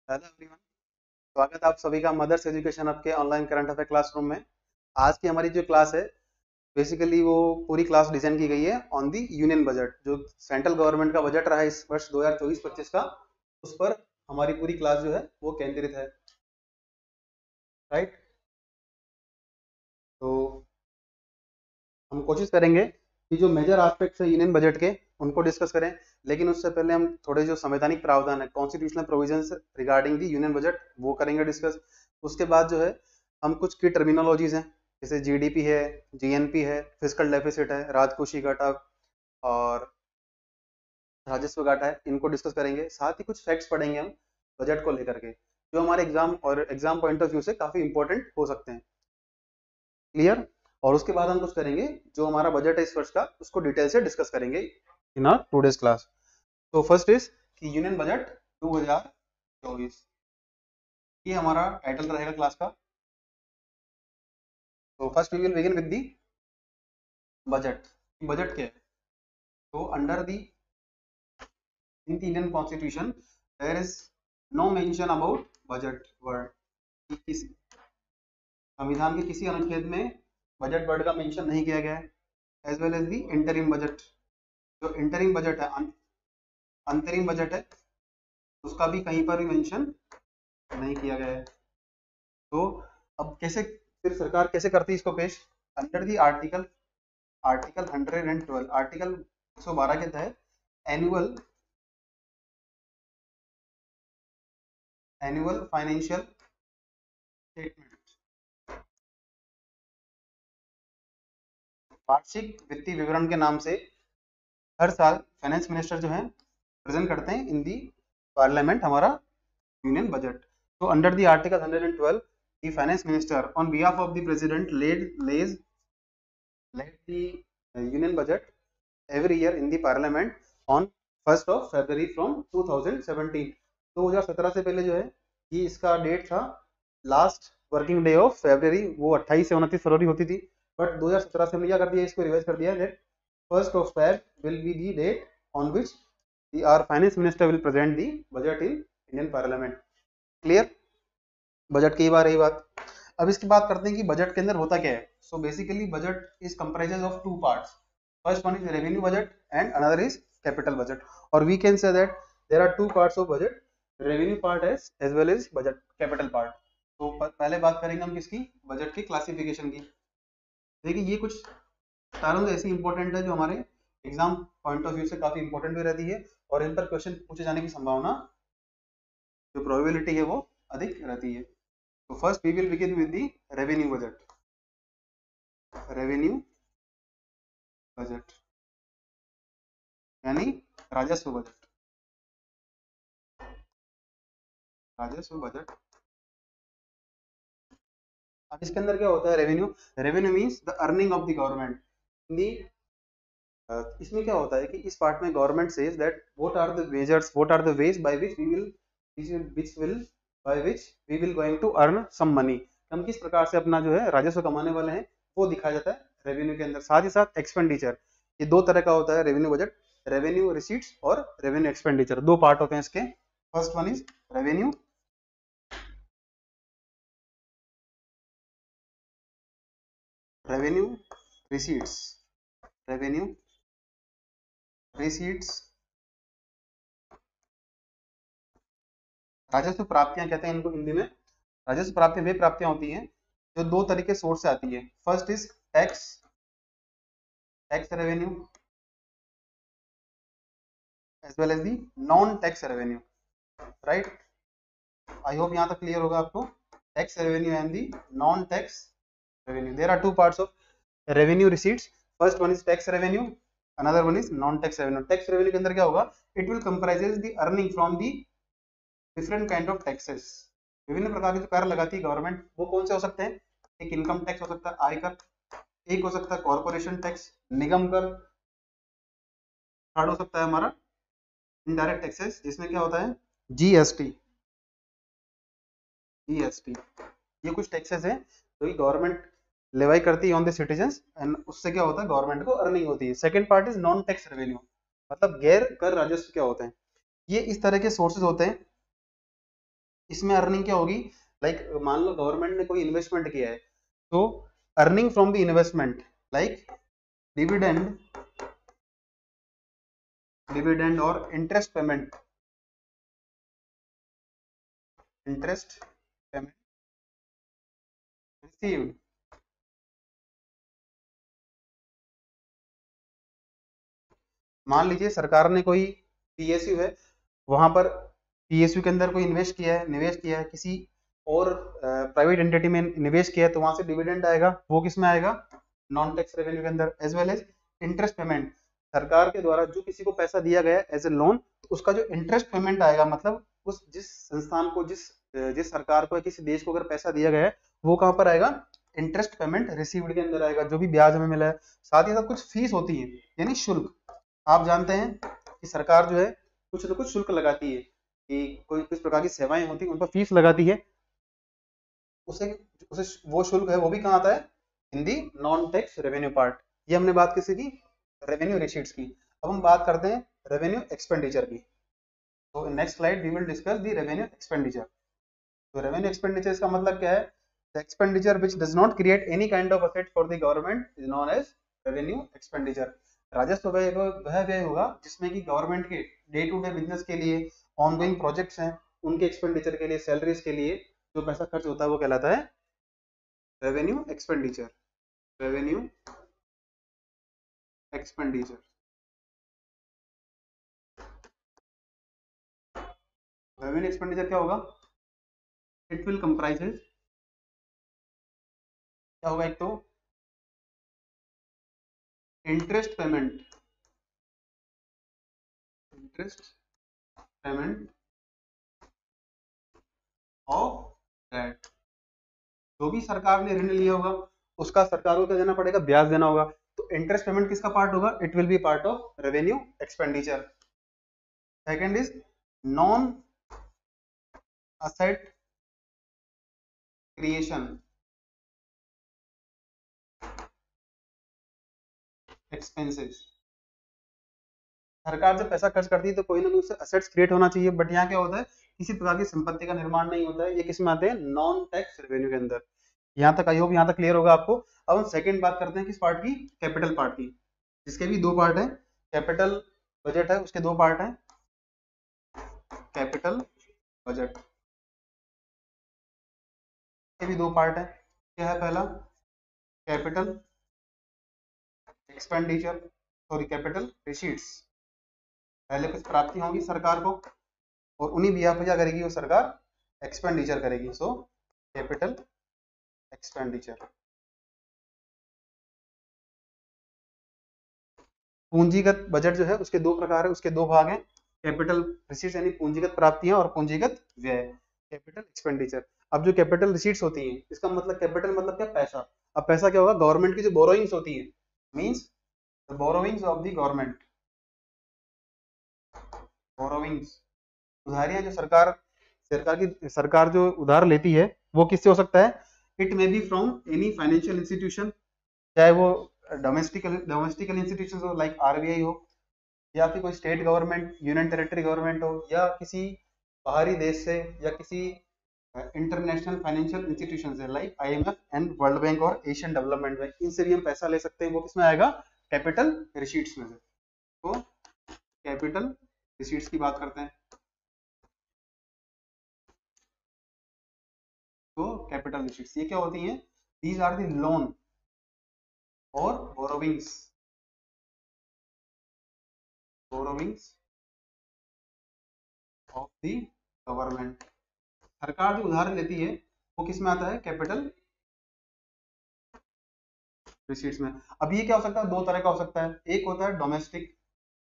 Hello everyone. स्वागत है आप सभी का मदर्स एजुकेशन आपके ऑनलाइन करंट अफेयर क्लासरूम में। आज की हमारी जो क्लास है, बेसिकली वो पूरी क्लास डिजाइन की गई है ऑन दी यूनियन बजट, जो सेंट्रल गवर्नमेंट का बजट रहा है इस वर्ष 2024-25 का। उस पर हमारी पूरी क्लास जो है वो केंद्रित है। राइट। तो हम कोशिश करेंगे कि जो मेजर एस्पेक्ट्स है यूनियन बजट के उनको डिस्कस करें, लेकिन उससे पहले हम थोड़े जो संवैधानिक प्रावधान है, constitutional provisions regarding the union budget, वो करेंगे डिस्कस। उसके बाद जो है हम कुछ की टर्मिनोलॉजीज हैं, जैसे जीडीपी है, जीएनपी है, फिस्कल डेफिसिट है, राजकोषीय घाटा और राजस्व घाटा है, इनको डिस्कस करेंगे। साथ ही कुछ फैक्ट्स पढ़ेंगे हम बजट को लेकर के, जो हमारे एग्जाम पॉइंट ऑफ व्यू से काफी इंपॉर्टेंट हो सकते हैं। क्लियर। और उसके बाद हम कुछ करेंगे, जो हमारा बजट है इस वर्ष का उसको डिटेल से डिस्कस करेंगे इन आवर टुडेस क्लास। तो फर्स्ट इज कि यूनियन बजट 2024, ये हमारा टाइटल रहेगा क्लास का। तो first we will begin with the budget. Budget क्या है? तो under the in the Indian constitution there is no mention about budget word. किसी संविधान के किसी अनुच्छेद में बजट वर्ड का मेंशन नहीं किया गया है। As well as the interim budget, जो इंटरिम बजट है, अंतरिम बजट है, उसका भी कहीं पर भी मेंशन नहीं किया गया है। तो अब कैसे फिर सरकार कैसे करती है इसको पेश? Under the article article 112, article 112 के तहत एनुअल एनुअल फाइनेंशियल स्टेटमेंट, वार्षिक वित्तीय विवरण के नाम से हर साल फाइनेंस मिनिस्टर जो है प्रेजेंट करते हैं इन दी पार्लियामेंट हमारा यूनियन बजट। तो under the article 112 the finance minister on behalf of the president lays the union budget every year in the parliament on 1st of February from 2017। 2017 से पहले जो है ये इसका डेट था last working day of February, वो 28 से 29 फरवरी होती थी। बट 2017 से हमने क्या कर दिया, इसको रिवाइज कर दिया that 1st of Feb will be the date on which the our finance minister will present the budget in Indian parliament। Clear. Budget की बात रही बात। अब इसकी बात करते हैं कि बजट के अंदर होता क्या है। So basically budget is comprises of two parts. First one is revenue budget and another is capital budget. और we can say that there are two parts of budget, revenue part as well as budget capital part. तो पहले बात करेंगे हम किसकी, budget की classification की। देखिए ये कुछ टर्म्स ऐसी इंपॉर्टेंट है जो हमारे एग्जाम पॉइंट ऑफ व्यू से काफी इंपॉर्टेंट भी रहती है, और इन पर क्वेश्चन पूछे जाने की संभावना, जो प्रोबेबिलिटी है वो अधिक रहती है। तो first we will begin with the revenue budget. Revenue budget यानी राजस्व बजट। राजस्व बजट। अब इसके अंदर क्या होता है revenue? Revenue means the earning of the government. The इसमें क्या होता है कि इस पार्ट में government says that what are the measures, what are the ways by which we will by which we will going to earn some money. हम किस प्रकार से अपना जो है राजस्व कमाने वाले हैं वो दिखाया जाता है रेवेन्यू के अंदर। साथ ही साथ एक्सपेंडिचर, ये दो तरह का होता है रेवेन्यू बजट, रेवेन्यू रिसीट्स और रेवेन्यू एक्सपेंडिचर, दो पार्ट होते हैं इसके। First one is revenue revenue receipts. Revenue receipts, राजस्व प्राप्तियां कहते हैं इनको हिंदी में। राजस्व प्राप्तियां वे प्राप्तियां होती हैं जो दो तरीके सोर्स से आती है। First is tax, tax revenue, as well as the non tax revenue. Right. I hope यहाँ तक क्लियर होगा आपको। Tax revenue and the non tax revenue, there are two parts of revenue receipts. First one is tax revenue, another one is non tax revenue. Tax revenue के अंदर क्या होगा, it will comprises the earning from the different kind of taxes. विभिन्न प्रकार के जो कर लगाती है गवर्नमेंट, वो कौन से हो सकते हैं? एक इनकम टैक्स हो सकता है, आयकर। एक हो सकता है कॉर्पोरेशन टैक्स, निगम कर। थर्ड हो सकता है हमारा इनडायरेक्ट टैक्सेस, जिसमें क्या होता है जीएसटी। जीएसटी ये कुछ टैक्सेस हैं जो कि गवर्नमेंट लेवाई करती है ऑन द सिटीजंस, एंड उससे क्या होता है गवर्नमेंट को अर्निंग होती है। Second part is non tax revenue, मतलब गैर कर राजस्व क्या होते हैं। ये इस तरह के सोर्सेज होते हैं इसमें अर्निंग क्या होगी, लाइक मान लो गवर्नमेंट ने कोई इन्वेस्टमेंट किया है, तो earning from the investment like dividend और इंटरेस्ट पेमेंट रिसीव्ड। मान लीजिए सरकार ने कोई पीएसयू है, वहां पर पीएसयू के अंदर कोई निवेश किया है किसी और प्राइवेट एंटिटी में निवेश किया है, तो वहां से डिविडेंड आएगा, वो किस में आएगा, नॉन टैक्स रेवेन्यू के अंदर। As well as interest payment, सरकार के द्वारा जो किसी को पैसा दिया गया है एज ए लोन, तो उसका जो इंटरेस्ट पेमेंट आएगा, मतलब उस जिस संस्थान को जिस सरकार को या किसी देश को अगर पैसा दिया गया है, वो कहां पर आएगा, इंटरेस्ट पेमेंट रिसीव्ड के अंदर आएगा, जो भी ब्याज हमें मिला है। साथ ही साथ कुछ फीस होती है, यानी शुल्क। आप जानते हैं कि सरकार जो है कुछ न कुछ शुल्क लगाती है, कि कोई किस प्रकार की सेवाएं होती है उन पर फीस लगाती है, उसे उसे वो शुल्क है वो भी कहाँ आता है, in the non tax revenue part. ये हमने बात किसी की, रेवेन्यू रिसीट्स की। अब हम बात करते हैं रेवेन्यू एक्सपेंडिचर की। तो next slide we will discuss the revenue expenditure. तो रेवेन्यू एक्सपेंडिचर इसका मतलब क्या है, the expenditure which does not create any kind of asset for the government is known as revenue expenditure. राजस्व व्यय वह व्यय होगा जिसमें कि गवर्नमेंट के डे टू डे बिजनेस के लिए, ऑनगोइंग प्रोजेक्ट्स हैं उनके एक्सपेंडिचर के लिए, सैलरीज के लिए जो पैसा खर्च होता है वो कहलाता है revenue expenditure. Revenue expenditure, revenue expenditure क्या होगा, इट विल कंप्राइजेज, क्या होगा, एक तो इंटरेस्ट पेमेंट ऑफ डेट। जो भी सरकार ने ऋण लिया होगा उसका सरकार को क्या देना पड़ेगा, ब्याज देना होगा। तो इंटरेस्ट पेमेंट किसका पार्ट होगा, it will be part of revenue expenditure. Second is non asset creation expenses. सरकार जब पैसा खर्च करती है तो कोई ना कोई उससे असेट्स क्रिएट होना चाहिए, बट यहाँ क्या होता है, किसी प्रकार की संपत्ति का निर्माण नहीं होता है। ये किस में आते हैं, नॉन टैक्स रेवेन्यू के अंदर। यहाँ तक आई होप यहाँ तक क्लियर होगा आपको। अब हम सेकंड बात करते हैं किस पार्ट की, कैपिटल पार्ट की, जिसके भी दो पार्ट है। कैपिटल बजट है, उसके दो पार्ट हैं। कैपिटल बजट के भी दो पार्ट है। क्या है, पहला capital expenditure, sorry capital receipts. पहले कुछ प्राप्ति होगी सरकार को और उन्हीं बिहाफ पे क्या करेगी वो सरकार, एक्सपेंडिचर करेगी। So capital expenditure. पूंजीगत बजट जो है उसके दो प्रकार है, उसके दो भाग हैं, कैपिटल रिसीट्स यानी पूंजीगत प्राप्तियां और पूंजीगत व्यय, कैपिटल एक्सपेंडिचर। अब जो कैपिटल रिसीट्स होती हैं, इसका मतलब कैपिटल मतलब क्या, पैसा। अब पैसा क्या होगा, गवर्नमेंट की जो बोरोइंग्स होती है, means the borrowings of the government. Borrowings उधारियां जो सरकार जो उधार लेती है वो किससे हो सकता है, it may be from any financial institution, चाहे वो डोमेस्टिकल इंस्टीट्यूशन हो लाइक आरबीआई हो, या फिर कोई state government, union territory government हो, या किसी बाहरी देश से, या किसी इंटरनेशनल फाइनेंशियल इंस्टीट्यूशन से like IMF and world bank और एशियन डेवलपमेंट बैंक। इनसे भी हम पैसा ले सकते हैं, वो किसमें आएगा, कैपिटल रिसीट्स में से। तो कैपिटल रिसीट्स की बात करते हैं। तो कैपिटल रिसीट्स ये क्या होती हैं, दीज आर द लोन और बोरोविंग्स ऑफ द गवर्नमेंट। सरकार जो उधार लेती है वो किस में आता है, कैपिटल रिसीट्स में। अब ये क्या हो सकता है, दो तरह का हो सकता है, एक होता है डोमेस्टिक,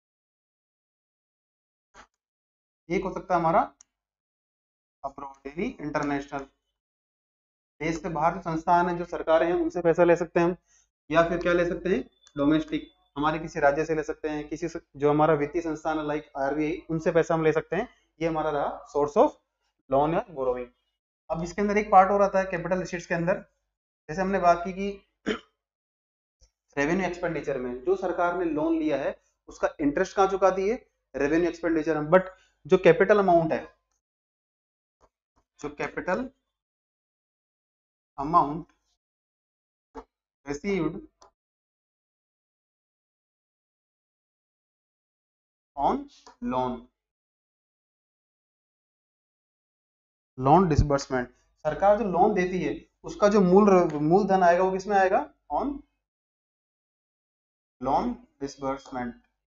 एक हो सकता है हमारा अब्रॉड यानी इंटरनेशनल। देश से बाहर जो संस्थान है, जो सरकारें हैं, उनसे पैसा ले सकते हैं हम, या फिर क्या ले सकते हैं, डोमेस्टिक, हमारे किसी राज्य से ले सकते हैं, किसी जो हमारा वित्तीय संस्थान है लाइक आरबीआई, उनसे पैसा हम ले सकते हैं। ये हमारा रहा सोर्स ऑफ लोन या बोरोइंग। अब इसके अंदर एक पार्ट और आता है कैपिटल रिसीट्स के अंदर, जैसे हमने बात की कि रेवेन्यू एक्सपेंडिचर में जो सरकार ने लोन लिया है उसका इंटरेस्ट कहाँ चुकाती है, रेवेन्यू एक्सपेंडिचर में। बट जो कैपिटल अमाउंट है, जो capital amount received on loan disbursement, सरकार जो लोन देती है उसका जो मूलधन आएगा वो किसमें आएगा? On loan disbursement.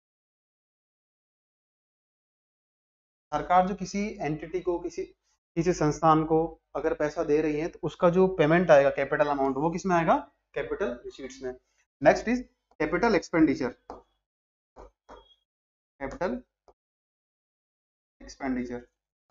सरकार जो किसी एंटिटी को, किसी संस्थान को अगर पैसा दे रही है तो उसका जो पेमेंट आएगा कैपिटल अमाउंट, वो किसमें आएगा? कैपिटल रिसीट्स में। Next is capital expenditure. Capital expenditure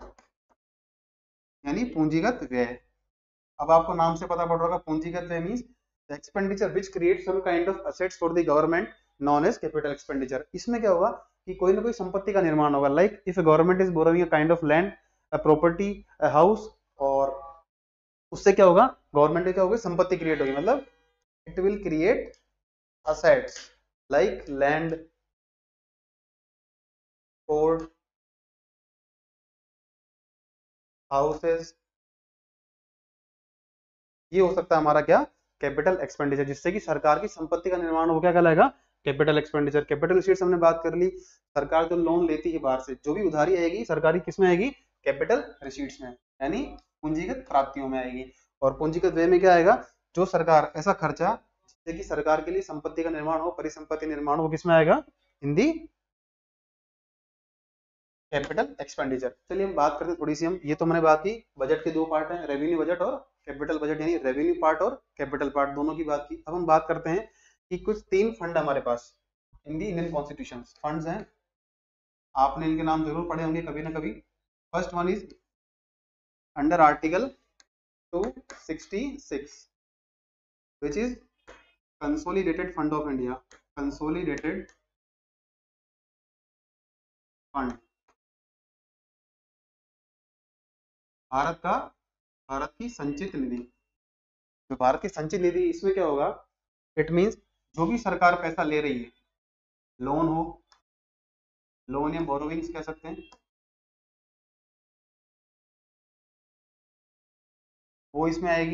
यानी पूंजीगत व्यय। अब आपको नाम से पता पड़ रहा होगा पूंजीगत व्यय means the expenditure which create some kind of assets for the government known as capital expenditure. इसमें क्या होगा कि कोई ना कोई संपत्ति का निर्माण होगा, like if government is borrowing a kind of land, a property, a house, और उससे क्या होगा? गवर्नमेंट की क्या होगी? संपत्ति क्रिएट होगी, मतलब it will create assets like land, port, houses. ये हो सकता है हमारा क्या? कैपिटल एक्सपेंडिचर, जिससे कि सरकार की संपत्ति का निर्माण हो, क्या कहलाएगा? Capital expenditure. कैपिटल रिसीट्स हमने बात कर ली, सरकार जो लोन लेती है बाहर से, जो भी उधारी आएगी सरकारी किसमें आएगी? कैपिटल रिसीट्स में, यानी पूंजीगत प्राप्तियों में आएगी। और पूंजीगत व्यय में क्या आएगा? जो सरकार ऐसा खर्चा जिससे कि सरकार के लिए संपत्ति का निर्माण हो, परिसंपत्ति निर्माण हो, किसमें आएगा? In the capital expenditure. चलिए हम बात करते हैं थोड़ी सी, ये तो मैंने बात की बजट के दो पार्ट हैं, रेवेन्यू बजट और कैपिटल बजट, यानी रेवेन्यू पार्ट और कैपिटल पार्ट दोनों की बात की। अब हम बात करते हैं कि कुछ तीन फंड हमारे पास in the Indian constitution. Funds हैं, आपने इनके नाम जरूर पढ़े होंगे कभी ना कभी। First one is under article 266 which is consolidated fund of India, consolidated fund, Bharat की संचित निधि। जो भारत की संचित निधि, इसमें क्या होगा? इट मींस जो भी सरकार पैसा ले रही है, लोन हो, लोन या बोरोविंग्स कह सकते हैं, वो इसमें आएगी।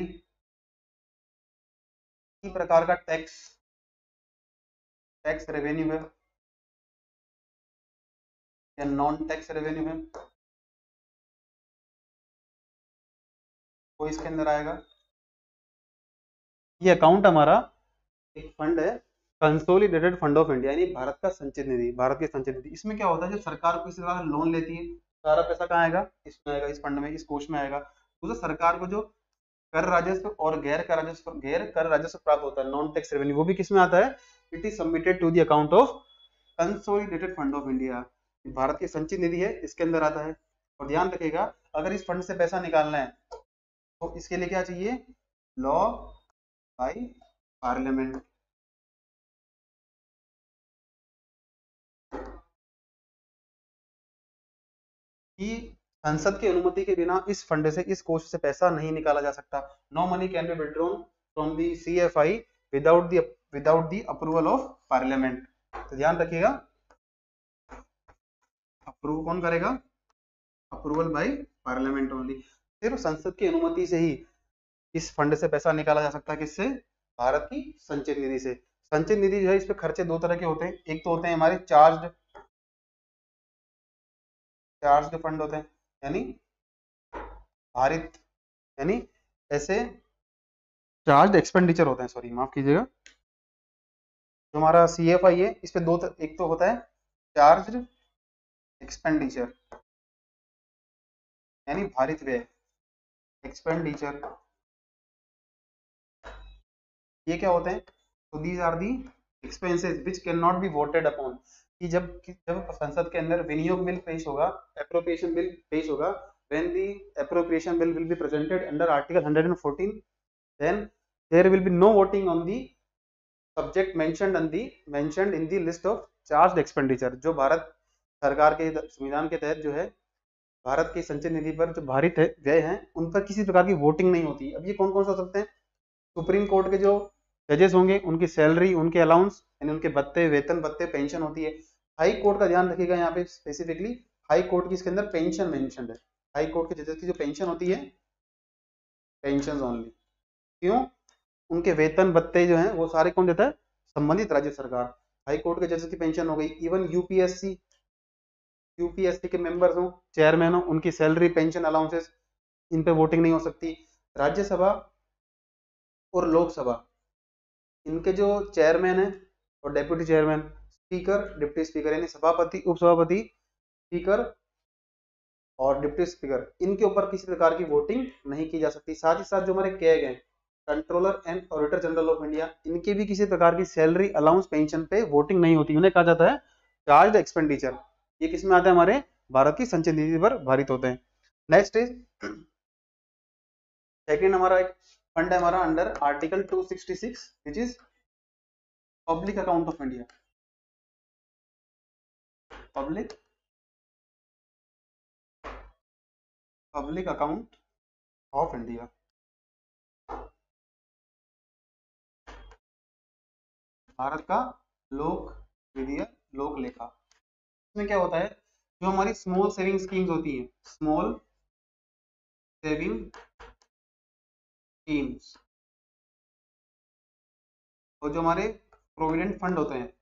किसी प्रकार का टैक्स रेवेन्यू है या नॉन टैक्स रेवेन्यू है, वो इसके अंदर आएगा। ये अकाउंट हमारा एक फंड है, कंसोलिडेटेड फंड ऑफ इंडिया, यानी भारत का संचित निधि, भारत की संचित निधि। इसमें क्या होता है? जब सरकार किसी तरह लोन लेती है, सारा पैसा कहाँ आएगा? इसमें आएगा, इस फंड में, इस कोष में आएगा। तो सरकार को जो कर राजस्व और गैर कर राजस्व प्राप्त होता है, नॉन टैक्स रेवेन्यू, वो भी किसमें आता है? It is submitted to the account of consolidated fund of India. Bharat की संचित निधि है, इसके अंदर आता है। और ध्यान रखिएगा, अगर इस फंड से पैसा निकालना है तो इसके लिए क्या चाहिए? Law by parliament. कि संसद की अनुमति के बिना इस फंड से, इस कोष से पैसा नहीं निकाला जा सकता। No money can be withdrawn from the CFI without the approval of parliament. तो ध्यान रखिएगा, अप्रूव कौन करेगा? Approval by parliament only. सिर्फ संसद की अनुमति से ही इस फंड से पैसा निकाला जा सकता है। किससे? भारत की संचित निधि से। संचित निधि जो है, इस पे खर्चे दो तरह के होते हैं। एक तो होते हैं हमारे चार्ज फंड होते हैं, यानी भारित, यानी ऐसे चार्ज एक्सपेंडिचर होते हैं, सॉरी माफ कीजिएगा। जो हमारा CFI है, इस पे एक तो होता है चार्ज एक्सपेंडिचर, यानी भारित व्यय एक्सपेंडिचर। ये क्या होते हैं? तो these are the expenses which can not be voted upon. कि जब संसद के अंदर विनियोग बिल पेश होगा, एप्रोप्रिएशन बिल पेश होगा, when the appropriation bill will be presented under article 114, then there will be no voting on the subject mentioned in the list of charged expenditure। जो भारत सरकार के संविधान के तहत जो है भारत की संचित निधि पर जो भारित व्यय हैं, उन पर किसी प्रकार की वोटिंग नहीं होती। अब ये कौन कौन से हो सकते हैं? सुप्रीम कोर्ट के जो जजेस होंगे, उनकी सैलरी, उनके अलाउंस, यानी उनके भत्ते, वेतन भत्ते, पेंशन होती है। हाई कोर्ट का ध्यान रखिएगा, यहाँ पे स्पेसिफिकली हाई कोर्ट की इसके अंदर पेंशन मेंशन्ड है, हाई कोर्ट के जजेस की जो पेंशन होती है, पेंशन ओनली। क्यों? उनके वेतन भत्ते जो हैं वो सारे कौन देता है? संबंधित राज्य सरकार। हाई कोर्ट के जजेस की पेंशन हो गई, इवन यूपीएससी के मेंबर्स हो, चेयरमैन हो, उनकी सैलरी, पेंशन, अलाउंसेस, इन पे वोटिंग नहीं हो सकती। राज्यसभा और लोकसभा, इनके जो चेयरमैन है और deputy chairman, speaker, deputy speaker यानी सभापति, उपसभापति, स्पीकर और डिप्टी स्पीकर, इनके ऊपर किसी प्रकार की वोटिंग नहीं की जा सकती। साथ ही साथ जो हमारे कैग हैं, controller and auditor general of India, इनके भी किसी प्रकार की सैलरी, अलाउंस, पेंशन पे वोटिंग नहीं होती। उन्हें कहा जाता है चार्ज एक्सपेंडिचर। ये किसमें आता है? हमारे भारत की संचय नीति पर भारित होते हैं। नेक्स्ट इज सेकेंड, हमारा एक फंड है हमारा under article 266 which is public account of India. Public account of India, Bharat का लोक वित्तीय लोक लेखा। इसमें क्या होता है? जो हमारी स्मॉल सेविंग स्कीम्स होती हैं, स्मॉल सेविंग स्कीम्स, और जो हमारे प्रोविडेंट फंड होते हैं,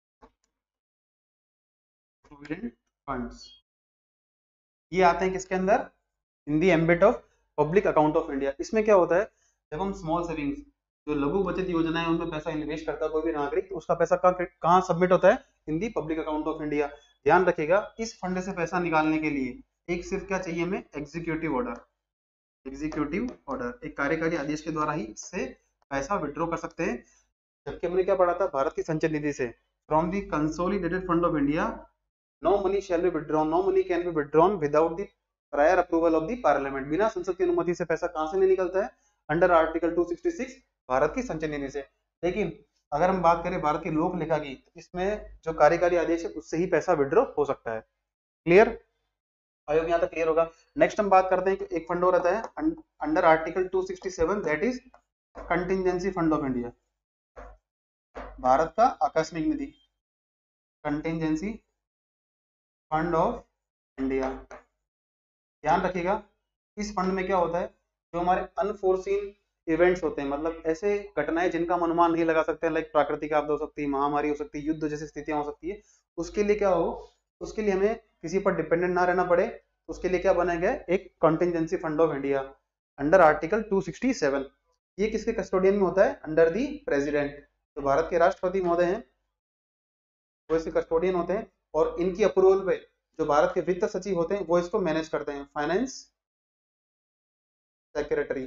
प्रोविडेंट फंड्स, ये आते हैं किसके अंदर? In the ambit of public account of India. इसमें क्या होता है? जब हम स्मॉल सेविंग्स, जो लघु बचत योजना है, उनमें पैसा इन्वेस्ट करता है कोई भी नागरिक, तो उसका पैसा कहाँ सबमिट होता है? In the public account of India. ध्यान रखिएगा, इस फंड से पैसा निकालने के लिए एक सिर्फ क्या चाहिए हमें? Executive order. एग्जीक्यूटिव ऑर्डर, एक कार्यकारी आदेश के द्वारा ही इससे पैसा विड्रॉ कर सकते हैं। जबकि हमने क्या पढ़ा था भारत की संचय निधि से? From the consolidated fund of India no money shall be withdrawn, no money can be withdrawn without the prior approval of the parliament. बिना संसद की अनुमति से पैसा कहां से नहीं निकलता है? अंडर आर्टिकल 266 भारत की संचय निधि से। लेकिन अगर हम बात करें भारत की लोक लेखा की, तो इसमें जो कार्यकारी आदेश है उससे ही पैसा विड्रॉ हो सकता है। क्लियर? आई होप यहाँ तक क्लियर होगा। नेक्स्ट हम बात करते हैं कि एक फंड और आता है under article 267, that is contingency fund of India, Bharat का आकस्मिक निधि, कंटिजेंसी फंड ऑफ इंडिया। ध्यान रखिएगा, इस फंड में क्या होता है? जो हमारे अनफोर्सीन इवेंट्स होते हैं, मतलब ऐसे घटनाएं जिनका हम अनुमान नहीं लगा सकते हैं, लाइक प्राकृतिक आपदा हो सकती है, महामारी हो सकती है, युद्ध जैसी स्थितियां हो सकती है, उसके लिए क्या हो? उसके लिए हमें किसी पर डिपेंडेंट ना रहना पड़े, उसके लिए क्या बनाया गया? एक contingency fund of India under article 267। ये किसके कस्टोडियन में होता है? Under the president. जो भारत के राष्ट्रपति महोदय हैं वो इसके कस्टोडियन होते हैं, और इनकी अप्रूवल पे जो भारत के वित्त सचिव होते हैं वो इसको मैनेज करते हैं, फाइनेंस सेक्रेटरी।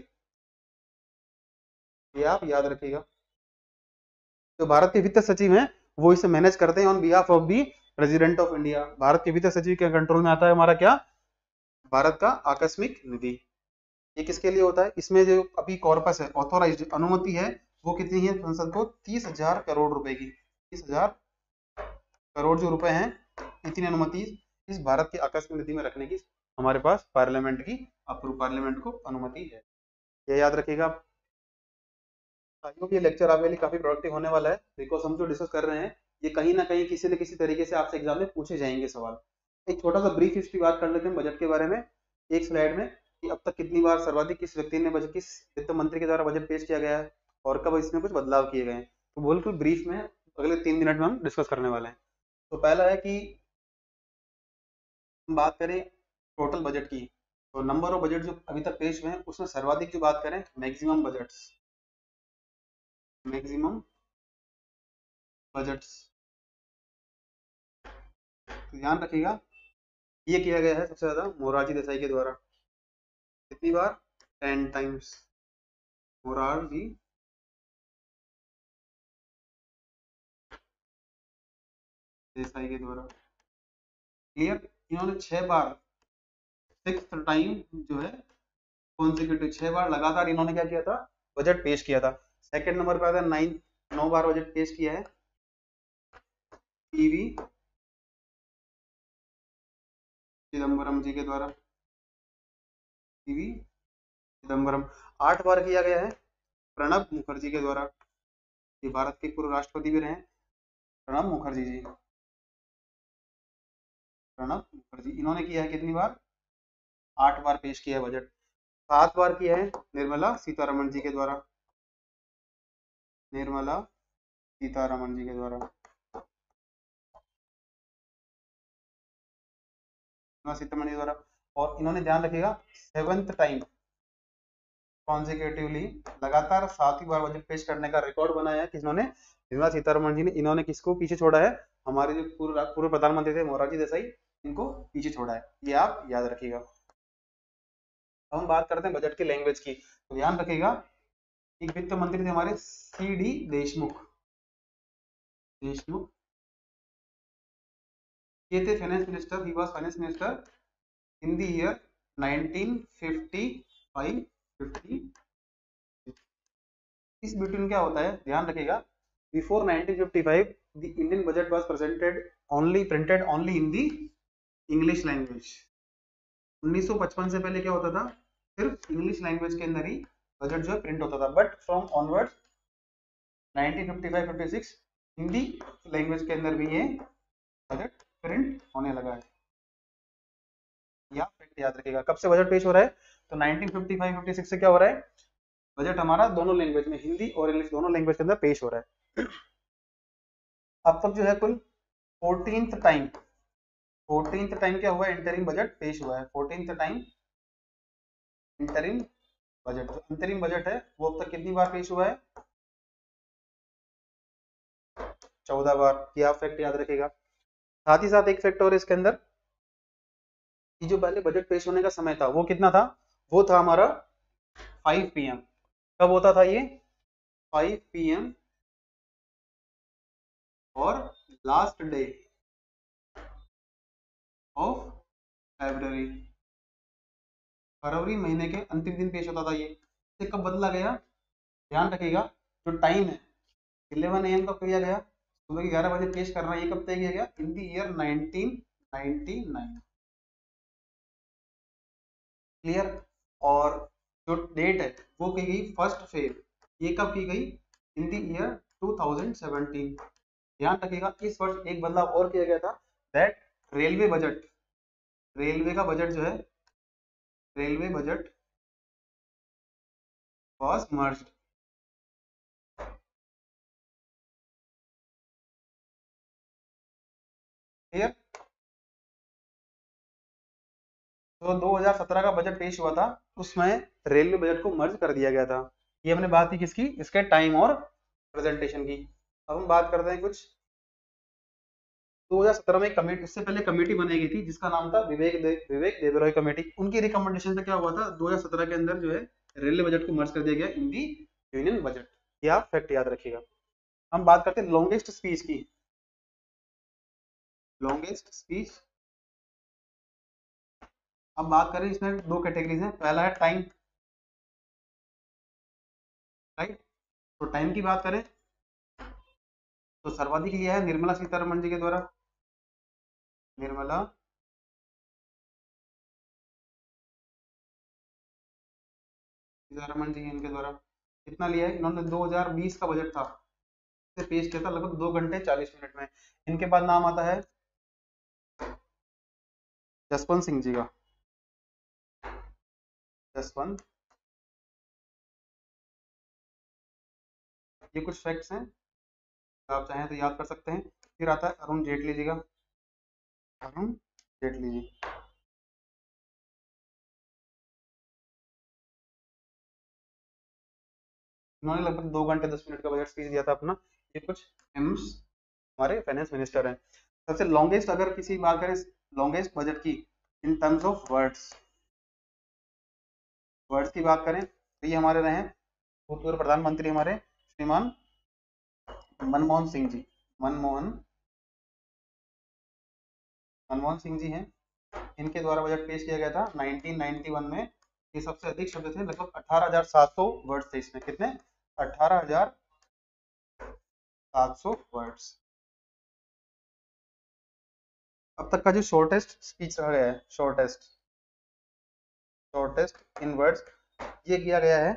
ये आप याद रखिएगा, जो भारत के वित्त सचिव हैं वो इसे मैनेज करते हैं on behalf of the president of India. Bharat के वित्त सचिव के कंट्रोल में आता है हमारा क्या? भारत का आकस्मिक निधि। ये किसके लिए होता है? इसमें जो अभी कॉर्पस है, ऑथोराइज्ड अनुमति है, वो कितनी है संसद को? 30,000 करोड़ रुपए की। 30,000 करोड़ जो रुपए हैं, इतनी अनुमति इस भारत की आकस्मिक निधि में रखने की हमारे पास पार्लियामेंट की पार्लियामेंट को अनुमति है। ये याद रखिएगा। आई होप ये लेक्चर आपके लिए काफी प्रोडक्टिव होने वाला है, बिकॉज हम जो डिस्कस कर रहे हैं ये कहीं ना कहीं किसी न किसी तरीके से आपसे एग्जाम में पूछे जाएंगे सवाल। एक छोटा सा ब्रीफ हिस्ट्री बात कर लेते हैं बजट के बारे में एक स्लाइड में, कि अब तक कितनी बार सर्वाधिक किस व्यक्ति ने बजट, किस वित्त मंत्री के द्वारा बजट पेश किया गया है, और कब इसमें कुछ बदलाव किए गए हैं। तो बिल्कुल ब्रीफ में अगले 3 मिनट में हम डिस्कस करने वाले हैं। तो पहला है कि हम बात करें टोटल बजट की, तो नंबर ऑफ बजट जो अभी तक पेश हुए हैं उसमें सर्वाधिक जो बात करें मैक्सिमम बजट्स, मैक्सिमम बजट्स, तो ध्यान रखिएगा ये किया गया है सबसे ज्यादा मोरारजी देसाई के द्वारा। कितनी बार? 10 टाइम्स, मोरारजी देसाई के द्वारा। क्लियर? इन्होंने 6 बार, 6th टाइम जो है कॉन्सिक्यूटिव, 6 बार लगातार इन्होंने क्या किया था? बजट पेश किया था। सेकंड नंबर पर आता है 9 बार बजट पेश किया है टीवी चिदम्बरम जी के द्वारा, टीवी चिदम्बरम। 8 बार किया गया है प्रणब मुखर्जी के द्वारा, ये भारत के पूर्व राष्ट्रपति भी रहे प्रणब मुखर्जी जी। प्रणब मुखर्जी, इन्होंने किया है कितनी बार? 8 बार पेश किया है बजट। 7 बार किया है निर्मला सीतारमण जी के द्वारा, निर्मला सीतारमण जी के द्वारा, निर्मला सीतारमण जी द्वारा। और इन्होंने ध्यान रखिएगा 7th टाइम कॉन्जिक्यूटिवली लगातार 7 बार बजट पेश करने का रिकॉर्ड बनाया है किन्होंने, निर्मला सीतारमण जी ने। इन्होंने किसको पीछे छोड़ा है, हमारे जो पूर्व प्रधानमंत्री थे मोरारजी देसाई, इनको पीछे छोड़ा है, ये आप याद रखिएगा। अब हम बात करते हैं बजट की लैंग्वेज की, तो ध्यान रखिएगा एक वित्त मंत्री थे हमारे सी.डी. देशमुख, देशमुख ये थे finance minister, he was finance minister in the year 1955-50। इस बिटवीन क्या होता है, ध्यान रखिएगा, before 1955 the Indian budget was presented only printed only in the English language. 1955 से पहले क्या होता था, सिर्फ इंग्लिश लैंग्वेज के अंदर ही बजट जो है प्रिंट होता था, but from onwards 1955-56 Hindi language के अंदर भी ये बजट प्रिंट होने लगा है। या फैक्ट याद रखिएगा, कब से बजट पेश हो रहा है, तो 1955-56 से क्या हो रहा है, बजट हमारा दोनों लैंग्वेज में, हिंदी और इंग्लिश दोनों लैंग्वेज के अंदर पेश हो रहा है। अब तक जो है कुल 14th टाइम, 14th टाइम क्या हुआ है, इंटरिम बजट पेश हुआ है। 14th टाइम इंटरिम बजट, जो अंतरिम बजट है वो अब तक कितनी बार पेश हुआ है, 14 बार। ये आप फैक्ट याद रखिएगा। साथ ही साथ एक फैक्ट और इसके अंदर, कि जो पहले बजट पेश होने का समय था वो कितना था, वो था हमारा 5 PM। कब होता था ये, 5 PM और लास्ट डे ऑफ फरवरी, फरवरी महीने के अंतिम दिन पेश होता था ये। इसे कब बदला गया, ध्यान रखिएगा, जो टाइम है 11 AM कब किया गया, सुबह के 11 बजे पेश करना, ये कब तय किया गया, इन द ईयर 1999। क्लियर। और जो डेट है वो की गई 1 फेब, ये कब की गई, इन द ईयर 2017। ध्यान रखिएगा इस वर्ष एक बदलाव और किया गया था, दैट रेलवे बजट, रेलवे का बजट जो है, railway budget was merged. Clear. तो 2017 का बजट पेश हुआ था, उसमें रेलवे बजट को मर्ज कर दिया गया था। ये हमने बात की किसकी, इसके टाइम और प्रेजेंटेशन की। अब हम बात करते हैं कुछ 2017 में कमेटी, उससे पहले कमेटी बनाई गई थी जिसका नाम था विवेक देबरॉय कमेटी। उनकी रिकमेंडेशन से क्या हुआ था, 2017 के अंदर जो है रेलवे बजट को मर्ज कर दिया गया इन दी यूनियन बजट। ये आप फैक्ट याद रखिएगा। हम बात करते हैं लॉन्गेस्ट स्पीच की। लॉन्गेस्ट स्पीच, अब बात करें, इसमें दो कैटेगरीज हैं, पहला है टाइम, राइट। तो टाइम की बात करें तो सर्वाधिक लिया है निर्मला सीतारमण जी के द्वारा, निर्मला सीतारमण जी इनके द्वारा कितना लिया है, इन्होंने 2020 का बजट था से पेश किया था लगभग 2 घंटे 40 मिनट में। इनके बाद नाम आता है जसवंत सिंह जी का, जसवंत। ये कुछ फैक्ट्स हैं, आप चाहें तो याद कर सकते हैं। फिर आता है अरुण जेटली जी का, अरुण जेटली जी, इन्होंने लगभग 2 घंटे 10 मिनट का बजट स्पीच दिया था अपना। ये कुछ फेमस हमारे फाइनेंस मिनिस्टर हैं। सबसे लॉन्गेस्ट अगर किसी बात करें लॉन्गेस्ट बजट की in terms of words, words की बात करें तो ये हमारे रहे भूतपूर्व प्रधानमंत्री हमारे श्रीमान मनमोहन सिंह जी, मनमोहन मनमोहन सिंह जी हैं। इनके द्वारा बजट पेश किया गया था 1991 में। ये सबसे अधिक शब्द थे, लगभग 18,700 वर्ड्स थे इसमें। कितने, 18,700 वर्ड्स। अब तक का जो शॉर्टेस्ट स्पीच रहा गया है, शॉर्टेस्ट शॉर्टेस्ट इन वर्ड्स, ये किया गया है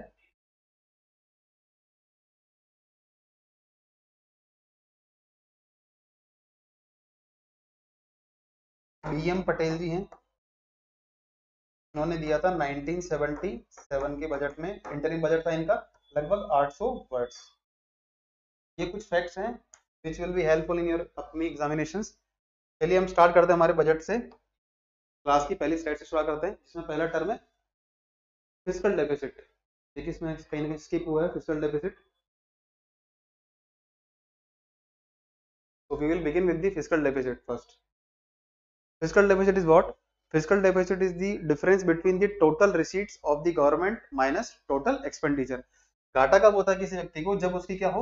BM पटेल जी हैं, उन्होंने दिया था 1977 के बजट में, इंटरिम बजट था इनका लगभग 800 वर्ड्स। ये कुछ फैक्ट्स हैं which will be helpful in your upcoming examinations. चलिए हम स्टार्ट करते हैं हमारे बजट से। क्लास की पहली स्लाइड से शुरुआत करते हैं। इसमें पहला टर्म है फिस्कल डेफिसिट। देखिए इसमें कहीं ना कहीं स्किप हुआ है fiscal deficit, so we will begin with the fiscal deficit first. Fiscal deficit is what? Fiscal deficit is the difference between the total receipts of the government minus total expenditure. घाटा कब होता है किसी व्यक्ति को? जब उसकी क्या हो,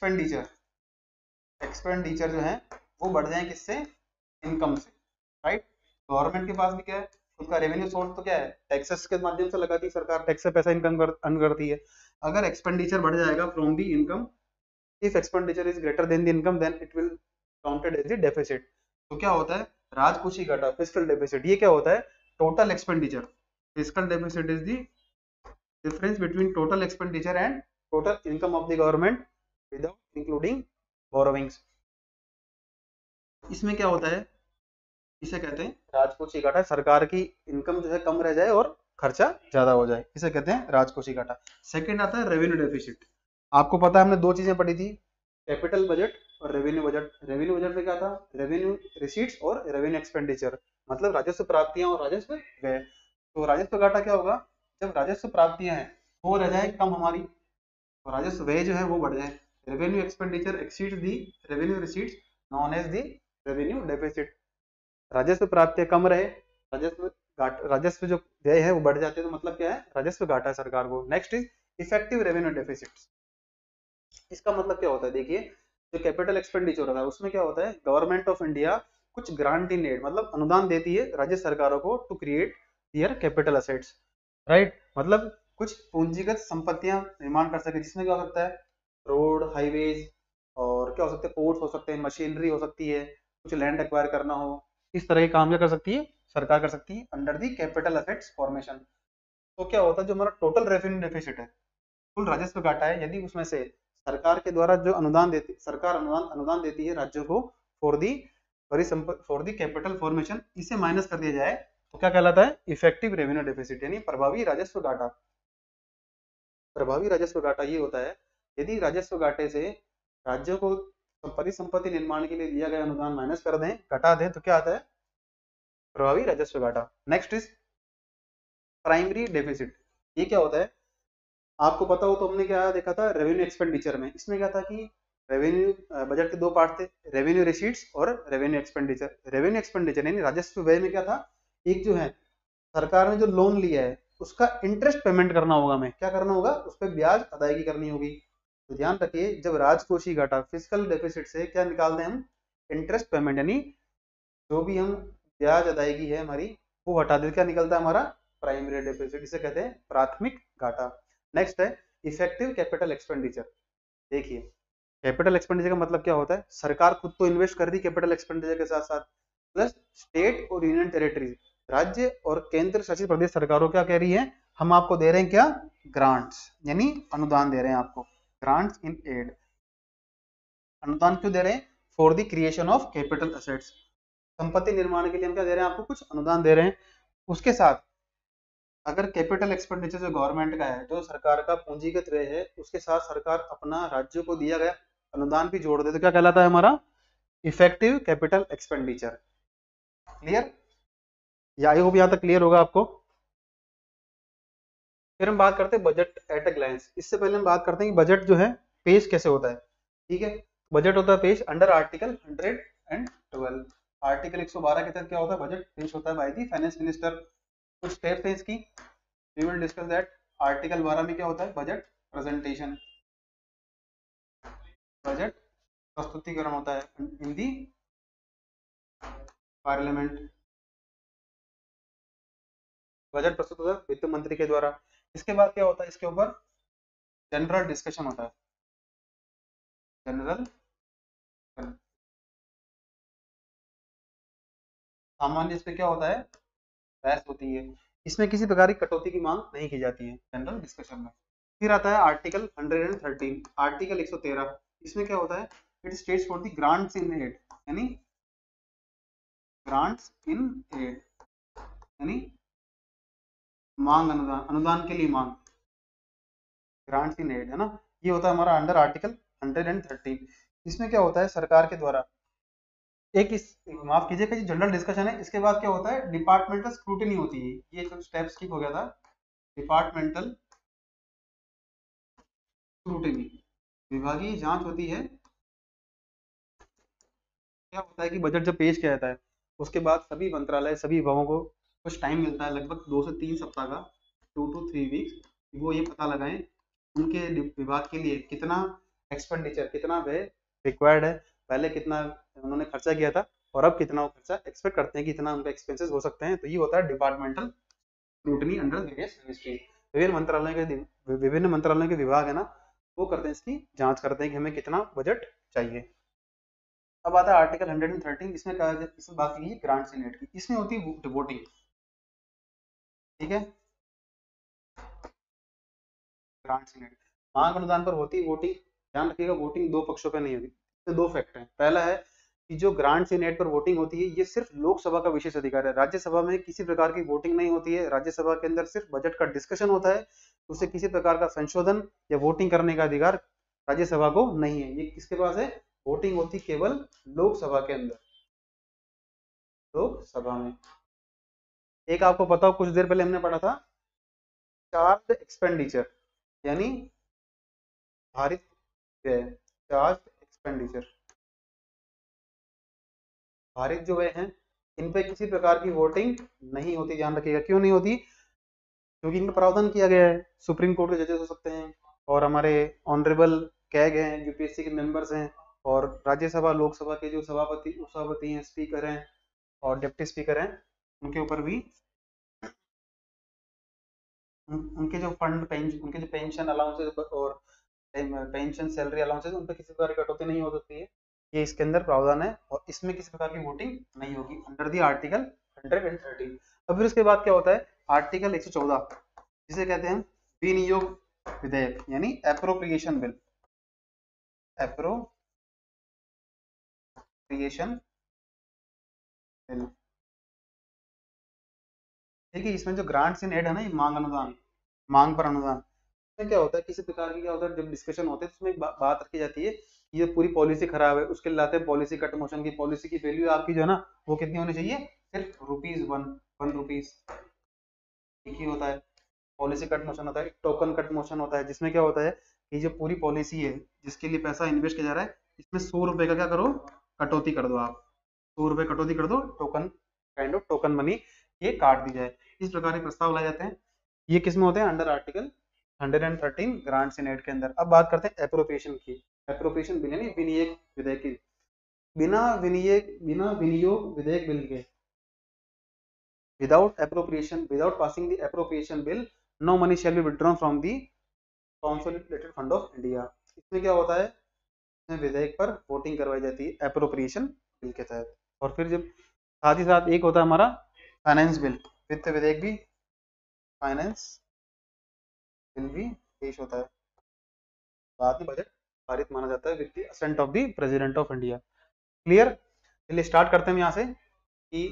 एक्सपेंडिचर जो है वो बढ़ जाए किससे? इनकम से, राइट। गवर्नमेंट के पास भी क्या है, उसका रेवेन्यू सोर्स तो क्या है, टैक्सेस के माध्यम से लगाती है सरकार, टैक्स से पैसा इनकम अर्न करती है। अगर एक्सपेंडिचर बढ़ जाएगा from the income, if expenditure is greater than the income then it will counted as the deficit. तो क्या होता है राजकोषीय घाटा, फिस्कल डेफिसिट। ये क्या होता है? Total expenditure. Fiscal deficit is the difference between total expenditure and total income of the government without including borrowings. इसमें क्या होता है, इसे कहते हैं राजकोषीय घाटा। सरकार की इनकम जो है कम रह जाए और खर्चा ज्यादा हो जाए, इसे कहते हैं राजकोषीय घाटा। सेकंड आता है रेवेन्यू डेफिसिट। आपको पता है हमने दो चीजें पढ़ी थी, कैपिटल बजट और रेवेन्यू बजट। रेवेन्यू बजट में क्या था? रेवेन्यू रिसीट्स और रेवेन्यू एक्सपेंडिचर, मतलब राजस्व प्राप्तियां और राजस्व व्यय। तो राजस्व घाटा क्या होगा? जब राजस्व प्राप्तियां हैं वो रह जाए कम हमारी, तो राजस्व व्यय जो है वो बढ़ जाए। Revenue expenditure exceeds the revenue receipts known as the revenue deficit. राजस्व प्राप्तियां कम रहे, राजस्व जो व्यय है वो बढ़ जाते हैं, तो मतलब क्या है? राजस्व घाटा है सरकार को। Next is effective revenue deficit. इसका मतलब क्या होता है? देखिए जो कैपिटल एक्सपेंडिचर होता है उसमें क्या होता है, गवर्नमेंट ऑफ इंडिया कुछ ग्रांट इन एड, मतलब अनुदान देती है राज्य सरकारों को to create their capital assets, right. मतलब कुछ पूंजीगत संपत्तियां निर्माण कर सके, जिसमें क्या हो सकता है? रोड, हाईवेज, और क्या हो सकते हैं? पोर्ट्स हो सकते हैं, मशीनरी हो सकती है, कुछ लैंड एक्वायर करना हो, इस तरह के काम क्या कर सकती है सरकार कर सकती है under the capital assets formation. तो क्या होता है, जो हमारा टोटल रेवेन्यू डेफिसिट है, कुल राजस्व घाटा है, यदि उसमें से सरकार के द्वारा जो अनुदान देती, सरकार अनुदान देती है राज्यों को फॉर दी कैपिटल फॉर्मेशन, इसे माइनस कर दिया जाए तो क्या कहलाता है? इफेक्टिव रेवेन्यू डेफिसिट, यानी प्रभावी राजस्व घाटा। प्रभावी राजस्व घाटा ये होता है यदि राजस्व घाटे से राज्यों को परिसंपत्ति निर्माण के लिए दिया गया अनुदान माइनस कर दें, घटा दें, तो क्या आता है? प्रभावी राजस्व घाटा। Next is primary deficit. ये क्या होता है? आपको पता हो तो हमने क्या देखा था रेवेन्यू एक्सपेंडिचर में, इसमें क्या था कि रेवेन्यू बजट के दो पार्ट थे, रेवेन्यू रिसीट्स और रेवेन्यू एक्सपेंडिचर। रेवेन्यू एक्सपेंडिचर यानी राजस्व व्यय में क्या था, एक जो है सरकार ने जो लोन लिया है उसका इंटरेस्ट पेमेंट करना होगा, हमें क्या करना होगा? उस पर ब्याज अदायगी करनी होगी। तो ध्यान रखिए जब राजकोषीय घाटा फिस्कल डेफिसिट से क्या निकालते हैं हम? इंटरेस्ट पेमेंट, यानी जो भी हम ब्याज अदायगी है हमारी वो हटा दे, क्या निकलता है हमारा? प्राइमरी डेफिसिट, इसे कहते हैं प्राथमिक घाटा। नेक्स्ट है इफेक्टिव कैपिटल एक्सपेंडिचर। देखिए कैपिटल एक्सपेंडिचर का मतलब क्या होता है? सरकार खुद तो इन्वेस्ट कर रही कैपिटल एक्सपेंडिचर के साथ साथ, प्लस स्टेट और यूनियन टेरिटरीज, राज्य और केंद्र शासित प्रदेश सरकारों क्या कह रही है? हम आपको दे रहे हैं क्या? ग्रांट्स, यानी अनुदान दे रहे हैं आपको, ग्रांट्स इन एड। अनुदान क्यों दे रहे हैं? For the creation of capital assets, संपत्ति निर्माण के लिए हम क्या दे रहे हैं आपको? कुछ अनुदान दे रहे हैं। उसके साथ अगर कैपिटल एक्सपेंडिचर जो गवर्नमेंट का है, जो सरकार का पूंजीगत व्यय है, उसके साथ सरकार अपना राज्यों को दिया गया अनुदान भी जोड़ दे, तो क्या कहलाता है हमारा? Effective capital expenditure. क्लियर? या आई होप यहां तक क्लियर होगा आपको। फिर हम बात करते हैं बजट एट अ ग्लैंस। इससे पहले हम बात करते हैं कि बजट जो है पेश कैसे होता है। ठीक है, बजट होता है पेश अंडर आर्टिकल 112। आर्टिकल 112 के तहत क्या होता है? बजट पेश होता है बाय दी फाइनेंस मिनिस्टर। कुछ स्टेप्स हैं इसकी, we will discuss that. Article 12 में क्या होता है? बजट प्रेजेंटेशन, बजट प्रस्तुतिकरण होता है इन दी पार्लियामेंट। बजट प्रस्तुत होता है वित्त मंत्री के द्वारा। इसके बाद क्या होता है? इसके ऊपर जनरल डिस्कशन होता है, जनरल सामान्य। इस पे क्या होता है? बहस होती है। इसमें किसी प्रकार की कटौती की मांग नहीं की जाती है जनरल डिस्कशन में। फिर आता है आर्टिकल 113, आर्टिकल 113। इसमें क्या होता है? It states for the grants in aid, यानी ग्रांट्स इन एड, यानी मांग अनुदान, अनुदान के लिए मांग, ग्रांट्स इन एड है ना, ये होता है हमारा अंडर आर्टिकल 113। इसमें क्या होता है, सरकार के द्वारा एक इस माफ कीजिएगा, ये जनरल डिस्कशन है। इसके बाद क्या होता है, डिपार्टमेंटल स्क्रूटिनी होती है, ये जो स्टेप स्किप हो गया था, डिपार्टमेंटल स्क्रूटिनी, विभागीय जांच होती है। क्या होता है कि बजट जब पेश किया जाता है उसके बाद सभी मंत्रालय, सभी विभागों को कुछ टाइम मिलता है, लगभग 2 से 3 सप्ताह का, 2 to 3 वीक्स, वो ये पता लगाएं उनके विभाग के लिए कितना एक्सपेंडिचर, कितना व्यय रिक्वायर्ड है, पहले कितना उन्होंने खर्चा किया था और अब कितना वो खर्चा एक्सपेक्ट करते हैं, कितना उनका एक्सपेंसेस हो सकते हैं। तो ये होता है departmental scrutiny under various ministry. विभिन्न मंत्रालयों के विभाग है ना, वो करते हैं, इसकी जांच करते हैं कि हमें कितना बजट चाहिए। अब आता है आर्टिकल 113, इसमें बात की ग्रांट्स इन एड की। इसमें होती है वोटिंग, ठीक है, ग्रांट्स इन एड, मांग अनुदान पर होती है वोटिंग। ध्यान रखिएगा, वोटिंग दो पक्षों पर नहीं होती। तो दो फैक्ट हैं, पहला है कि जो ग्रांट्स इन एड पर वोटिंग होती है ये सिर्फ लोकसभा का विशेष अधिकार है, राज्यसभा में किसी प्रकार की वोटिंग नहीं होती है। राज्यसभा के अंदर सिर्फ बजट का डिस्कशन होता है, उससे किसी प्रकार का संशोधन या वोटिंग करने का अधिकार राज्यसभा को नहीं है। ये किसके पास है, वोटिंग होती केवल लोकसभा के अंदर, लोकसभा में। एक आपको पता हो, कुछ देर पहले हमने पढ़ा था चार्ज एक्सपेंडिचर, यानी भारित व्यय, चार्ज एक्सपेंडिचर, भारित जो व्यय हैं इन पे किसी प्रकार की वोटिंग नहीं होती। ध्यान रखिएगा, क्यों नहीं होती, क्योंकि इनका प्रावधान किया गया है। सुप्रीम कोर्ट के जजेस हो सकते हैं, और हमारे ऑनरेबल कैग हैं, यूपीएससी के मेंबर्स हैं, और राज्यसभा लोकसभा के जो सभापति हैं, स्पीकर हैं और डिप्टी स्पीकर हैं, उनके ऊपर भी उनके जो फंड उनके जो पेंशन अलाउंसेस और पेंशन सैलरी अलाउंसेस, उन पर किसी प्रकार की कटौती नहीं हो सकती है। ये इसके अंदर प्रावधान है, और इसमें किसी प्रकार की वोटिंग नहीं होगी अंडर दी आर्टिकल 113। अब फिर उसके बाद क्या होता है, आर्टिकल 114, जिसे कहते हैं विनियोग विधेयक, यानी एप्रोप्रिएशन बिल, एप्रोप्रिएशन बिल, ठीक है। इसमें जो ग्रांट्स इन एड है ना, ये मांग अनुदान, मांग पर अनुदान, इसमें क्या होता है, किसी प्रकार की क्या होता है, जब डिस्कशन होते हैं तो उसमें बात रखी जाती है, ये पूरी पॉलिसी खराब है, उसके लिए लाते हैं पॉलिसी कट मोशन की। पॉलिसी की वैल्यू आपकी जो है ना, वो कितनी होनी चाहिए, सिर्फ ₹1 एक ही होता है। पॉलिसी कट मोशन होता है, एक टोकन कट मोशन होता है, जिसमें क्या होता है कि जो पूरी पॉलिसी है जिसके लिए पैसा इन्वेस्ट किया जा रहा है, इसमें 100 रुपए का क्या करो, कटौती कर दो। आप 100 रुपए कटौती कर दो, token, kind of token money ये काट दी जाए। इस प्रकार के प्रस्ताव लाए जाते हैं। ये किस में होते हैं, under article 113 grants in aid के अंदर। अब बात करते हैं एप्रोप्रिएशन की। एप्रोप्रिएशन बिल यानी विनियोग विधेयक की। बिना विनियोग विधेयक बिल के, without passing the appropriation bill, no money shall be withdrawn from the consolidated fund of India। इसमें क्या होता है, इसमें विधेयक पर वोटिंग करवाई जाती है एप्रोप्रिएशन बिल के तहत। और फिर जब साथ ही साथ एक होता है हमारा फाइनेंस बिल, वित्त विधेयक भी, फाइनेंस बिल भी पेश होता है। बाद में बजट पारित माना जाता है with the assent of the president of India. Clear. चलिए स्टार्ट करते हैं यहाँ से कि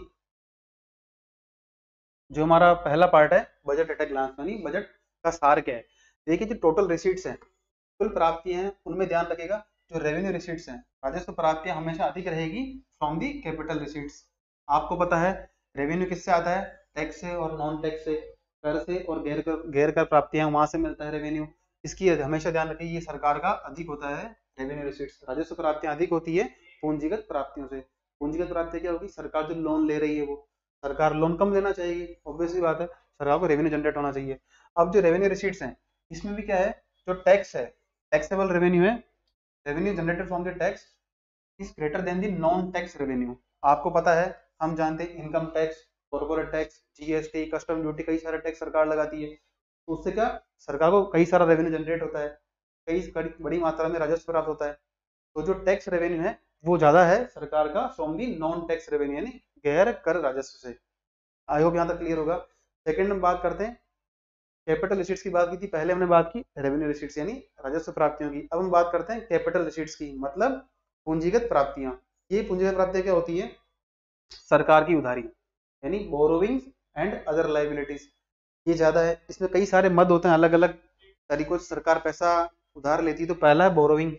जो हमारा पहला पार्ट है बजट एट ए ग्लांस, यानी बजट का सार क्या है। देखिए, जो टोटल रिसीट्स हैं, कुल प्राप्तियां हैं, उनमें ध्यान रखिएगा जो रेवेन्यू रिसीट्स हैं, राजस्व प्राप्तियां हमेशा अधिक रहेगी फ्रॉम दी कैपिटल रिसीट्स। आपको पता है रेवेन्यू किससे आता है, टैक्स से और नॉन टैक्स से, कर से और गैर कर प्राप्तियां, वहां से मिलता है रेवेन्यू। इसकी हमेशा ध्यान रखिए, ये सरकार का अधिक होता है रेवेन्यू रिसीट्स। राजस्व प्राप्तियां अधिक होती है पूंजीगत प्राप्तियों से। पूंजीगत प्राप्तियां क्या होगी, सरकार जो लोन ले रही है, वो सरकार लोन कम लेना चाहिए, ऑब्वियसली बात है, सरकार को रेवेन्यू जनरेट होना चाहिए। अब जो रेवेन्यू रिसीट्स हैं, इसमें भी क्या है, जो टैक्स है, टैक्सेबल रेवेन्यू है, revenue generated from the tax is greater than the non tax revenue. आपको पता है, हम जानते हैं income tax, corporate tax, GST, custom duty, कई सारे टैक्स सरकार लगाती है। तो उससे क्या, सरकार को कई सारा रेवेन्यू जनरेट होता है, कई बड़ी मात्रा में राजस्व प्राप्त होता है। तो जो टैक्स रेवेन्यू है वो ज्यादा है सरकार का from the non tax revenue, यानी गैर कर राजस्व से। आई होप यहाँ तक क्लियर होगा। सेकंड हम बात करते हैं कैपिटल रिसीट्स की। बात की थी पहले, हमने बात की रेवेन्यू रिसीट्स यानी राजस्व प्राप्तियों की। अब हम बात करते हैं कैपिटल रिसीट्स की, मतलब पूंजीगत प्राप्तियां। ये पूंजीगत प्राप्तियां क्या होती है, सरकार की उधारी, यानी बोरोविंग्स एंड अदर लाइबिलिटीज। ये ज्यादा है। इसमें कई सारे मद होते हैं, अलग अलग तरीकों से सरकार पैसा उधार लेती है। तो पहला है बोरोविंग,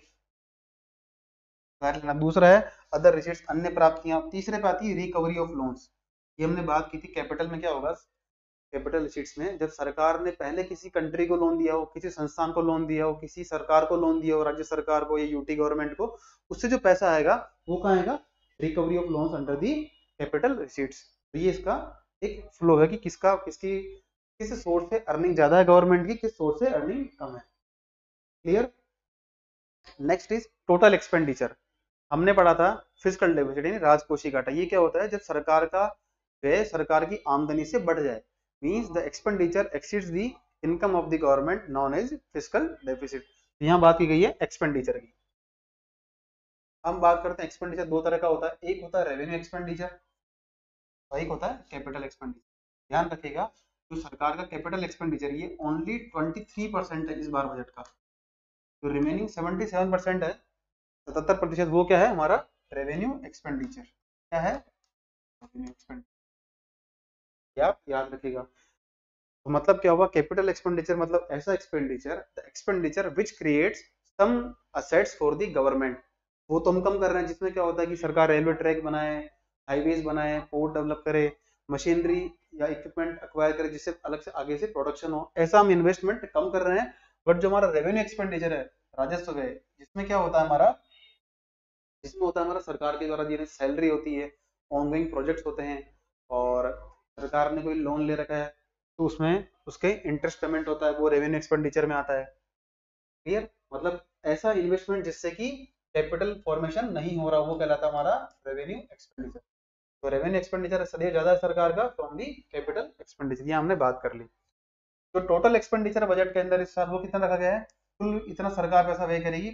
दूसरा है अदर रिसीट्स, अन्य प्राप्तियां, तीसरे पे आती है रिकवरी ऑफ लोन्स। ये हमने बात की थी कैपिटल में क्या होगा, कैपिटल रिसीट्स में जब सरकार ने पहले किसी कंट्री को लोन दिया हो, किसी संस्थान को लोन दिया हो, किसी सरकार को लोन दिया हो, राज्य सरकार को या यूटी गवर्नमेंट को, उससे जो पैसा आएगा वो कहाँ आएगा, recovery of loans under the capital receipts. तो ये इसका एक फ्लो है कि किस सोर्स से अर्निंग ज्यादा है गवर्नमेंट की, किस सोर्स से अर्निंग कम है। Clear. Next is total expenditure. हमने पढ़ा था फिस्कल डेफिसिट यानी राजकोषीय घाटा। ये क्या होता है, जब सरकार का व्यय सरकार की आमदनी से बढ़ जाए, means the expenditure exceeds the income of the government, known as fiscal deficit. यहाँ बात की गई है एक्सपेंडिचर की। हम बात करते हैं एक्सपेंडिचर दो तरह का होता है, एक होता है रेवेन्यू एक्सपेंडिचर और एक होता है कैपिटल एक्सपेंडिचर। ध्यान रखिएगा जो सरकार का कैपिटल एक्सपेंडिचर ये ओनली 23% है इस बार बजट का, जो रिमेनिंग 77% है, 77% वो क्या है हमारा रेवेन्यू एक्सपेंडिचर। क्या है रेवेन्यू एक्सपेंडिचर, आप याद रखिएगा। तो मतलब क्या हुआ, कैपिटल एक्सपेंडिचर मतलब ऐसा expenditure, the expenditure which creates some assets for the government. वो तो हम कम कर रहे हैं जिसमें क्या होता है कि सरकार रेलवे ट्रैक बनाए, हाईवेज बनाए, पोर्ट डेवलप करे, मशीनरी या इक्विपमेंट अक्वायर करे जिससे अलग से आगे से प्रोडक्शन हो, ऐसा हम इन्वेस्टमेंट कम कर रहे हैं। बट जो हमारा रेवेन्यू एक्सपेंडिचर है, राजस्व व्यय, जिसमें क्या होता है हमारा, जिसमें होता है हमारा सरकार के द्वारा दी गई सैलरी होती है, ऑनगोइंग प्रोजेक्ट्स होते हैं, और सरकार ने कोई लोन ले रखा है तो उसमें उसके इंटरेस्ट पेमेंट होता है, वो रेवेन्यू एक्सपेंडिचर में आता है। क्लियर। मतलब ऐसा इन्वेस्टमेंट जिससे कि कैपिटल फॉर्मेशन नहीं हो रहा, वो कहलाता है हमारा रेवेन्यू एक्सपेंडिचर। तो रेवेन्यू एक्सपेंडिचर सदैव ज्यादा है सरकार का फ्रॉम दी कैपिटल एक्सपेंडिचर, ये हमने बात कर ली। तो टोटल एक्सपेंडिचर बजट के अंदर इस साल वो कितना रखा गया है, कुल इतना सरकार पैसा व्यय करेगी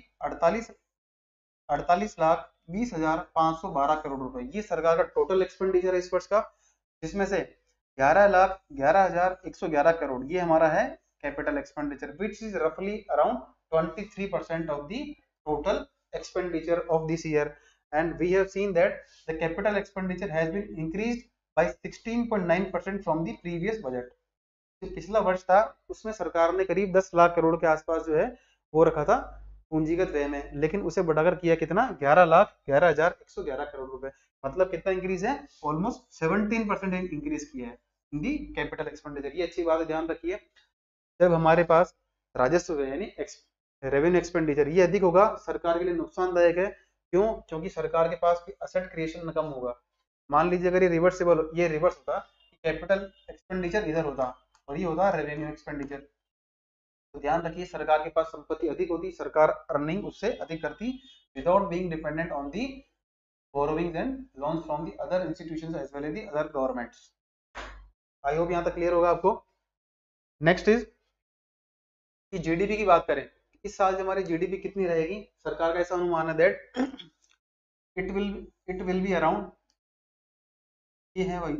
48,20,512 करोड़ रुपए। ये सरकार का टोटल एक्सपेंडिचर है इस वर्ष का, जिसमें से 11,11,111 करोड़ ये हमारा है कैपिटल एक्सपेंडिचर, विच इज रफली around 23% of the total expenditure of this year, and we have seen that the capital expenditure has been increased by 16.9% from the previous budget। जो पिछला वर्ष था उसमें सरकार ने करीब 10 लाख करोड़ के आसपास जो है वो रखा था पूंजीगत व्यय में, लेकिन उसे बढ़ाकर किया कितना, 11,11,111 करोड़ रुपए। मतलब कितना इंक्रीज है, ऑलमोस्ट 17% इंक्रीज किया है इन दी कैपिटल एक्सपेंडिचर। ये अच्छी बात है, ध्यान रखिए। जब हमारे पास राजस्व व्यय यानी रेवेन्यू एक्सपेंडिचर ये अधिक होगा, सरकार के लिए नुकसानदायक है। क्यों, क्योंकि सरकार के पास असेट क्रिएशन कम होगा। मान लीजिए अगर ये रिवर्स होता कि कैपिटल एक्सपेंडिचर इधर होता और ये होता रेवेन्यू एक्सपेंडिचर, तो ध्यान रखिए सरकार के पास संपत्ति अधिक होती, सरकार अर्निंग उससे अधिक करती without being dependent on the borrowings and loans from the other institutions as well as the other governments. I hope यहां तक क्लियर होगा आपको। नेक्स्ट इज कि जीडीपी की बात करें, इस साल हमारी जीडीपी कितनी रहेगी, सरकार का ऐसा अनुमान है that it will be around, ये है भाई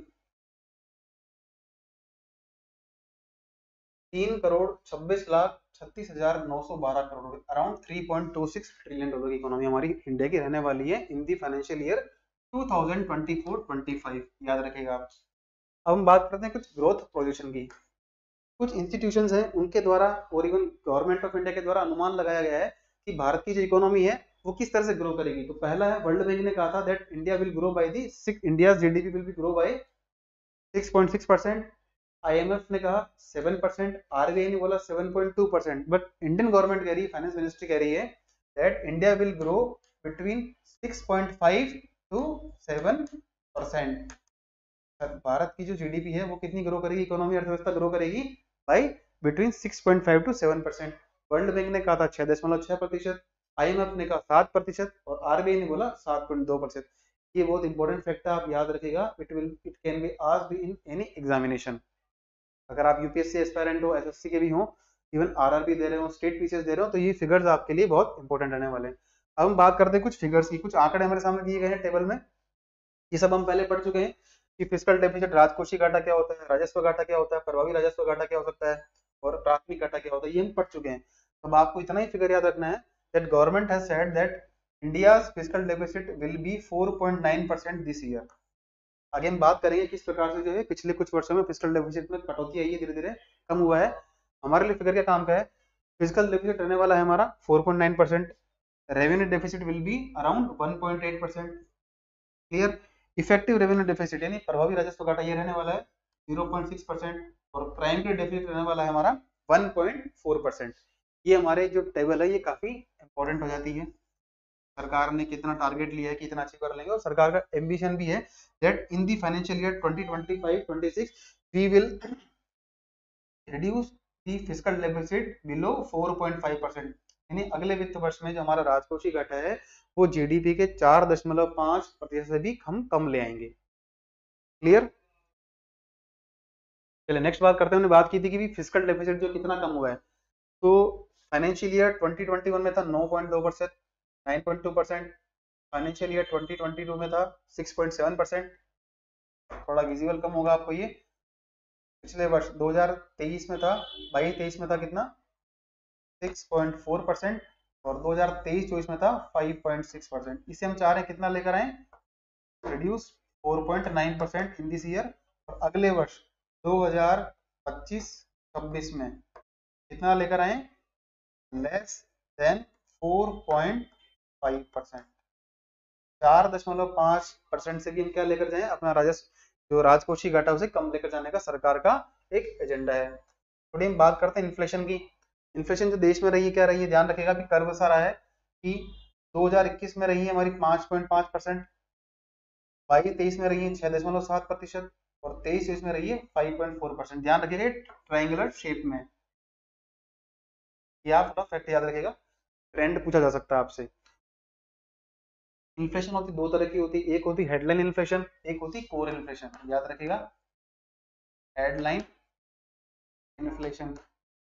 3,26,36,912 करोड़, अराउंड 3.26 ट्रिलियन डॉलर की इकोनॉमी हमारी इंडिया की रहने वाली है इन दी फाइनेंशियल ईयर 2024-25, याद रखेगा आप। अब हम बात करते हैं कुछ ग्रोथ प्रोजेक्शन की। कुछ इंस्टीट्यूशंस हैं उनके द्वारा और इवन गवर्नमेंट ऑफ इंडिया के द्वारा अनुमान लगाया गया है कि भारत की जो इकोनॉमी है वो किस तरह से ग्रो करेगी। तो पहला है, वर्ल्ड बैंक ने कहा था that India will grow by the India's GDP will be grow by 6.6%, IMF ने कहा 7%, आरबीआई ने बोला 7.2%, बट इंडियन गवर्नमेंट कह रही है, फाइनेंस मिनिस्ट्री कह रही है that India will grow between 6.5 to 7%। भारत की जो जीडीपी है वो कितनी ग्रो करेगी, इकोनॉमी अर्थव्यवस्था ग्रो करेगी by between 6.5 to 7%। World bank ने कहा था 6.6%, आईएमएफ ने कहा 7% और आरबीआई ने बोला 7.2%। ये बहुत इंपॉर्टेंट फैक्ट है, आप याद रखिएगा। It can be asked in any examination. अगर आप यूपीएससी एस्पायरेंट हो, एसएससी के भी हो, इवन आरआरबी दे रहे हो, स्टेट पीसीएस दे रहे हो, तो ये फिगर्स आपके लिए बहुत इंपॉर्टेंट रहने वाले हैं। अब हम बात करते हैं कुछ फिगर्स की। कुछ आंकड़े हमारे सामने दिए गए हैं टेबल में, ये सब हम पहले पढ़ चुके हैं कि फिस्कल डेफिसिट, राजकोषीय घाटा क्या होता है, राजस्व घाटा क्या होता है, प्रभावी राजस्व घाटा क्या हो सकता है, और प्राथमिक घाटा क्या होता है, ये हम पढ़ चुके हैं। अब आपको इतना ही फिगर याद रखना है that government has said that India's fiscal deficit will be 4.9% this year. आगे हम बात करेंगे किस प्रकार से जो है पिछले कुछ वर्षों में फिस्कल डेफिसिट में कटौती आई है, धीरे धीरे कम हुआ है। हमारे लिए फिगर क्या काम का है, फिजिकल डेफिसिट रहने वाला है हमारा 4.9%, revenue deficit will be around 1.8%। Clear. Effective revenue deficit यानी प्रभावी राजस्व घाटा ये रहने वाला है 0.6%, और प्राइमरी डेफिसिट रहने वाला है हमारा 1.4%। ये हमारे जो टेबल है ये काफी इंपॉर्टेंट हो जाती है। सरकार ने कितना टारगेट लिया है, कितना अचीव कर लेंगे, और सरकार का एम्बिशन भी है that in the financial year 2025-26 we will reduce the fiscal deficit below 4.5%। यानी अगले वित्त वर्ष में जो हमारा राजकोषीय घाटा है वो जीडीपी के 4.5% से भी हम कम ले आएंगे। क्लियर। चलिए नेक्स्ट बात करते हैं। हमने बात की थी कि भी फिस्कल डेफिसिट जो कितना कम हुआ है, तो फाइनेंशियल ईयर 2021 में था 9.2%, 9.2%। फाइनेंशियल ईयर 2022 में था 6.7%। थोड़ा विजिबल कम होगा आपको ये। पिछले वर्ष 2023 में था, 22-23 में था कितना 6.4%, और 2023-24 में था 5.6%। इसे हम चाह रहे हैं कितना लेकर आए, रिड्यूस 4.9% इन दिस ईयर, और अगले वर्ष 2025-26 में कितना लेकर आए, लेस देन 4.5%। 4.5% से भी हम क्या लेकर जाएं, अपना राजस्व जो राजकोषीय घाटा उसे कम लेकर जाने का सरकार का एक एजेंडा है। थोड़ी हम बात करते हैं इन्फ्लेशन की। इन्फ्लेशन जो देश में रही है क्या रही है, ध्यान रखिएगा भी कर्व सा रहा है कि 2021 में रही है हमारी 5.5%, 22-23 में रही है 6.7%, और 23-24 में रही है 5.4%। ध्यान रखिएगा ट्रायंगुलर शेप में, ये आप थोड़ा फैक्ट याद रखिएगा, ट्रेंड पूछा जा सकता है आपसे। इन्फ्लेशन होती दो तरह की होती है, एक होती हेडलाइन इन्फ्लेशन, एक होती कोर इन्फ्लेशन। याद रखिएगा headline inflation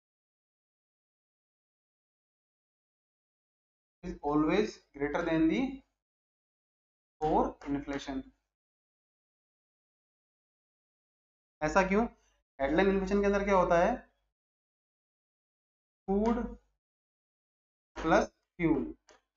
is always greater than the core inflation. ऐसा क्यों, हेडलाइन इन्फ्लेशन के अंदर क्या होता है, फूड प्लस फ्यूल,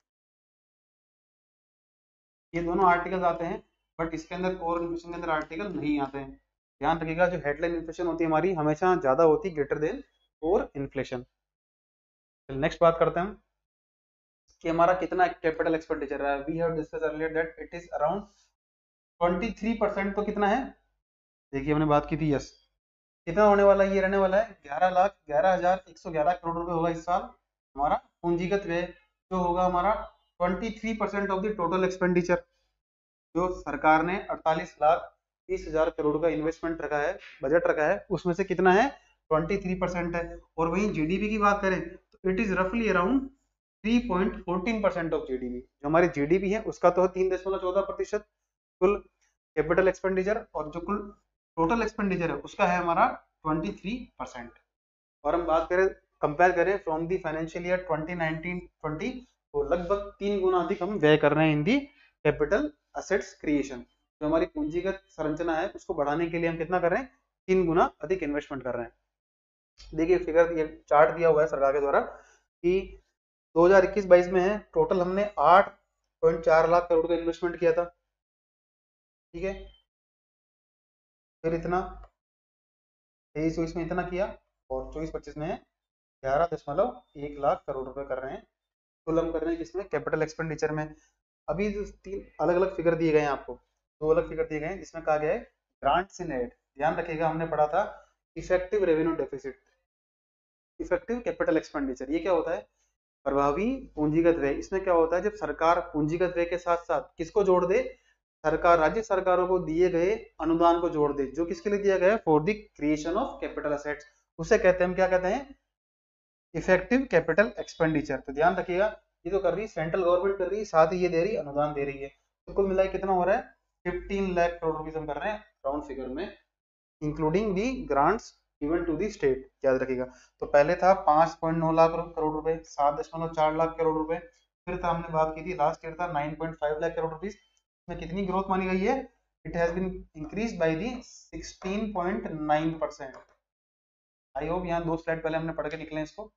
ये दोनों आर्टिकल्स आते हैं, बट इसके अंदर कोर इन्फ्लेशन के अंदर आर्टिकल नहीं आते हैं। ध्यान रखिएगा जो हेडलाइन इन्फ्लेशन होती है हमारी हमेशा ज्यादा होती है greater than core inflation. Next बात करते हैं कि हमारा कितना कैपिटल एक्सपेंडिचर है। We have discuss earlier that it is around 23%। तो कितना है, देखिए हमने बात की थी, यस कितना होने वाला है, ये रहने वाला है 11,11,111 करोड़ रुपए होगा इस साल हमारा पूंजीगत व्यय, जो होगा हमारा 23% ऑफ द टोटल एक्सपेंडिचर। जो सरकार ने 48,30,000 करोड़ का इन्वेस्टमेंट रखा है, बजट रखा है, उसमें से कितना है 23% है। और वहीं जीडीपी की बात करें तो इट इज रफली अराउंड 3.14% ऑफ जीडीपी। जो हमारी जीडीपी है उसका तो है 3.14% कुल कैपिटल एक्सपेंडिचर, और जो कुल टोटल एक्सपेंडिचर है उसका है हमारा 23%। और हम बात करें कंपेयर करें फ्रॉम दी फाइनेंशियल ईयर 2019-20, तो लगभग 3 गुना अधिक हम व्यय कर रहे हैं in the capital assets creation. जो हमारी पूंजीगत संरचना है उसको बढ़ाने के लिए हम कितना कर रहे हैं, 3 गुना अधिक इन्वेस्टमेंट कर रहे हैं। देखिए फिगर, ये चार्ट दिया हुआ है सरकार के द्वारा कि 2021-22 में है टोटल हमने 8.4 लाख करोड़ का इन्वेस्टमेंट किया था, ठीक है। फिर इतना 23-24 में इतना किया, और 24-25 में 11.1 लाख करोड़ रुपए कर रहे हैं। कुल हम कर रहे हैं किसमें, कैपिटल एक्सपेंडिचर में। अभी जो 3 अलग अलग फिगर दिए गए हैं आपको, 2 अलग फिगर दिए गए हैं जिसमें कहा गया है ग्रांट्स इन एड। ध्यान रखिएगा हमने पढ़ा था effective revenue deficit, effective capital expenditure, ये क्या होता है, प्रभावी पूंजीगत व्यय। इसमें क्या होता है, जब सरकार पूंजीगत व्यय के साथ साथ किसको जोड़ दे, सरकार राज्य सरकारों को दिए गए अनुदान को जोड़ दे, जो किसके लिए दिया गया है, for the creation of capital assets, उसे कहते हैं, क्या कहते हैं, इफेक्टिव कैपिटल एक्सपेंडिचर। तो ध्यान रखिएगा ये तो कर रही है सेंट्रल गवर्नमेंट कर रही है, साथ ही ये दे रही है, अनुदान दे रही है। तो कुल मिलाकर कितना हो रहा है, 15 लाख करोड़ रुपीज हम कर रहे हैं राउंड फिगर में, including the grants given to the state. याद रखिएगा तो पहले था 5.9 लाख करोड़ रुपए, 7.4 लाख करोड़ रुपए। फिर था हमने बात की थी लास्ट ईयर था 9.5 लाख करोड़ रुपीज। में कितनी ग्रोथ मानी गई है, it has been increase by the 16.9%। I hope यहाँ 2 स्लाइड पहले हमने पढ़ के निकले इसको,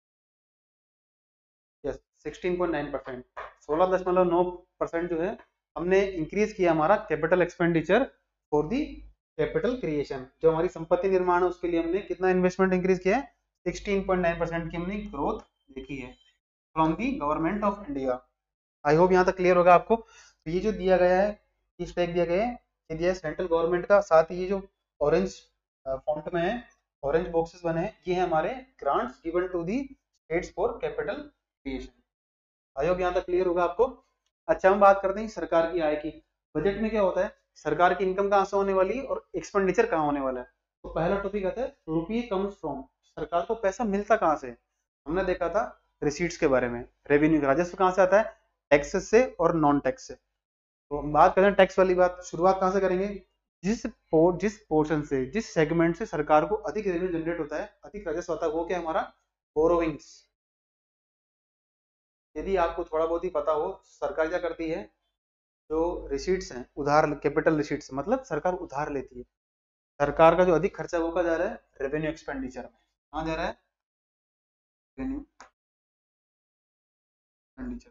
यस 16.9%, 16.9% जो है हमने इंक्रीज किया हमारा capital expenditure for the capital creation. जो हमारी संपत्ति निर्माण है उसके लिए हमने कितना इन्वेस्टमेंट इंक्रीज किया है, 16.9% की हमने ग्रोथ देखी है from the government of India. I hope यहाँ तक क्लियर होगा आपको। तो ये जो दिया गया है, किस टैग दिया गया है, ये दिया है सेंट्रल गवर्नमेंट का। साथ ही ये जो ऑरेंज फॉन्ट में है, ऑरेंज बॉक्सेस बने हैं, ये है हमारे grants given to the states for capital creation. I hope यहाँ तक क्लियर होगा आपको। अच्छा, हम बात करते हैं सरकार की आय की। बजट में क्या होता है, सरकार की इनकम कहाँ से होने वाली है और एक्सपेंडिचर कहाँ होने वाला है। तो पहला टॉपिक आता है रुपये कम्स फ्रॉम, सरकार को पैसा मिलता कहाँ से। हमने देखा था रिसीट्स के बारे में, रेवेन्यू राजस्व कहाँ से आता है, टैक्सेस से और नॉन टैक्स से। तो हम बात करें टैक्स वाली बात, शुरुआत कहाँ से करेंगे, जिस पोर्शन से, जिस सेगमेंट से सरकार को अधिक रेवेन्यू जनरेट होता है, अधिक राजस्व आता है, वो क्या है हमारा, बोरोविंग्स। यदि आपको थोड़ा बहुत ही पता हो, सरकार क्या करती है, जो रिसीट्स हैं, उधार, कैपिटल रिसीट्स मतलब सरकार उधार लेती है। सरकार का जो अधिक खर्चा वो कहाँ जा रहा है, रेवेन्यू एक्सपेंडिचर में। कहाँ जा रहा है, रेवेन्यू एक्सपेंडिचर।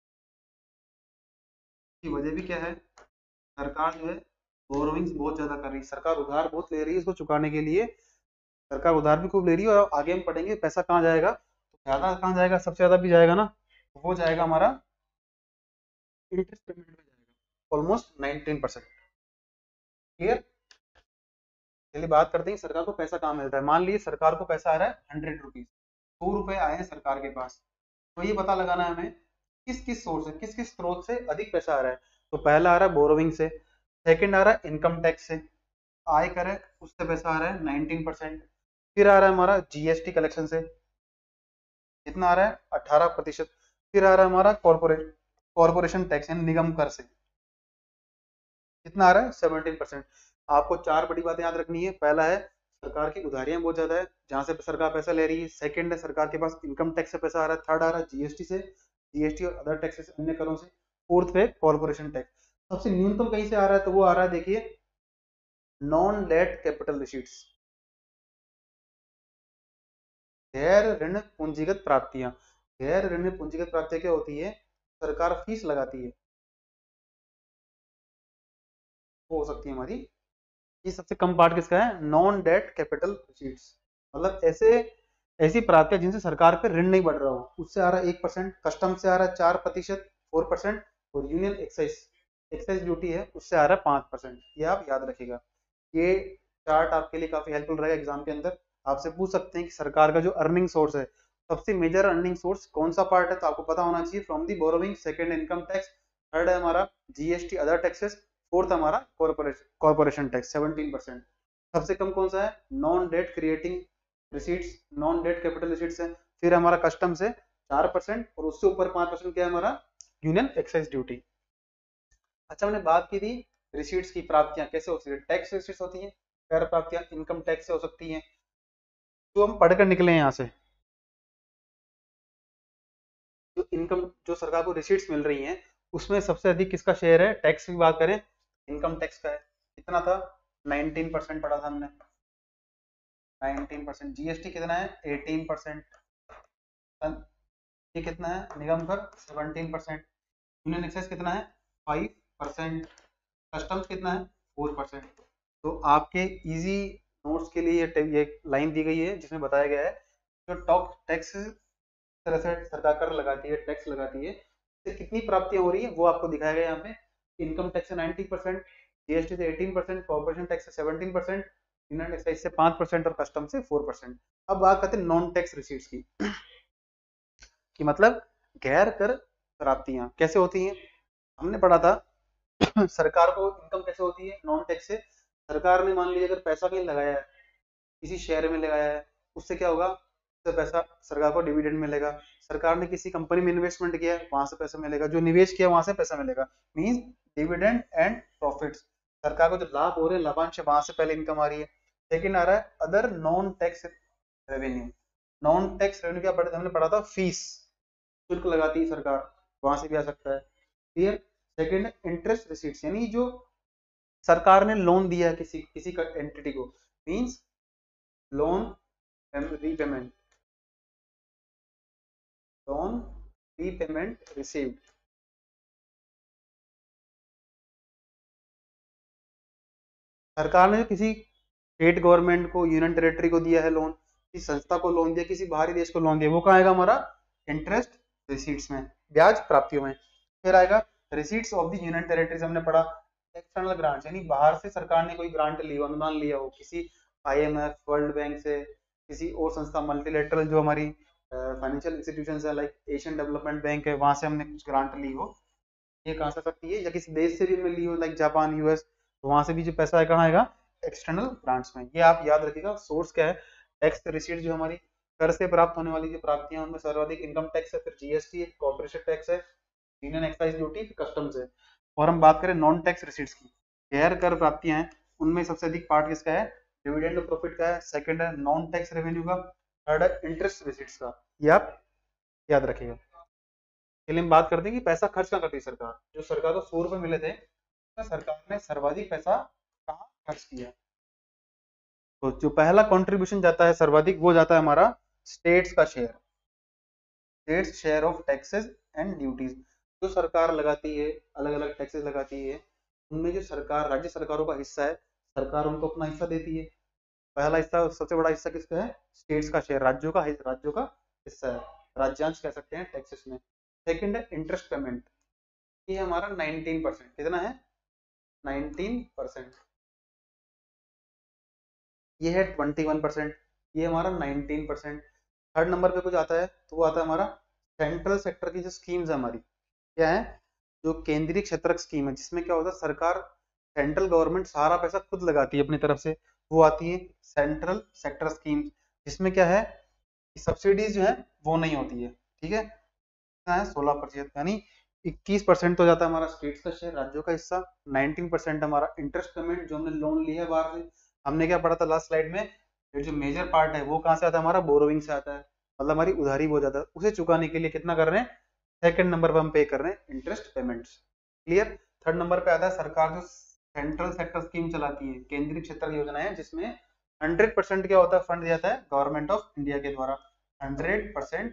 की वजह भी क्या है, सरकार जो है बोरोविंग्स बहुत ज्यादा कर रही है, सरकार उधार बहुत ले रही है, इसको चुकाने के लिए सरकार उधार भी खूब ले रही है। और आगे हम पढ़ेंगे पैसा कहाँ जाएगा, तो ज्यादा कहाँ जाएगा, सबसे ज्यादा भी जाएगा ना, तो वो जाएगा हमारा इंटरेस्ट पेमेंट में जाएगा, ऑलमोस्ट 19%। क्लियर। चलिए बात करते हैं सरकार को पैसा कहाँ मिलता है। मान लीजिए सरकार को पैसा आ रहा है 100 रुपीज, 100 रुपए आए हैं सरकार के पास। तो ये पता लगाना है हमें किस किस सोर्स से, किस किस स्रोत से अधिक पैसा आ रहा है। तो पहला आ रहा है बोरोविंग से, सेकंड आ रहा है इनकम टैक्स से, आयकर है उससे पैसा आ रहा है 19%। फिर आ रहा है हमारा जीएसटी कलेक्शन से, कितना आ रहा है 18%। फिर आ रहा है हमारा कॉर्पोरेशन टैक्स यानी निगम कर से, कितना आ रहा है 17%। आपको चार बड़ी बातें याद रखनी है। पहला है सरकार की उधारियां बहुत ज्यादा है, जहां से सरकार पैसा ले रही है। सेकंड है सरकार के पास इनकम टैक्स से पैसा आ रहा है। थर्ड आ रहा है जीएसटी से, जीएसटी और अदर टैक्सेस अन्य करों से। फोर्थ पे कॉर्पोरेशन टैक्स। सबसे न्यूनतम कहीं से आ रहा है, तो वो आ रहा है देखिए नॉन लेट कैपिटल रिसीट्स, गैर ऋण पूंजीगत प्राप्तियां। गैर ऋण पूंजीगत प्राप्तियां क्या होती है, सरकार फीस लगाती है, वो हो सकती है हमारी। ये सबसे कम पार्ट किसका है, नॉन डेट कैपिटल रिसीट्स, मतलब ऐसे ऐसी प्राप्तियां जिनसे सरकार पे ऋण नहीं बढ़ रहा हो। उससे आ रहा है 1%, कस्टम से आ रहा है 4%, 4%, और यूनियन एक्साइज, एक्साइज ड्यूटी है उससे आ रहा है 5%। ये आप याद रखिएगा। ये चार्ट आपके लिए काफी हेल्पफुल रहेगा एग्जाम के अंदर। आपसे पूछ सकते हैं कि सरकार का जो अर्निंग सोर्स है, सबसे मेजर अर्निंग सोर्स कौन सा पार्ट है, तो आपको पता होना चाहिए from the borrowing, second income tax, third है हमारा जीएसटी अदर टैक्सेस, फोर्थ हमारा कॉर्पोरेशन टैक्स 17%। सबसे कम कौन सा है, non debt creating receipts, non debt capital receipts है। फिर हमारा कस्टम से 4%, और उससे ऊपर 5% क्या है हमारा, यूनियन एक्साइज ड्यूटी। अच्छा, हमने बात की थी रिसीट्स की प्राप्तियां कैसे होती है, टैक्स रिसीट्स होती है, कर प्राप्तियां इनकम टैक्स से हो सकती हैं। तो हम पढ़कर निकले यहाँ से, जो इनकम, जो सरकार को रिसीट्स मिल रही हैं, उसमें सबसे अधिक किसका शेयर है, टैक्स की बात करें, इनकम टैक्स का है। कितना था, 19% पढ़ा था हमने, 19%। जीएसटी कितना है, 18%। ये कितना है, निगम कर 17%। यूनियन एक्साइज कितना है, 5%। कस्टम्स कितना है, 4%। तो आपके इजी नोट्स के लिए ये लाइन दी गई है जिसमें बताया गया है जो टॉप टैक्स तरह से सरकार कर लगाती है, टैक्स लगाती है, तो कितनी प्राप्तियां हो रही है वो आपको दिखाया गया यहाँ पे। इनकम टैक्स से 90%, जीएसटी से 18%, कॉर्पोरेशन टैक्स से 17%, यूनियन एक्साइज से 5% और कस्टम से 4%। अब बात करते हैं नॉन टैक्स रिसीट्स की कि मतलब गैर कर प्राप्तियां कैसे होती हैं। हमने पढ़ा था सरकार को इनकम कैसे होती है नॉन टैक्स से। सरकार ने मान लीजिए अगर पैसा कहीं लगाया है, किसी शेयर में लगाया है, उससे क्या होगा, उससे पैसा सरकार को डिविडेंड मिलेगा। सरकार ने किसी कंपनी में इन्वेस्टमेंट किया है, वहां से पैसा मिलेगा, जो निवेश किया वहां से पैसा मिलेगा, मींस डिविडेंड एंड प्रॉफिट्स। सरकार को जो लाभ हो रहे हैं, लाभांश, वहां से पहले इनकम आ रही है। सेकंड आ रहा है other non tax revenue. Non tax revenue क्या पढ़ा, हमने पढ़ा था फीस, शुल्क लगाती है सरकार, वहां से भी आ सकता है। क्लियर। सेकंड इंटरेस्ट रिसीट्स, यानी जो सरकार ने लोन दिया है किसी किसी एंटिटी को, means loan repayment, loan repayment received. सरकार ने जो किसी स्टेट गवर्नमेंट को, यूनियन टेरिटरी को दिया है लोन, किसी संस्था को लोन दिया, किसी बाहरी देश को लोन दिया, वो कहाँ आएगा हमारा इंटरेस्ट रिसीट्स में, ब्याज प्राप्तियों में। फिर आएगा receipts of the union territories, हमने पढ़ा एक्सटर्नल ग्रांट्स, यानी बाहर से सरकार ने कोई ग्रांट ली, अनुदान लिया हो किसी IMF, वर्ल्ड बैंक से, किसी और संस्था मल्टीलेटरल जो हमारी फाइनेंशियल इंस्टीट्यूशन है लाइक एशियन डेवलपमेंट बैंक है, वहां से हमने कुछ ग्रांट ली हो, ये कहाँ से आ सकती है, या किसी देश से भी हमने ली हो लाइक जापान, US, तो वहां से भी जो पैसा है कहाँ आएगा एक्सटर्नल ग्रांट्स में। ये आप याद रखिएगा। सोर्स क्या है, टैक्स रिसीट, जो हमारी कर से प्राप्त होने वाली जो प्राप्तियां, उनमें सर्वाधिक इनकम टैक्स है, फिर GST है, कॉर्पोरेशन टैक्स है, यूनियन एक्साइज ड्यूटी, कस्टम्स है। और हम बात करें नॉन टैक्स रिसीट्स की, गैर कर प्राप्तियां हैं, उनमें सबसे अधिक पार्ट किसका है, डिविडेंड प्रॉफिट का है, सेकंड है नॉन टैक्स रेवेन्यू का, थर्ड है इंटरेस्ट रिसीट्स का। ये आप याद रखिएगा। चलिए हम बात करते हैं कि पैसा खर्च कहाँ करती है सरकार। जो सरकार को 100 रुपए मिले थे, तो सरकार ने सर्वाधिक पैसा कहाँ खर्च किया, तो जो पहला कंट्रीब्यूशन जाता है सर्वाधिक, वो जाता है हमारा स्टेट्स का share, states share of taxes and duties. जो सरकार लगाती है, अलग अलग टैक्सेस लगाती है, उनमें जो सरकार, राज्य सरकारों का हिस्सा है, सरकार उनको अपना हिस्सा देती है। पहला हिस्सा, सबसे बड़ा हिस्सा किसका है, स्टेट्स का शेयर, राज्यों का हिस्सा है, राज्यांश कह सकते हैं टैक्सेस में। सेकंड है इंटरेस्ट पेमेंट, ये हमारा 19%, कितना है 19%। ये है 21%, ये हमारा 19%। थर्ड नंबर पे कुछ आता है, तो वो आता है हमारा सेंट्रल सेक्टर की जो स्कीम्स है हमारी, क्या है, जो केंद्रीय क्षेत्रक स्कीम है, जिसमें क्या होता है, सरकार, सेंट्रल गवर्नमेंट सारा पैसा खुद लगाती है अपनी तरफ से, वो आती है सेंट्रल सेक्टर स्कीम, जिसमें क्या है, सब्सिडीज जो है वो नहीं होती है, ठीक है। कितना है 16%, यानी 21% तो जाता है हमारा स्टेट्स का शेयर, राज्यों का हिस्सा, 19% हमारा इंटरेस्ट पेमेंट, जो हमने लोन लिया है बाहर से। हमने क्या पढ़ा था लास्ट स्लाइड में, ये जो मेजर पार्ट है वो कहाँ से आता है, हमारा बोरोइंग से आता है, मतलब हमारी उधारी बहुत ज्यादा है, उसे चुकाने के लिए कितना कर रहे हैं, सेकंड नंबर पर हम पे कर रहे हैं interest payments. Clear. Third number पे आता है सरकार जो सेंट्रल सेक्टर स्कीम चलाती है, केंद्रीय क्षेत्र योजना है, जिसमें 100% क्या होता है, फंड दिया जाता है गवर्नमेंट ऑफ इंडिया के द्वारा, 100%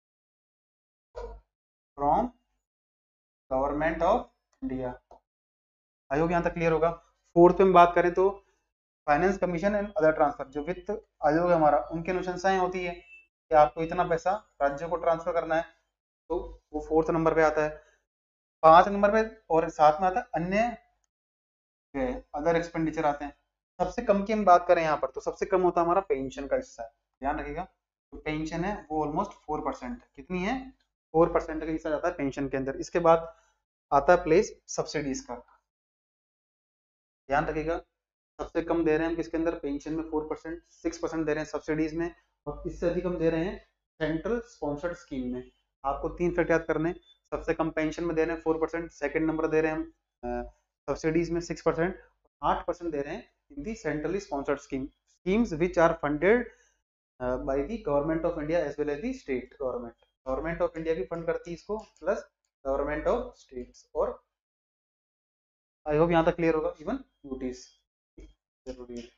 from government of India. I hope यहाँ तक क्लियर होगा। फोर्थ पे हम बात करें तो finance commission and other transfer, जो वित्त आयोग है हमारा, उनकी अनुशंसाएं होती है कि आपको इतना पैसा राज्यों को ट्रांसफर करना है, तो वो फोर्थ नंबर पे आता है। 5 नंबर पे और साथ में आता है अन्य अदर एक्सपेंडिचर आते हैं। सबसे कम की हम बात करें यहाँ पर, तो सबसे कम होता है हमारा पेंशन का हिस्सा है, ध्यान रखिएगा। तो पेंशन है वो ऑलमोस्ट 4% है, कितनी है 4% का हिस्सा जाता है पेंशन के अंदर। इसके बाद आता है प्लेस सब्सिडीज का, ध्यान रखिएगा। सबसे कम दे रहे हैं हम किसके अंदर, पेंशन में 4%, 6% दे रहे हैं सब्सिडीज में, और इससे अधिक हम दे रहे हैं सेंट्रल स्पॉन्सर्ड स्कीम में। आपको 3 फैक्ट याद करने, सबसे कम पेंशन में दे रहे हैं 4%, सेकंड नंबर दे रहे हैं हम सब्सिडीज में 6%, 8% दे रहे हैं in the centrally sponsored schemes which are funded by the government of India as well as the state government. Government of India भी फंड करती है इसको, प्लस गवर्नमेंट ऑफ स्टेट्स। और आई होप यहाँ तक क्लियर होगा। इवन ड्यूटीज जरूरी है,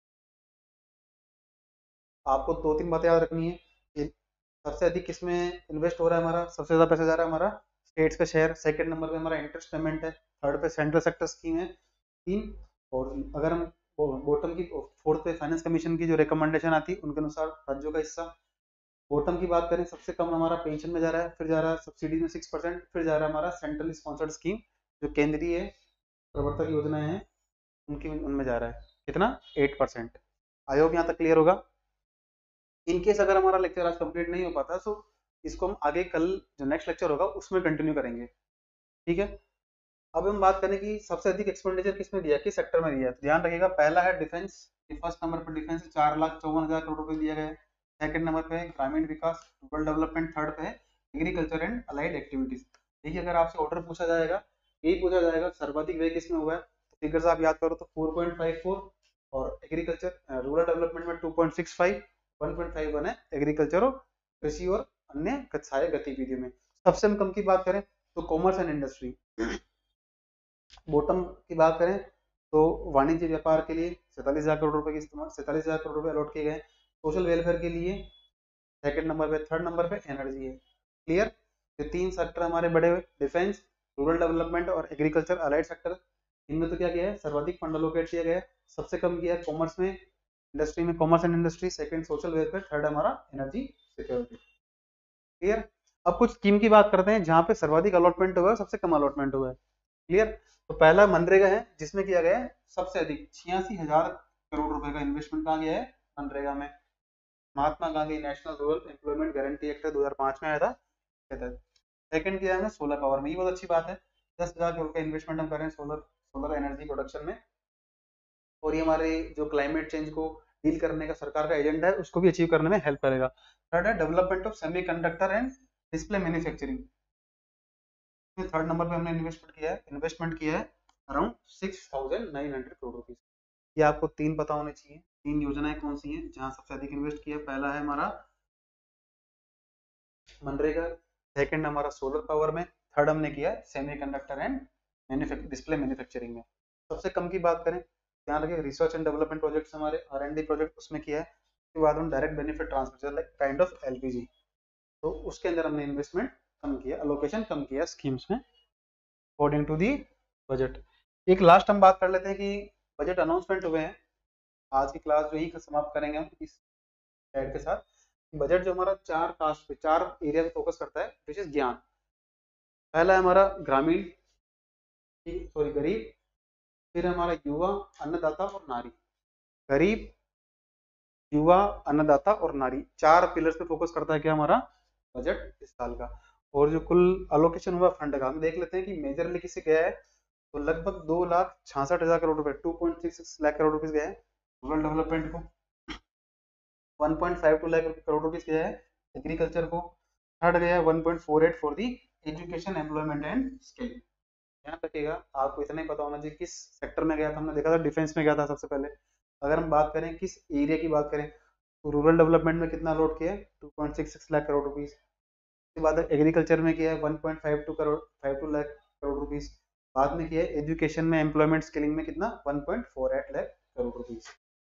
आपको 2-3 बातें याद रखनी है कि सबसे अधिक किसमें इन्वेस्ट हो रहा है हमारा, सबसे ज्यादा पैसा जा रहा है हमारा स्टेट्स का शेयर, सेकंड नंबर पे हमारा इंटरेस्ट पेमेंट है, थर्ड पे सेंट्रल सेक्टर स्कीम है 3, और अगर हम बॉटम की फोर्थ पे फाइनेंस कमीशन की जो रिकमेंडेशन आती है उनके अनुसार राज्यों का हिस्सा। बॉटम की बात करें, सबसे कम हमारा पेंशन में जा रहा है, फिर जा रहा है सब्सिडी में 6%, फिर जा रहा है हमारा सेंट्रल स्पॉन्सर्ड स्कीम, जो केंद्रीय प्रवर्तक योजनाएं हैं उनकी, उनमें जा रहा है कितना 8%। आई होप यहाँ तक क्लियर होगा। इनकेस अगर हमारा लेक्चर आज कंप्लीट नहीं हो पाता, तो इसको हम आगे कल जो नेक्स्ट लेक्चर होगा उसमें कंटिन्यू करेंगे, ठीक है। अब हम बात करें कि सबसे अधिक एक्सपेंडिचर किसमें दिया, किस सेक्टर में दिया, तो ध्यान रखिएगा पहला है डिफेंस, फर्स्ट नंबर पर डिफेंस 4,54,000 करोड़ रुपए दिया गया है। सेकंड नंबर पे है ग्रामीण विकास, रूरल डेवलपमेंट, थर्ड पे है एग्रीकल्चर एंड अलाइड एक्टिविटीज। देखिए अगर आपसे ऑर्डर पूछा जाएगा, यही पूछा जाएगा सर्वाधिक व्यय किसमें हुआ है, तो फिगर्स आप याद करो तो 4.54, और एग्रीकल्चर रूरल डेवलपमेंट में 2.65, 1.51 है एग्रीकल्चर और कृषि और अन्य सहायक गतिविधियों में। सबसे हम कम की बात करें तो कॉमर्स एंड इंडस्ट्री। बॉटम की बात करें तो वाणिज्य व्यापार के लिए 47,000 करोड़ रुपए की इस्तेमाल, 47,000 करोड़ रुपए अलॉट किए गए। सोशल वेलफेयर के लिए सेकंड नंबर पे, थर्ड नंबर पे एनर्जी है। क्लियर। ये 3 सेक्टर हमारे बड़े हुए, डिफेंस, रूरल डेवलपमेंट और एग्रीकल्चर अलाइड सेक्टर। इनमें तो क्या किया है, सर्वाधिक फंड अलोकेट किया गया है, सबसे कम किया है कॉमर्स में, इंडस्ट्री में, commerce and industry, second social welfare, third हमारा एनर्जी सिक्योरिटी। क्लियर। अब कुछ स्कीम की बात करते हैं जहां पे सर्वाधिक अलॉटमेंट हुआ है, सबसे कम अलॉटमेंट हुआ है। क्लियर। तो पहला मनरेगा है जिसमें किया गया है सबसे अधिक 86,000 करोड़ रुपए का इन्वेस्टमेंट कहा गया है मनरेगा में। Mahatma Gandhi national rural employment guarantee act 2005 में आया था। सेकंड किया है सोलर पावर में, ये बहुत अच्छी बात है, 10,000 करोड़ का इन्वेस्टमेंट हम कर रहे हैं सोलर एनर्जी प्रोडक्शन में, और ये हमारे जो क्लाइमेट चेंज को डील करने का सरकार का एजेंडा है उसको भी अचीव करने में हेल्प करेगा। थर्ड है development of semiconductor and display manufacturing, third number पे हमने इन्वेस्टमेंट किया है अराउंड 6,900 करोड़ रुपीज। ये आपको तीन पता होने चाहिए, तीन योजनाएं कौन सी हैं जहां सबसे अधिक इन्वेस्ट किया है। पहला है हमारा मनरेगा, सेकंड हमारा सोलर पावर में, थर्ड हमने किया है सेमीकंडक्टर एंड डिस्प्ले मैन्युफैक्चरिंग में। सबसे कम की बात करें, ध्यान रखिए, रिसर्च एंड डेवलपमेंट प्रोजेक्ट्स हमारे R&D प्रोजेक्ट उसमें किया है। उसके बाद हम direct benefit transfer like kind of LPG, तो उसके अंदर हमने इन्वेस्टमेंट कम किया, अलोकेशन कम किया स्कीम्स में अकॉर्डिंग टू दी बजट। एक लास्ट हम बात कर लेते हैं कि बजट अनाउंसमेंट हुए हैं। आज की क्लास जो ही समाप्त करेंगे हम इस स्लाइड के साथ। बजट जो हमारा चार कास्ट पे, चार एरिया पे फोकस करता है, विच इज ज्ञान। पहला है हमारा ग्रामीण, सॉरी गरीब, फिर हमारा युवा, अन्नदाता और नारी। गरीब, युवा, अन्नदाता और नारी, चार पिलर्स पे फोकस करता है क्या हमारा बजट इस साल का। और जो कुल अलोकेशन हुआ फंड का, हम देख लेते हैं कि मेजरली किसे गया है, तो लगभग 2,66,000 करोड़ रुपए, 2.66 लाख करोड़ रुपए गए हैं रूरल डेवलपमेंट को, 1.52 लाख करोड़ रुपीस गया है एग्रीकल्चर को, थर्ड गया है 1.48 for the education, employment and skill. ध्यान रखिएगा, आपको इतना ही पता होना चाहिए किस सेक्टर में गया था। हमने देखा था डिफेंस में गया था सबसे पहले। अगर हम बात करें किस एरिया की बात करें, तो रूरल डेवलपमेंट में कितना अलॉट किया है, 2.66 लाख करोड़ रुपीस। उसके बाद एग्रीकल्चर में किया है 1.52 लाख करोड़ रुपीस। बाद में किया है एजुकेशन में, एम्प्लॉयमेंट, स्किलिंग में कितना 1.48 लाख करोड़ रुपीस।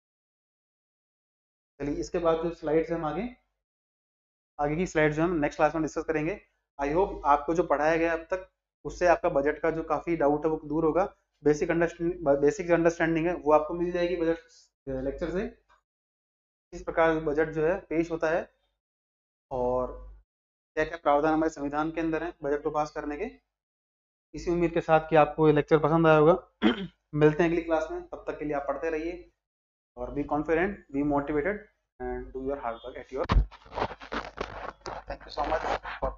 चलिए इसके बाद जो स्लाइड्स हम आगे की स्लाइड्स जो हम नेक्स्ट क्लास में डिस्कस करेंगे। आई होप आपको जो पढ़ाया गया अब तक उससे आपका बजट का जो काफी डाउट है वो दूर होगा। बेसिक अंडरस्टैंडिंग है वो आपको मिल जाएगी बजट लेक्चर से, किस प्रकार बजट जो है पेश होता है और क्या क्या प्रावधान हमारे संविधान के अंदर है बजट को पास करने के। इसी उम्मीद के साथ कि आपको ये लेक्चर पसंद आया होगा। मिलते हैं अगली क्लास में, तब तक के लिए आप पढ़ते रहिए और be confident, be motivated and do your hard work at your. Thank you so much for.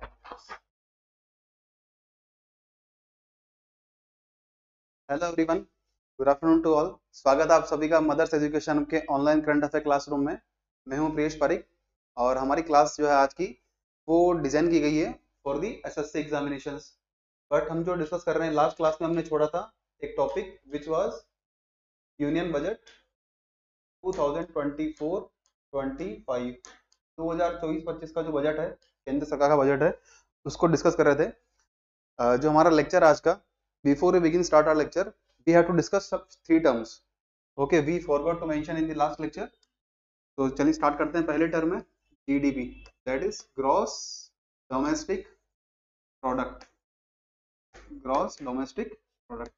Hello everyone, good afternoon to all. स्वागत है आप सभी का मदर्स एजुकेशन के ऑनलाइन करंट अफेयर क्लासरूम में। मैं हूं प्रियेश पारिक और हमारी क्लास जो है आज की वो डिजाइन की गई है for the SSC examinations. But हम जो डिस्कस कर रहे हैं, लास्ट क्लास में हमने छोड़ा था एक topic which was union budget 2024-25, 2024-25 का जो बजट है, केंद्र सरकार का बजट है, उसको डिस्कस कर रहे थे। जो हमारा लेक्चर आज का, before we begin start our lecture, we have to discuss some three terms. Okay, we forgot to mention in the last lecture. तो चलिए स्टार्ट करते हैं। पहले टर्म है GDP, that is gross domestic product. Gross domestic product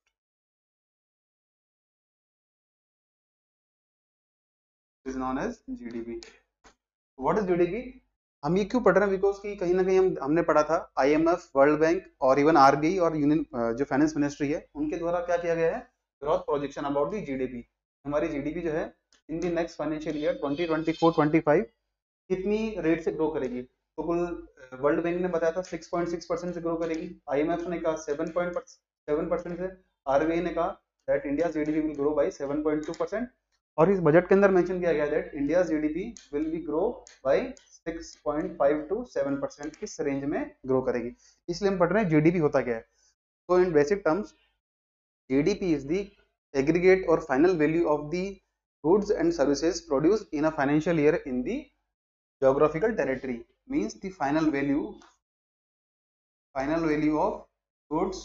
is known as GDP. What is GDP? हम ये क्यों पढ़ रहे हैं, बिकॉज कि कहीं ना कहीं हमने पढ़ा था IMF, वर्ल्ड बैंक और इवन RBI और यूनियन जो फाइनेंस मिनिस्ट्री है उनके द्वारा क्या किया गया है, growth projection about the GDP। हमारी GDP जो है in the next financial year 2024-25 कितनी रेट से ग्रो करेगी। तो कुल वर्ल्ड बैंक ने बताया था 6.6% से ग्रो करेगी, IMF ने कहा 7.7% से, RBI ने कहा that India GDP will grow by 7.2%, और इस बजट के अंदर मेंशन किया गया that India GDP will be grow by 6.5 to 7% इस रेंज में ग्रो करेगी। इसलिए हम पढ़ रहे हैं GDP होता क्या है। तो in basic terms GDP is the aggregate or final value of the goods and services produced in a financial year in the geographical territory, means the final value of goods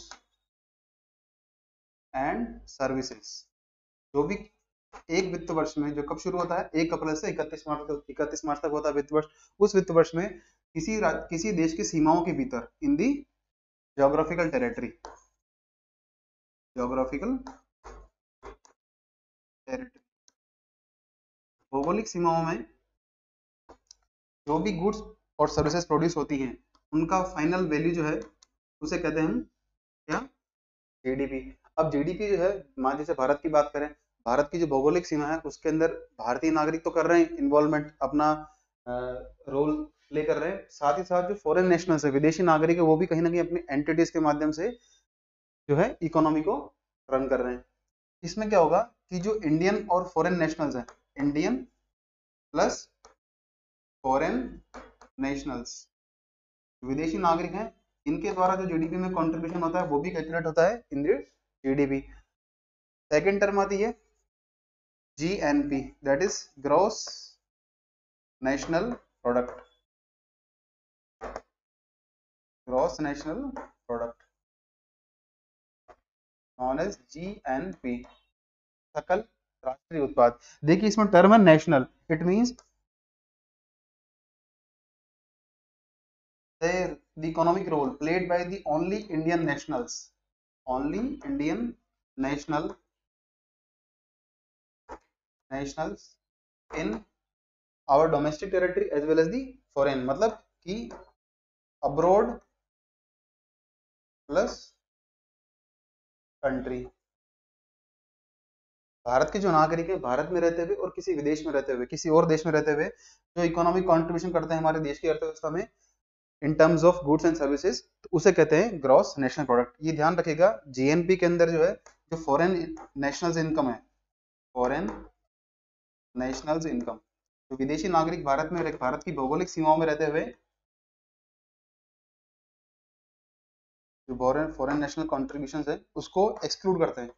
and services जो भी एक वित्त वर्ष में, जो कब शुरू होता है 1 अप्रैल से 31 मार्च तक होता है वित्त वर्ष, उस वित्त वर्ष में किसी देश की सीमाओं के भीतर इन दी ज्योग्राफिकल टेरिटरी। भौगोलिक सीमाओं में जो भी गुड्स और सर्विसेज प्रोड्यूस होती हैं उनका फाइनल वैल्यू जो है उसे कहते हैं हम क्या, जीडीपी। अब जीडीपी जो है, मान जैसे भारत की बात करें, भारत की जो भौगोलिक सीमा है उसके अंदर भारतीय नागरिक तो कर रहे हैं इन्वॉल्वमेंट, अपना रोल प्ले कर रहे हैं, साथ ही साथ जो फॉरेन नेशनल्स है, विदेशी नागरिक है, वो भी कहीं ना कहीं अपनी एंटिटीज के माध्यम से जो है इकोनॉमी को रन कर रहे हैं। इसमें क्या होगा कि जो इंडियन और फॉरेन नेशनल्स हैं, इंडियन प्लस फॉरेन नेशनल्स, विदेशी नागरिक हैं, इनके द्वारा जो जीडीपी में कंट्रीब्यूशन होता है वो भी कैलकुलेट होता है इन जीडीपी। सेकेंड टर्म आती है GNP, that is gross national product, gross national product known as GNP, सकल राष्ट्रीय उत्पाद। देखिए इसमें टर्म है national, it means the economic role played by the only Indian nationals, only Indian nationals in our domestic territory as well as the foreign, मतलब कि abroad plus country, Bharat के जो नागरिक है भारत में रहते हुए और किसी विदेश में रहते हुए, किसी और देश में रहते हुए जो इकोनॉमिक कंट्रीब्यूशन करते हैं हमारे देश की अर्थव्यवस्था में in terms of goods and services, तो उसे कहते हैं ग्रॉस नेशनल प्रोडक्ट। ये ध्यान रखिएगा, जीएनपी के अंदर जो है जो फॉरेन नेशनल्स इनकम है, फॉरेन नेशनल्स इनकम, तो विदेशी नागरिक भारत में, भारत की भौगोलिक सीमाओं में रहते हुए जो फॉरेन नेशनल कॉन्ट्रीब्यूशन है उसको एक्सक्लूड करते हैं।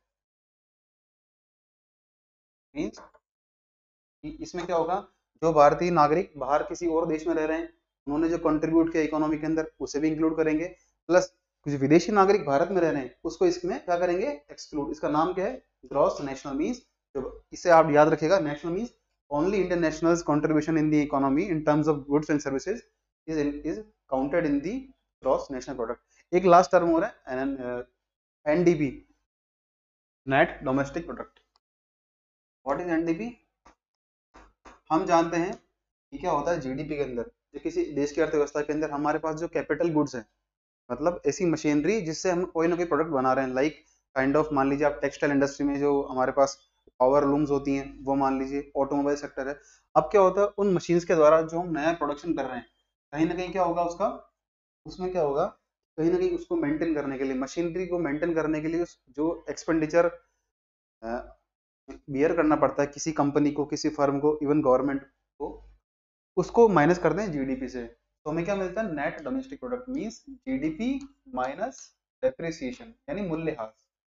मीन्स इसमें क्या होगा, जो भारतीय नागरिक बाहर किसी और देश में रह रहे हैं उन्होंने जो कंट्रीब्यूट किया इकोनॉमी के अंदर उसे भी इंक्लूड करेंगे, प्लस कुछ विदेशी नागरिक भारत में रह रहे हैं उसको इसमें क्या करेंगे, एक्सक्लूड। इसका नाम क्या है, ग्रॉस नेशनल। मीन्स इसे आप याद रखिएगा, national means only Indian nationals contribution in the economy in terms of goods and services is counted in the gross national product. एक लास्ट टर्म हो रहा है NDP, net domestic product. What is NDP? हम जानते हैं कि क्या होता है जीडीपी के अंदर, जो किसी देश की अर्थव्यवस्था के अंदर हमारे पास जो कैपिटल गुड्स है, मतलब ऐसी मशीनरी जिससे हम कोई ना कोई प्रोडक्ट बना रहे हैं, लाइक काइंड ऑफ मान लीजिए आप टेक्सटाइल इंडस्ट्री में जो हमारे पास पावर लूम्स होती हैं वो मान लीजिए, ऑटोमोबाइल सेक्टर है। अब क्या होता है उन मशीन्स के द्वारा जो हम नया प्रोडक्शन कर रहे हैं, कहीं ना कहीं क्या होगा उसका, उसमें क्या होगा, कहीं ना कहीं उसको मेंटेन करने के लिए, मशीनरी को मेंटेन करने के लिए जो एक्सपेंडिचर बियर करना पड़ता है किसी कंपनी को, किसी फर्म को, इवन गवर्नमेंट को, उसको माइनस करते हैं जीडीपी से। तो हमें क्या मिलता है, net domestic product means GDP minus depreciation यानी मूल्यह्रास।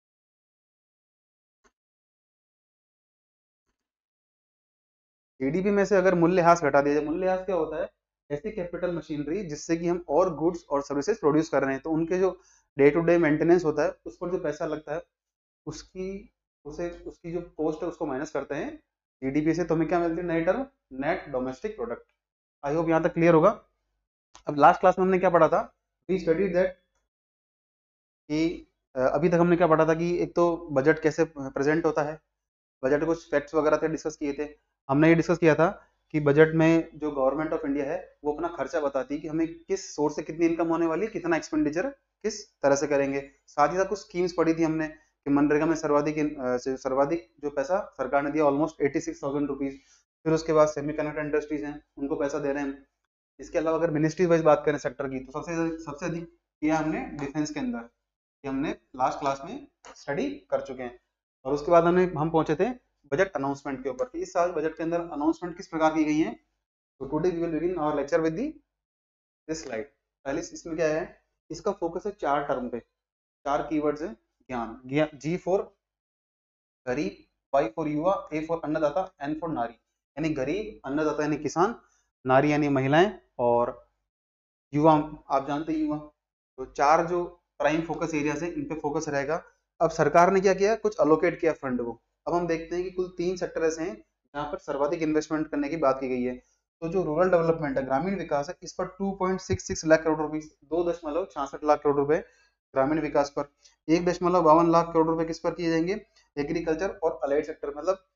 जीडीपी में से अगर मूल्यह्रास घटा दिया जाए, मूल्यह्रास क्या होता है, ऐसी कैपिटल मशीनरी जिससे कि हम और गुड्स और सर्विसेज प्रोड्यूस कर रहे हैं, तो उनके जो डे टू डे मेंटेनेंस होता है उस पर जो पैसा लगता है उसकी उसकी जो कॉस्ट है उसको माइनस करते हैं जीडीपी से। तो हमें क्या मिलती है, नई term net domestic product. I hope यहाँ तक क्लियर होगा। अब लास्ट क्लास में हमने क्या पढ़ा था, वी स्टडीड दैट कि अभी तक हमने क्या पढ़ा था कि एक तो बजट कैसे प्रेजेंट होता है, बजट के कुछ फैक्ट्स वगैरह थे डिस्कस किए थे। हमने ये डिस्कस किया था कि बजट में जो गवर्नमेंट ऑफ इंडिया है वो अपना खर्चा बताती है कि हमें किस सोर्स से कितनी इनकम होने वाली है, कितना एक्सपेंडिचर किस तरह से करेंगे। साथ ही साथ कुछ स्कीम्स पढ़ी थी हमने कि मनरेगा में सर्वाधिक जो पैसा सरकार ने दिया ऑलमोस्ट 86,000 रुपीज। फिर उसके बाद सेमीकंडक्टर इंडस्ट्रीज हैं उनको पैसा दे रहे हैं। इसके अलावा अगर मिनिस्ट्री वाइज बात करें सेक्टर की, तो सबसे अधिक किया हमने डिफेंस के अंदर, कि हमने लास्ट क्लास में स्टडी कर चुके हैं। और उसके बाद हम पहुंचे थे बजट अनाउंसमेंट के ऊपर कि इस साल बजट के अंदर अनाउंसमेंट किस प्रकार की गई है। तो today we will begin our lecture with this slide. पहले इसमें क्या है, इसका फोकस है 4 टर्म पे, 4 कीवर्ड्स है। ज्ञान, जी फॉर गरीब, वाई फॉर युवा, ए फॉर अन्नदाता, एन फॉर नारी। यानी गरीब, अन्नदाता यानी किसान, नारी यानी महिलाएं, और युवा आप जानते हैं युवा। तो 4 जो प्राइम फोकस एरियाज है इन पे फोकस रहेगा। अब सरकार ने क्या किया, कुछ अलोकेट किया फंड को। अब हम देखते हैं कि कुल 3 सेक्टर ऐसे हैं जहां पर सर्वाधिक इन्वेस्टमेंट करने की बात की गई है। तो जो रूरल डेवलपमेंट है, ग्रामीण विकास है, इस पर 2.66 लाख करोड़ रुपए, 2.66 लाख करोड़ रुपए ग्रामीण विकास पर, 1.52 लाख करोड़ रुपए किस पर किए जाएंगे, एग्रीकल्चर और अलाइड सेक्टर, मतलब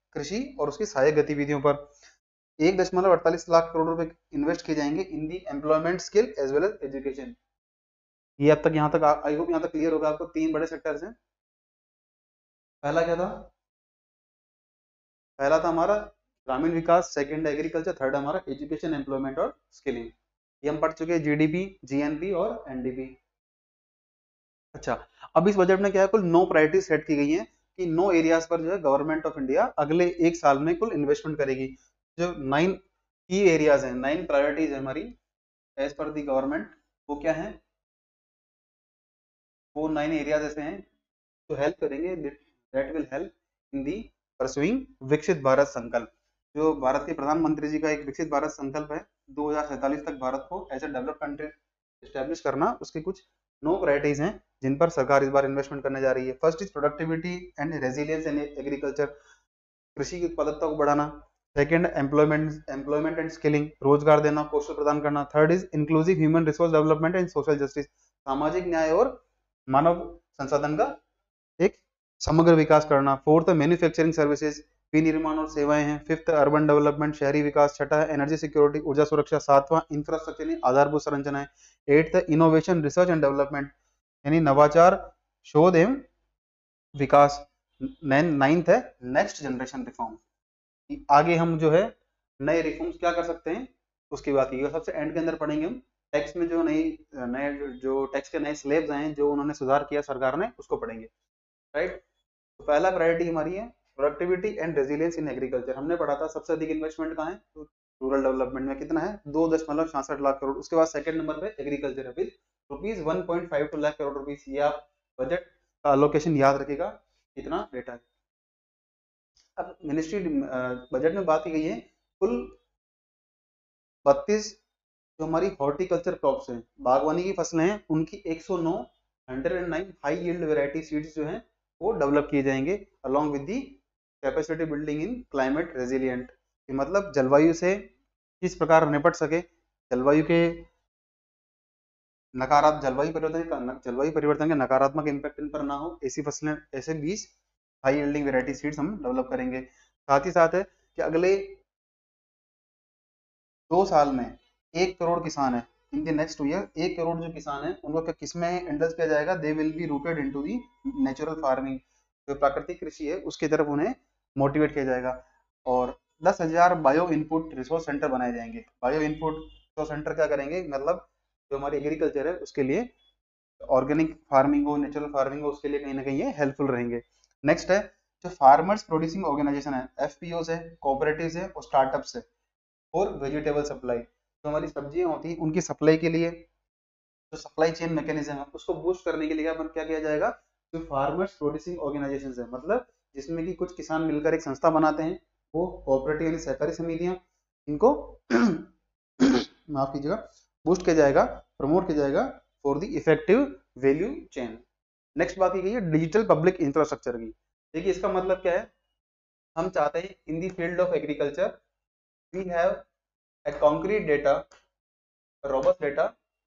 कृषि और उसकी सहायक गतिविधियों पर 1.48 लाख करोड़ रुपए इन्वेस्ट किए जाएंगे in the employment skill as well as education. ये अब तक यहाँ तक आई होप यहाँ तक क्लियर होगा आपको। 3 बड़े सेक्टर्स हैं। पहला क्या था? पहला था हमारा ग्रामीण विकास, सेकंड एग्रीकल्चर, थर्ड हमारा एजुकेशन, एम्प्लॉयमेंट और स्किलिंग। ये हम पढ़ चुके हैं, जीडीपी, जीएनपी और एनडीपी। अच्छा, अब इस बजट में क्या है, कुल 9 प्रायोरिटी सेट की गई हैं कि 9 एरियाज पर जो है गवर्नमेंट ऑफ इंडिया अगले 1 साल में कुल इन्वेस्टमेंट करेगी। जो 9 की एरियाज हैं, 9 प्रायोरिटीज है हमारी एज पर दी गवर्नमेंट, वो क्या है? वो 9 एरियाज ऐसे हैं जो हेल्प करेंगे, that will help in the pursuing Viksit Bharat संकल्प। जो भारत के प्रधानमंत्री जी का एक विकसित भारत संकल्प है, 2047 तक भारत को as a develop country establish करना, उसकी कुछ 9 प्रायोरिटीज हैं जिन पर सरकार इस बार इन्वेस्टमेंट करने जा रही है। First is productivity and resilience in agriculture, कृषि की उत्पादकता को बढ़ाना। सेकंड, एम्प्लॉयमेंट एंड स्किलिंग, रोजगार देना, कौशल प्रदान करना। Third is inclusive human resource development and social justice, सामाजिक न्याय और मानव संसाधन का एक समग्र विकास करना। फोर्थ, मैन्युफैक्चरिंग सर्विसेज, विनिर्माण और सेवाएं हैं। फिफ्थ, अर्बन डेवलपमेंट, शहरी विकास। छठा, एनर्जी सिक्योरिटी, ऊर्जा सुरक्षा। सातवां, इंफ्रास्ट्रक्चर यानी आधारभूत संरचनाएं। Eighth, innovation, research and development यानी नवाचार, शोध एवं विकास। नाइन्थ है नेक्स्ट जनरेशन रिफॉर्म, आगे हम जो है नए रिफॉर्म्स क्या कर सकते हैं उसकी बात की। सबसे एंड के अंदर पढ़ेंगे हम टैक्स में जो नए जो टैक्स के नए स्लैब्स आए हैं, जो उन्होंने सुधार किया सरकार ने, उसको पढ़ेंगे, राइट। तो पहला प्रायोरिटी हमारी है productivity and resilience in agriculture. हमने पढ़ा था सबसे अधिक इन्वेस्टमेंट कहाँ है, तो रूरल डेवलपमेंट में कितना है, 2.66 लाख करोड़। उसके बाद सेकंड नंबर पे एग्रीकल्चर है with rupees 1.52 lakh crore rupees. ये आप बजट का अलोकेशन याद रखेगा, कितना डेटा है। अब मिनिस्ट्री बजट में बात की गई है कुल 32 जो हमारी हॉर्टिकल्चर क्रॉप्स हैं, बागवानी की फसलें हैं, उनकी 109 हाई यील्ड वैरायटी सीड्स जो हैं वो डेवलप किए जाएंगे along with the capacity building in climate resilient. मतलब जलवायु से किस प्रकार निपट सके, जलवायु परिवर्तन के नकारात्मक इम्पैक्ट इन पर ना हो, ऐसी फसलें, ऐसे बीज, हाई यील्डिंग वैरायटी सीड्स हम डेवलप करेंगे। साथ ही साथ है कि अगले 2 साल में 1 करोड़ किसान है, in the next year 1 crore जो किसान है उनको किस में इंडल्ज किया जाएगा, they will be rooted into the natural farming, जो प्राकृतिक कृषि है उसकी तरफ उन्हें मोटिवेट किया जाएगा। और 10,000 बायो इनपुट रिसोर्स सेंटर बनाए जाएंगे। बायो इनपुट रिसोर्स सेंटर क्या करेंगे, मतलब जो हमारी एग्रीकल्चर है उसके लिए, ऑर्गेनिक फार्मिंग हो, नेचुरल फार्मिंग हो, उसके लिए कहीं ना कहीं ये हेल्पफुल रहेंगे। नेक्स्ट है जो फार्मर्स प्रोड्यूसिंग ऑर्गेनाइजेशन है, एफपीओ है, कोऑपरेटिव्स है और स्टार्टअप्स है। और वेजिटेबल सप्लाई, जो हमारी सब्जियां होती हैं उनकी सप्लाई के लिए जो सप्लाई चेन मैकेनिज्म है उसको बूस्ट करने के लिए क्या किया जाएगा, जो फार्मर्स प्रोड्यूसिंग ऑर्गेनाइजेशंस है, मतलब जिसमें कि कुछ किसान मिलकर एक संस्था बनाते हैं, वो कोऑपरेटिव यानी सहकारी समितियां, इनको माफ कीजिएगा, बूस्ट किया जाएगा, प्रमोट किया जाएगा for the effective value chain. Next बात की गई है डिजिटल पब्लिक इंफ्रास्ट्रक्चर की। देखिए इसका मतलब क्या है, हम चाहते हैं in the field of agriculture we have a concrete data, robust data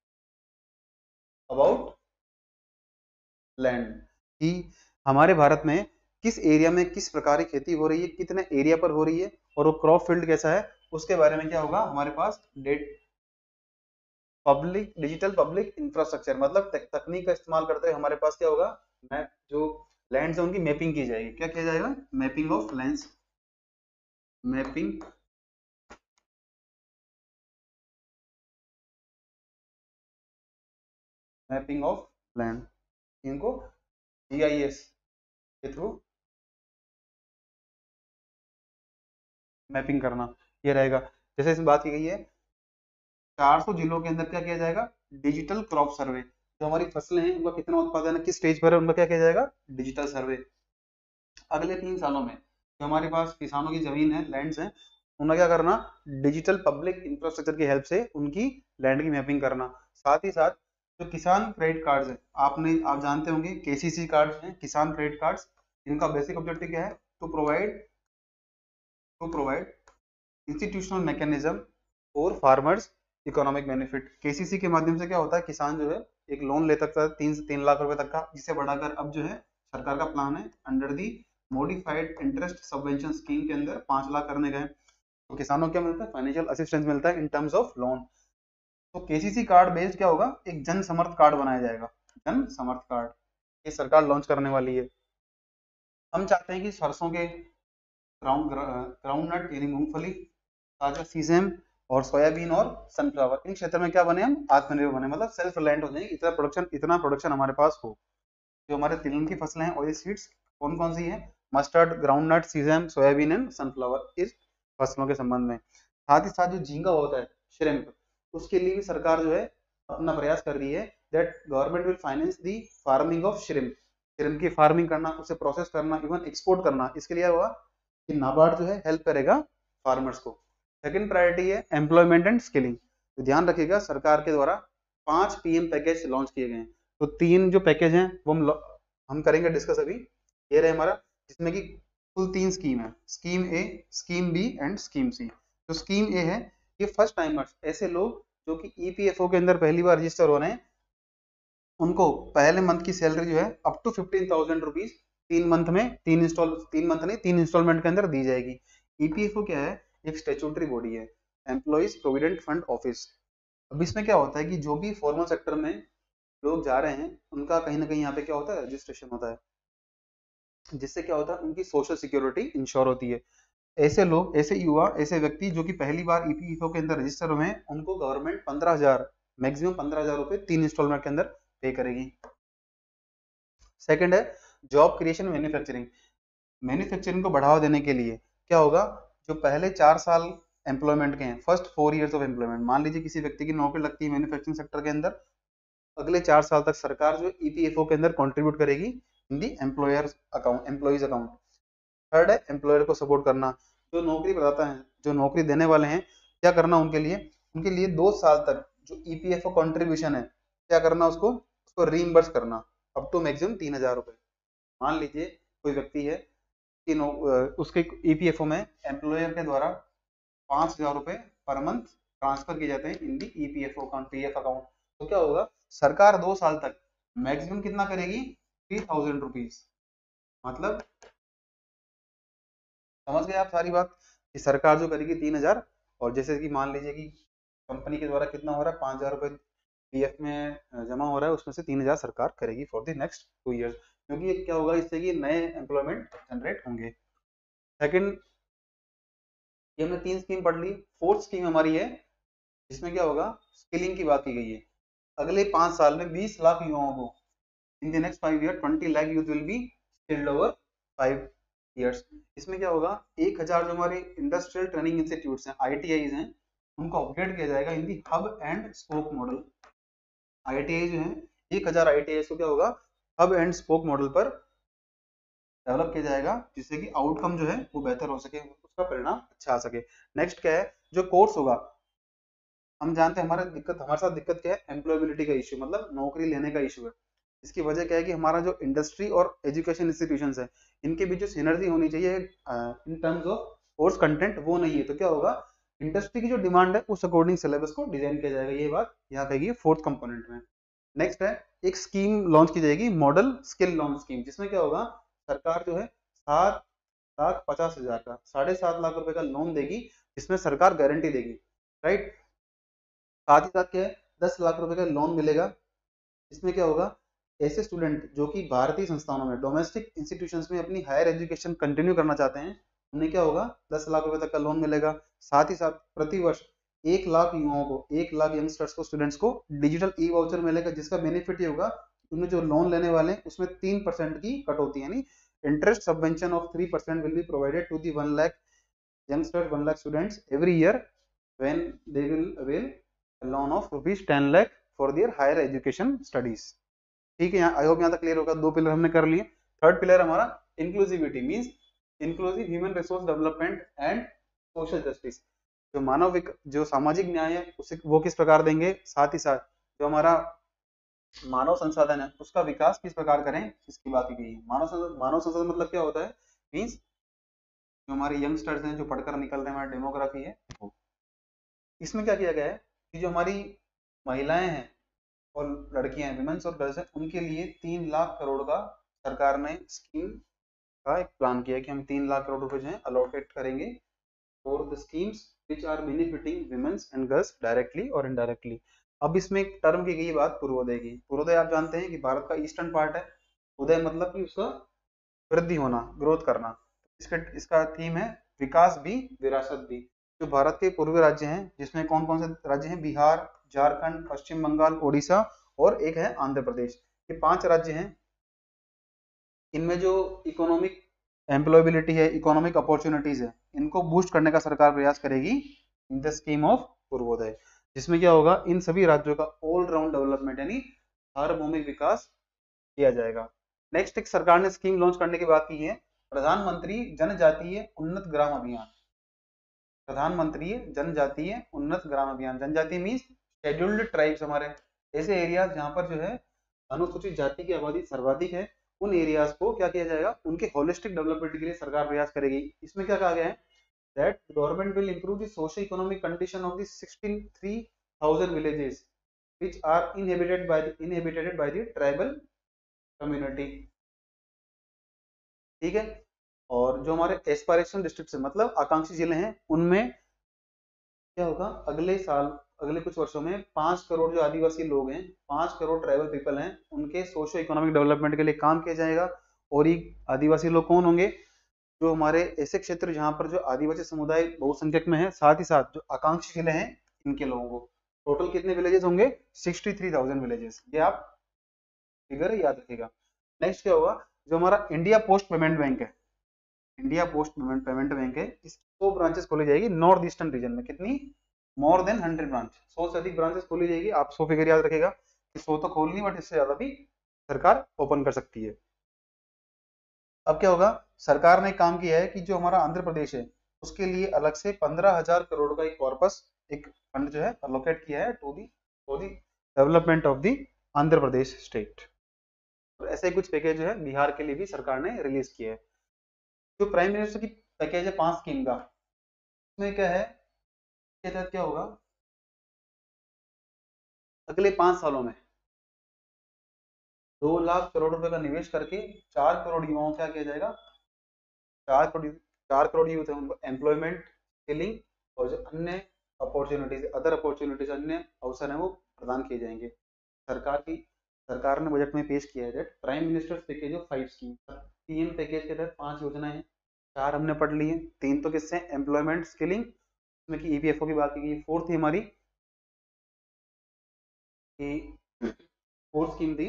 about land, कि हमारे भारत में किस एरिया में किस प्रकार की खेती हो रही है, कितने एरिया पर हो रही है, और वो क्रॉप फील्ड कैसा है, उसके बारे में क्या होगा हमारे पास डिजिटल पब्लिक इंफ्रास्ट्रक्चर, मतलब तकनीक का इस्तेमाल करते हुए हमारे पास क्या होगा, मैप, जो लैंड्स है उनकी मैपिंग की जाएगी। क्या किया जाएगा, mapping of lands, mapping of land, इनको जीआईएस के थ्रू मैपिंग करना, ये रहेगा। जैसे इसमें बात की गई है 400 जिलों के अंदर क्या किया जाएगा, डिजिटल क्रॉप सर्वे, जो हमारी फसलें हैं उनका कितना उत्पादन है, किस स्टेज पर है, उनका क्या किया जाएगा, डिजिटल सर्वे। अगले 3 सालों में जो हमारे पास किसानों की जमीन है, लैंड्स हैं, उन्हें क्या करना, डिजिटल पब्लिक इंफ्रास्ट्रक्चर की हेल्प से उनकी लैंड की मैपिंग करना। साथ ही साथ जो किसान क्रेडिट कार्ड्स है, आप जानते होंगे केसीसी कार्ड्स हैं, किसान क्रेडिट कार्ड्स, इनका बेसिक ऑब्जेक्टिव क्या है, टू प्रोवाइड इंस्टीट्यूशनल मैकेनिज्म और फार्मर्स इकोनॉमिक बेनिफिट। केसीसी के माध्यम से क्या होता है, किसान जो है एक लोन ले सकता है 3 से 3 लाख रुपए तक का, जिसे बढ़ाकर अब जो है सरकार का प्लान है under the modified interest subvention scheme के अंदर 5 लाख करने गए, तो किसानों को क्या मिलता है, फाइनेंशियल असिस्टेंस मिलता है इन टर्म्स ऑफ लोन। तो केसीसी कार्ड बेस्ड क्या होगा, एक जन समर्थ कार्ड बनाया जाएगा, जन समर्थ कार्ड, ये सरकार लॉन्च करने वाली है। हम चाहते हैं कि सरसों के ग्राउंड नट यानी मूंगफली, ताजा सीसेम और सोयाबीन और सनफ्लावर, इन क्षेत्र में क्या बने, हम आत्मनिर्भर बने, मतलब सेल्फ रिलायंट हो जाएंगे, इतना प्रोडक्शन हमारे पास हो। जो हमारे तिलहन की फसलें हैं, ऑयल सीड्स कौन कौन सी हैं, mustard, groundnut, sesame, soybean and sunflower, इस फसलों के संबंध में। साथ ही साथ जो झींगा होता है, श्रिम्प, उसके लिए भी सरकार जो है अपना प्रयास कर रही है, that government will finance the farming of shrimp, shrimp की फार्मिंग करना, उसे प्रोसेस करना, इवन एक्सपोर्ट करना, इसके लिए हुआ कि नाबार्ड जो है हेल्प करेगा फार्मर्स को। सेकंड प्रायोरिटी है एम्प्लॉयमेंट एंड स्किलिंग, तो ध्यान रखिएगा सरकार के द्वारा 5 पीएम पैकेज लॉन्च किए गए हैं, तो 3 जो पैकेज हैं वो हम करेंगे डिस्कस अभी। ये रहे हमारा, जिसमें कि कुल 3 स्कीम है, scheme A, scheme B and scheme C. तो स्कीम ए है, ये फर्स्ट टाइमर्स, ऐसे लोग जो कि ईपीएफओ के अंदर पहली बार रजिस्टर हो रहे हैं, उनको पहले मंथ की सैलरी जो है अप टू 15,000 रुपीज 3 मंथ में, 3 मंथ नहीं 3 इंस्टॉलमेंट के अंदर दी जाएगी। ईपीएफओ क्या है, एक स्टैट्यूटरी बॉडी है, एम्प्लॉइज प्रोविडेंट फंड ऑफिस। अब इसमें क्या होता है कि जो भी फॉर्मल सेक्टर में लोग जा रहे हैं, उनका कहीं ना कहीं यहाँ पे क्या होता है, रजिस्ट्रेशन होता है, जिससे क्या होता है, उनकी सोशल सिक्योरिटी इंश्योर होती है। ऐसे लोग, ऐसे युवा, ऐसे व्यक्ति जो कि पहली बार ईपीएफओ के अंदर रजिस्टर हुए हैं, उनको गवर्नमेंट 15,000, मैक्सिमम 15,000 रुपए 3 इंस्टॉलमेंट के अंदर पे करेगी। सेकंड है जॉब क्रिएशन मैन्युफैक्चरिंग, मैन्युफैक्चरिंग को बढ़ावा देने के लिए क्या होगा, जो पहले 4 साल एम्प्लॉयमेंट के हैं, फर्स्ट 4 इयर्स ऑफ एम्प्लॉयमेंट, मान लीजिए किसी व्यक्ति की नौकरी लगती है मैन्युफैक्चरिंग सेक्टर के अंदर, अगले 4 साल तक सरकार जो ईपीएफओ के अंदर कंट्रीब्यूट करेगी in the employers account, employees account. Third है एम्प्लॉयर को सपोर्ट करना, जो नौकरी प्रदाता है, जो नौकरी देने वाले हैं, क्या करना उनके लिए 2 साल तक जो ईपीएफओ कंट्रीब्यूशन है, क्या करना, उसको रीइंबर्स करना अप टू मैक्सिमम 3,000 रुपए। मान लीजिए कोई व्यक्ति है कि उसके ईपीएफओ में एम्प्लॉयर के द्वारा 5,000 रुपए पर मंथ ट्रांसफर किए जाते हैं in the EPFO account, PF account, तो क्या होगा, सरकार 2 साल तक मैक्सिमम कितना करेगी, 3,000 रुपीज। मतलब समझ गए आप सारी बात, कि सरकार जो करेगी 3,000, और जैसे कि मान लीजिए कि कंपनी के द्वारा कितना हो रहा है, 5,000 रुपए पीएफ में जमा हो रहा है, उसमें से 3,000 सरकार करेगी फॉर द नेक्स्ट 2 ईयर्स, क्योंकि ये क्या होगा, इससे कि नए एम्प्लॉयमेंट जनरेट होंगे। सेकंड, ये हमने 3 स्कीम पढ़ ली। फोर्थ स्कीम हमारी है, जिसमें क्या होगा, स्किलिंग की बात की गई है। अगले 5 साल में 20 लाख युवाओं को, in the next 5 year 20 lakh youth will be skilled over 5 years. इसमें क्या होगा, 1,000 जो हमारे इंडस्ट्रियल ट्रेनिंग इंस्टीट्यूट्स हैं, आईटीआईज हैं, उनको अपग्रेड किया जाएगा in the hub and spoke model. ITI जो है 1,000 आईटीआई को क्या होगा, हब एंड स्पोक मॉडल पर डेवलप किया जाएगा, जिससे कि आउटकम जो है वो बेहतर हो सके, उसका परिणाम अच्छा आ सके। नेक्स्ट क्या है, जो कोर्स होगा, हम जानते हैं हमारे साथ दिक्कत क्या है, एम्प्लॉयबिलिटी का इश्यू, मतलब नौकरी लेने का इश्यू है। इसकी वजह क्या है कि हमारा जो इंडस्ट्री और एजुकेशन इंस्टीट्यूशंस है, इनके बीच जो सिनर्जी होनी चाहिए in terms of course content, वो नहीं है। तो क्या होगा, इंडस्ट्री की जो डिमांड है उस अकॉर्डिंग सिलेबस को डिजाइन किया जाएगा, ये बात यहाँ कहेगी फोर्थ कंपोनेंट में। नेक्स्ट है, एक स्कीम लॉन्च की जाएगी, मॉडल स्किल लॉन्च स्कीम, जिसमें क्या होगा, सरकार जो है 7,50,000 का 7.5 लाख रुपए का लोन देगी, जिसमें सरकार गारंटी देगी, राइट। साथ ही साथ क्या है, 10 लाख रुपए का लोन मिलेगा। इसमें क्या होगा, ऐसे स्टूडेंट जो कि भारतीय संस्थानों में, डोमेस्टिक इंस्टीट्यूशंस में अपनी हायर एजुकेशन कंटिन्यू करना चाहते हैं, उन्हें क्या होगा, 10 लाख रुपए तक का लोन मिलेगा। साथ ही साथ प्रति वर्ष 1 लाख युवाओं को, 1 लाख यंगस्टर्स को, स्टूडेंट्स को डिजिटल ई वाउचर मिलेगा, जिसका बेनिफिट ये होगा, उन्हें जो लोन लेने वाले हैं उसमें 3% की कटौती, यानी interest subvention of 3% will be provided to the 1 lakh youngsters, 1 lakh students every year when they will avail a loan of rupees 10 lakh for their higher education studies। ठीक है, यहाँ आई होप यहाँ तक क्लियर होगा। 2 पिलर हमने कर लिए। थर्ड पिलर हमारा inclusivity, means inclusive human resource development and social justice. जो सामाजिक न्याय है उसे वो किस प्रकार देंगे, साथ ही साथ जो हमारा मानव संसाधन है उसका विकास किस प्रकार करें, इसकी बात की गई है। मानव संसाधन मतलब क्या होता है, मींस जो हमारे यंगस्टर्स हैं, जो पढ़कर निकल रहे हैं, हमारी डेमोग्राफी है वो। इसमें क्या किया गया है कि जो हमारी महिलाएं हैं और लड़कियां हैं, विमेन्स और गर्ल्स हैं, उनके लिए 3 लाख करोड़ का सरकार ने स्कीम का एक प्लान किया कि हम 3 लाख करोड़ रुपए जो है अलोकेट करेंगे for the schemes which are benefiting womens and girls directly और इनडायरेक्टली। अब इसमें एक टर्म की गई बात पूर्वोदय की। पूर्वोदय आप जानते हैं कि भारत का ईस्टर्न पार्ट है, उदय मतलब कि उसका वृद्धि होना, ग्रोथ करना। इसका थीम है विकास भी विरासत भी। जो भारत के पूर्वी राज्य हैं, जिसमें कौन कौन से राज्य हैं, बिहार, झारखंड, पश्चिम बंगाल, उड़ीसा और एक है आंध्र प्रदेश, ये 5 राज्य हैं। इनमें जो इकोनॉमिक एम्प्लॉयबिलिटी है, इकोनॉमिक अपॉर्चुनिटीज है, इनको बूस्ट करने का सरकार प्रयास करेगी in the scheme of Purvodaya, जिसमें क्या होगा, इन सभी राज्यों का ऑल राउंड डेवलपमेंट यानी सार्वभौमिक विकास किया जाएगा। नेक्स्ट एक सरकार ने स्कीम लॉन्च करने की बात की है, प्रधानमंत्री जनजातीय उन्नत ग्राम अभियान। प्रधानमंत्री जनजातीय उन्नत ग्राम अभियान, जनजातीय मीन्स शेड्यूल्ड ट्राइब्स, हमारे ऐसे एरियाज जहां पर जो है अनुसूचित जाति की आबादी सर्वाधिक है, उन एरियाज को क्या किया जाएगा, उनके होलिस्टिक डेवलपमेंट के लिए सरकार प्रयास करेगी। इसमें क्या कहा गया है, that government will improve the socio economic condition of the 63,000 villages which are inhabited by the tribal community। ठीक है, और जो हमारे एस्पायरेशन डिस्ट्रिक्ट है, मतलब आकांक्षी जिले हैं, उनमें क्या होगा, अगले साल, अगले कुछ वर्षों में 5 करोड़ जो आदिवासी लोग हैं, 5 करोड़ ट्राइबल पीपल हैं, उनके सोशियो इकोनॉमिक डेवलपमेंट के लिए काम किया जाएगा। और ये आदिवासी लोग कौन होंगे, जो हमारे ऐसे क्षेत्र जहां पर जो आदिवासी समुदाय बहुसंख्यक में है, साथ ही साथ जो आकांक्षी जिले हैं, इनके लोगों को। टोटल कितने विलेजेस होंगे, 63,000 विलेजेस, ये आप फिगर याद रखिएगा। नेक्स्ट क्या होगा, जो हमारा इंडिया पोस्ट पेमेंट बैंक है, इंडिया पोस्ट पेमेंट बैंक है, इसकी 100 ब्रांचेस खोली जाएगी नॉर्थ ईस्टर्न रीजन में। कितनी, मोर देन 100 ब्रांच, 100 से अधिक ब्रांचेस खोली जाएगी। आप 100 फिगर याद रखेगा कि 100 तो खोलनी, बट इससे ज्यादा भी सरकार ओपन कर सकती है। अब क्या होगा, सरकार ने काम किया है कि जो हमारा आंध्र प्रदेश है, उसके लिए अलग से 15,000 करोड़ का एक कॉर्पस, एक फंड जो है अलोकेट किया है to the development of the Andhra Pradesh state. और ऐसे कुछ पैकेज जो है बिहार के लिए भी सरकार ने रिलीज किया है। जो प्राइम मिनिस्टर की पैकेज है 5 स्कीम का, उसमें क्या है, के तहत क्या होगा, अगले 5 सालों में 2 लाख करोड़ रुपए का निवेश करके 4 करोड़ युवाओं को क्या किया जाएगा, 4 करोड़ यूथ है, उनको एम्प्लॉयमेंट, स्किलिंग और जो अन्य अपॉर्चुनिटीज, अदर अपॉर्चुनिटीज, अन्य अवसर हैं, वो प्रदान किए जाएंगे। सरकार ने बजट में पेश किया है that prime minister package of 5 scheme. PM package के तहत 5 योजनाएं हैं, 4 हमने पढ़ ली है, 3 तो किससे, एम्प्लॉयमेंट, स्किलिंग, उसमें की ईपीएफओ की बात की गई। 4th थी हमारी, फोर्थ स्कीम थी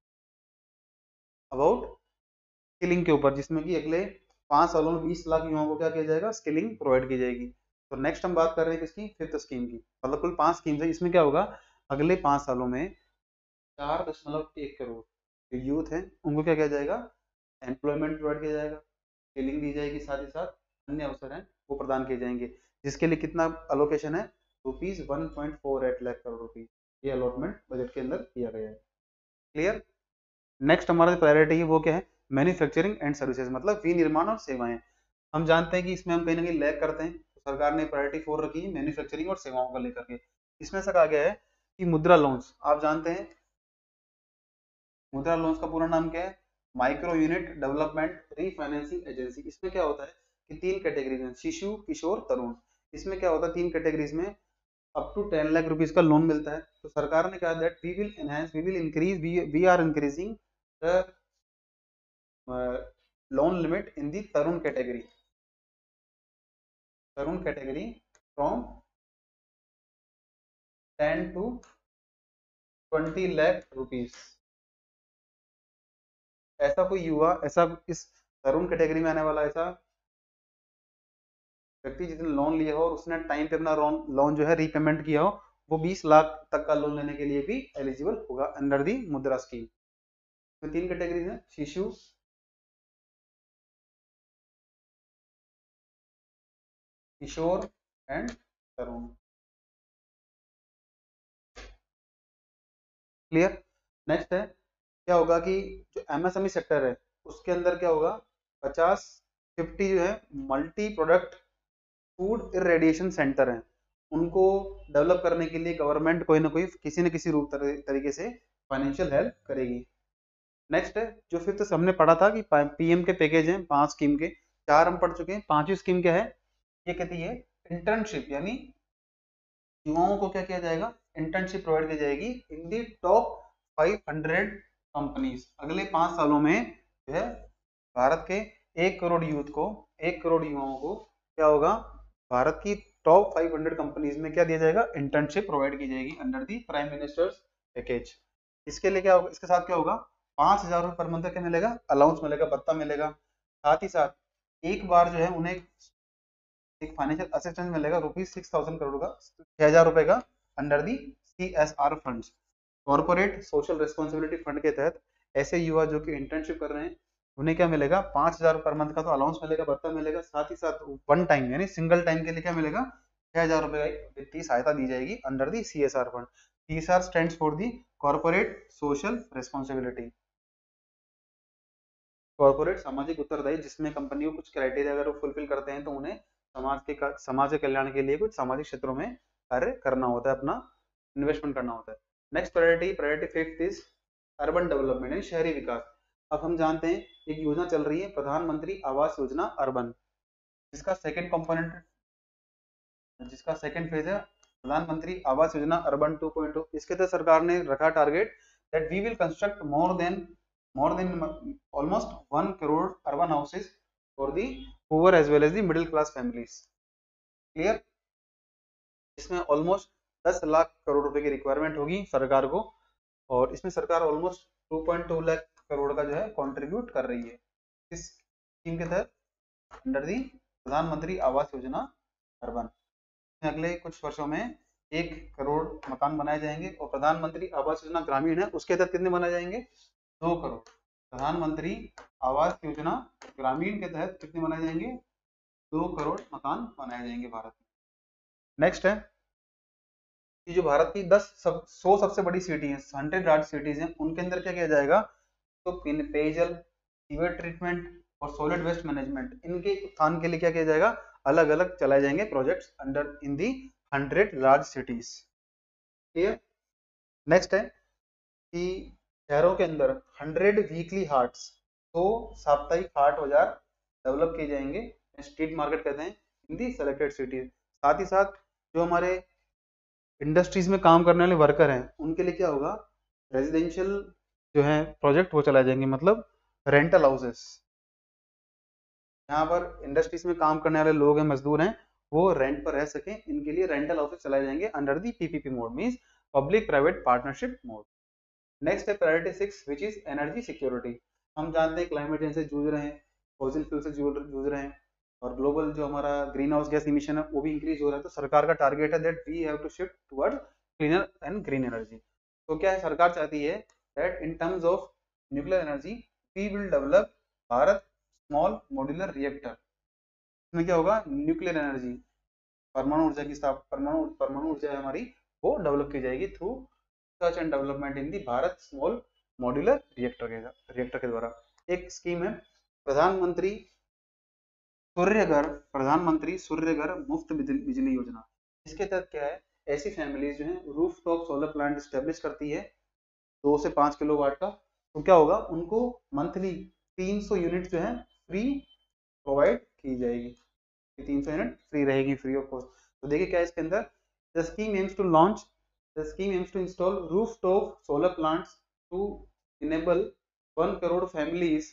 अबाउट स्किलिंग के ऊपर, जिसमें कि अगले 5 सालों में 20 लाख युवाओं को क्या किया जाएगा, स्किलिंग प्रोवाइड की जाएगी। तो नेक्स्ट हम बात कर रहे हैं किसकी, 5th स्कीम की। मतलब कुल 5 स्कीम्स है। इसमें क्या होगा, अगले 5 सालों में 4.1 करोड़ जो यूथ है, उनको क्या किया जाएगा, एम्प्लॉयमेंट प्रोवाइड किया जाएगा, स्किलिंग दी जाएगी, साथ ही साथ अन्य अवसर हैं वो प्रदान किए जाएंगे। जिसके लिए कितना अलोकेशन है, ₹1.48 लाख करोड़ रुपीज, ये अलॉटमेंट बजट के अंदर किया गया है। क्लियर। नेक्स्ट हमारा जो प्रायोरिटी है वो क्या है, मैन्युफैक्चरिंग एंड सर्विसेज, मतलब विनिर्माण और सेवाएं। हम जानते हैं कि इसमें हम कहीं ना कहीं लैग करते हैं, तो सरकार ने प्रायोरिटी 4 रखी है मैन्युफैक्चरिंग और सेवाओं को लेकर के। इसमें से कहा गया है कि मुद्रा लोन्स, आप जानते हैं मुद्रा लोन्स का पूरा नाम क्या है, micro unit development refinancing agency. इसमें क्या होता है कि 3 कैटेगरीज हैं, शिशु, किशोर, तरुण। इसमें क्या होता है, 3 कैटेगरीज में अप टू 10 लाख रुपीज का लोन मिलता है। तो सरकार ने कहा that we will increase, we are increasing the loan limit in the Tarun category from 10 to 20 lakh rupees. ऐसा कोई युवा, ऐसा इस तरुण कैटेगरी में आने वाला ऐसा व्यक्ति जिसने लोन लिया हो और उसने टाइम पे अपना लोन जो है रीपेमेंट किया हो, वो 20 लाख तक का लोन लेने के लिए भी एलिजिबल होगा अंडर दी मुद्रा स्कीम। तो 3 कैटेगरीज हैं, Shishu, Kishore and Tarun. Clear. Next है, क्या होगा कि जो एमएसएमई सेक्टर है उसके अंदर क्या होगा, 50 जो है multi product food irradiation centre हैं, उनको डेवलप करने के लिए गवर्नमेंट कोई ना कोई किसी न किसी रूप तरीके से फाइनेंशियल हेल्प करेगी। नेक्स्ट है जो फिफ्थ हमने पढ़ा था कि पीएम के पैकेज हैं 5 स्कीम के, 4 हम पढ़ चुके हैं। 5वीं स्कीम क्या है, ये कहती है इंटर्नशिप, यानी युवाओं को क्या किया जाएगा, इंटर्नशिप प्रोवाइड की जाएगी इन दी टॉप 500 कंपनीज। अगले 5 सालों में जो है भारत के 1 करोड़ यूथ को, 1 करोड़ युवाओं को क्या होगा, भारत की टॉप 500 कंपनीज में क्या दिया जाएगा, इंटर्नशिप प्रोवाइड की जाएगी under the prime minister's package. इसके लिए क्या होगा, इसके साथ क्या होगा, 5,000 रुपये पर मंथ क्या मिलेगा, अलाउंस मिलेगा, भत्ता मिलेगा। साथ ही साथ एक बार जो है उन्हें एक फाइनेंशियल असिस्टेंस मिलेगा ₹6,000 करोड़ का, 6,000 रुपए का under the CSR funds, corporate social responsibility fund के तहत। ऐसे युवा जो कि इंटर्नशिप कर रहे हैं उन्हें क्या मिलेगा, 5,000 पर मंथ का तो अलाउंस मिलेगा, भत्ता मिलेगा। साथ ही साथ वन टाइम यानी सिंगल टाइम के लिए क्या मिलेगा, 6,000 रुपए की वित्तीय सहायता दी जाएगी under the CSR fund. CSR stands for the corporate social responsibility, corporate सामाजिक उत्तरदायी, जिसमें कंपनी को कुछ क्राइटेरिया अगर वो फुलफिल करते हैं तो उन्हें समाज के कल्याण के लिए कुछ सामाजिक क्षेत्रों में कार्य करना होता है, अपना इन्वेस्टमेंट करना होता है। Next priority fifth is urban development यानी शहरी विकास। अब हम जानते हैं एक योजना चल रही है प्रधानमंत्री आवास योजना अर्बन, जिसका सेकंड फेज है प्रधानमंत्री आवास योजना अर्बन 2.0। इसके तहत सरकार ने रखा target that we will construct more than almost 1 crore urban houses for the poor as well as the middle class families। Clear, इसमें ऑलमोस्ट 10 लाख करोड़ रुपए की रिक्वायरमेंट होगी सरकार को, और इसमें सरकार ऑलमोस्ट 2.2 लाख करोड़ का जो है कंट्रीब्यूट कर रही है इस स्कीम के तहत अंडर दी प्रधानमंत्री आवास योजना अर्बन। अगले कुछ वर्षों में 1 करोड़ मकान बनाए जाएंगे, और प्रधानमंत्री आवास योजना ग्रामीण है उसके तहत कितने बनाए जाएंगे, 2 करोड़। प्रधानमंत्री आवास योजना ग्रामीण के तहत कितने बनाए जाएंगे, 2 करोड़ मकान बनाए जाएंगे भारत में। नेक्स्ट है कि जो भारत की 100 सबसे बड़ी सिटी है, 100 लार्ज सिटीज हैं, उनके अंदर क्या किया जाएगा, तो पेयजल, सीवर ट्रीटमेंट और सॉलिड वेस्ट मैनेजमेंट, इनके उत्थान के लिए क्या किया जाएगा, अलग अलग चलाए जाएंगे projects under in the 100 large cities. Clear. Next है कि शहरों के अंदर 100 वीकली हाट्स, तो साप्ताहिक हाट बाजार डेवलप किए जाएंगे, स्ट्रीट मार्केट कहते हैं इन दी सेलेक्टेड सिटीज। साथ ही साथ जो हमारे इंडस्ट्रीज में काम करने वाले वर्कर हैं उनके लिए क्या होगा, रेजिडेंशियल जो है प्रोजेक्ट वो चलाए जाएंगे, मतलब रेंटल हाउसेस। यहाँ पर इंडस्ट्रीज में काम करने वाले लोग हैं, मजदूर हैं, वो रेंट पर रह सके, इनके लिए रेंटल हाउसेस चलाए जाएंगे under the PPP mode, means public private partnership mode. Next है priority 6 which is energy security. हम जानते हैं क्लाइमेट चेंज से जूझ रहे हैं, फॉसिल फ्यूल से जूझ रहे हैं, और ग्लोबल जो हमारा ग्रीन हाउस गैस इमिशन है वो भी इंक्रीज हो रहा है। तो सरकार का टारगेट है that we have to shift toward cleaner and green energy. तो क्या है, सरकार चाहती है that in terms of nuclear energy we will develop Bharat small modular reactor. इसमें क्या होगा, न्यूक्लियर एनर्जी, परमाणु ऊर्जा है हमारी, वो डेवलप की जाएगी through research and development in the Bharat small modular reactor के द्वारा। एक स्कीम है प्रधानमंत्री सूर्यघर मुफ्त बिजली योजना। इसके तहत क्या है, ऐसी फैमिलीज जो है रूफटॉप सोलर प्लांट स्टेब्लिश करती है 2 से 5 किलोवाट का, तो क्या होगा, उनको मंथली 300 यूनिट जो है फ्री प्रोवाइड की जाएगी, 300 यूनिट फ्री रहेगी, फ्री ऑफ कॉस्ट। तो देखिए क्या है इसके अंदर, the scheme aims to install rooftop solar plants to enable 1 crore families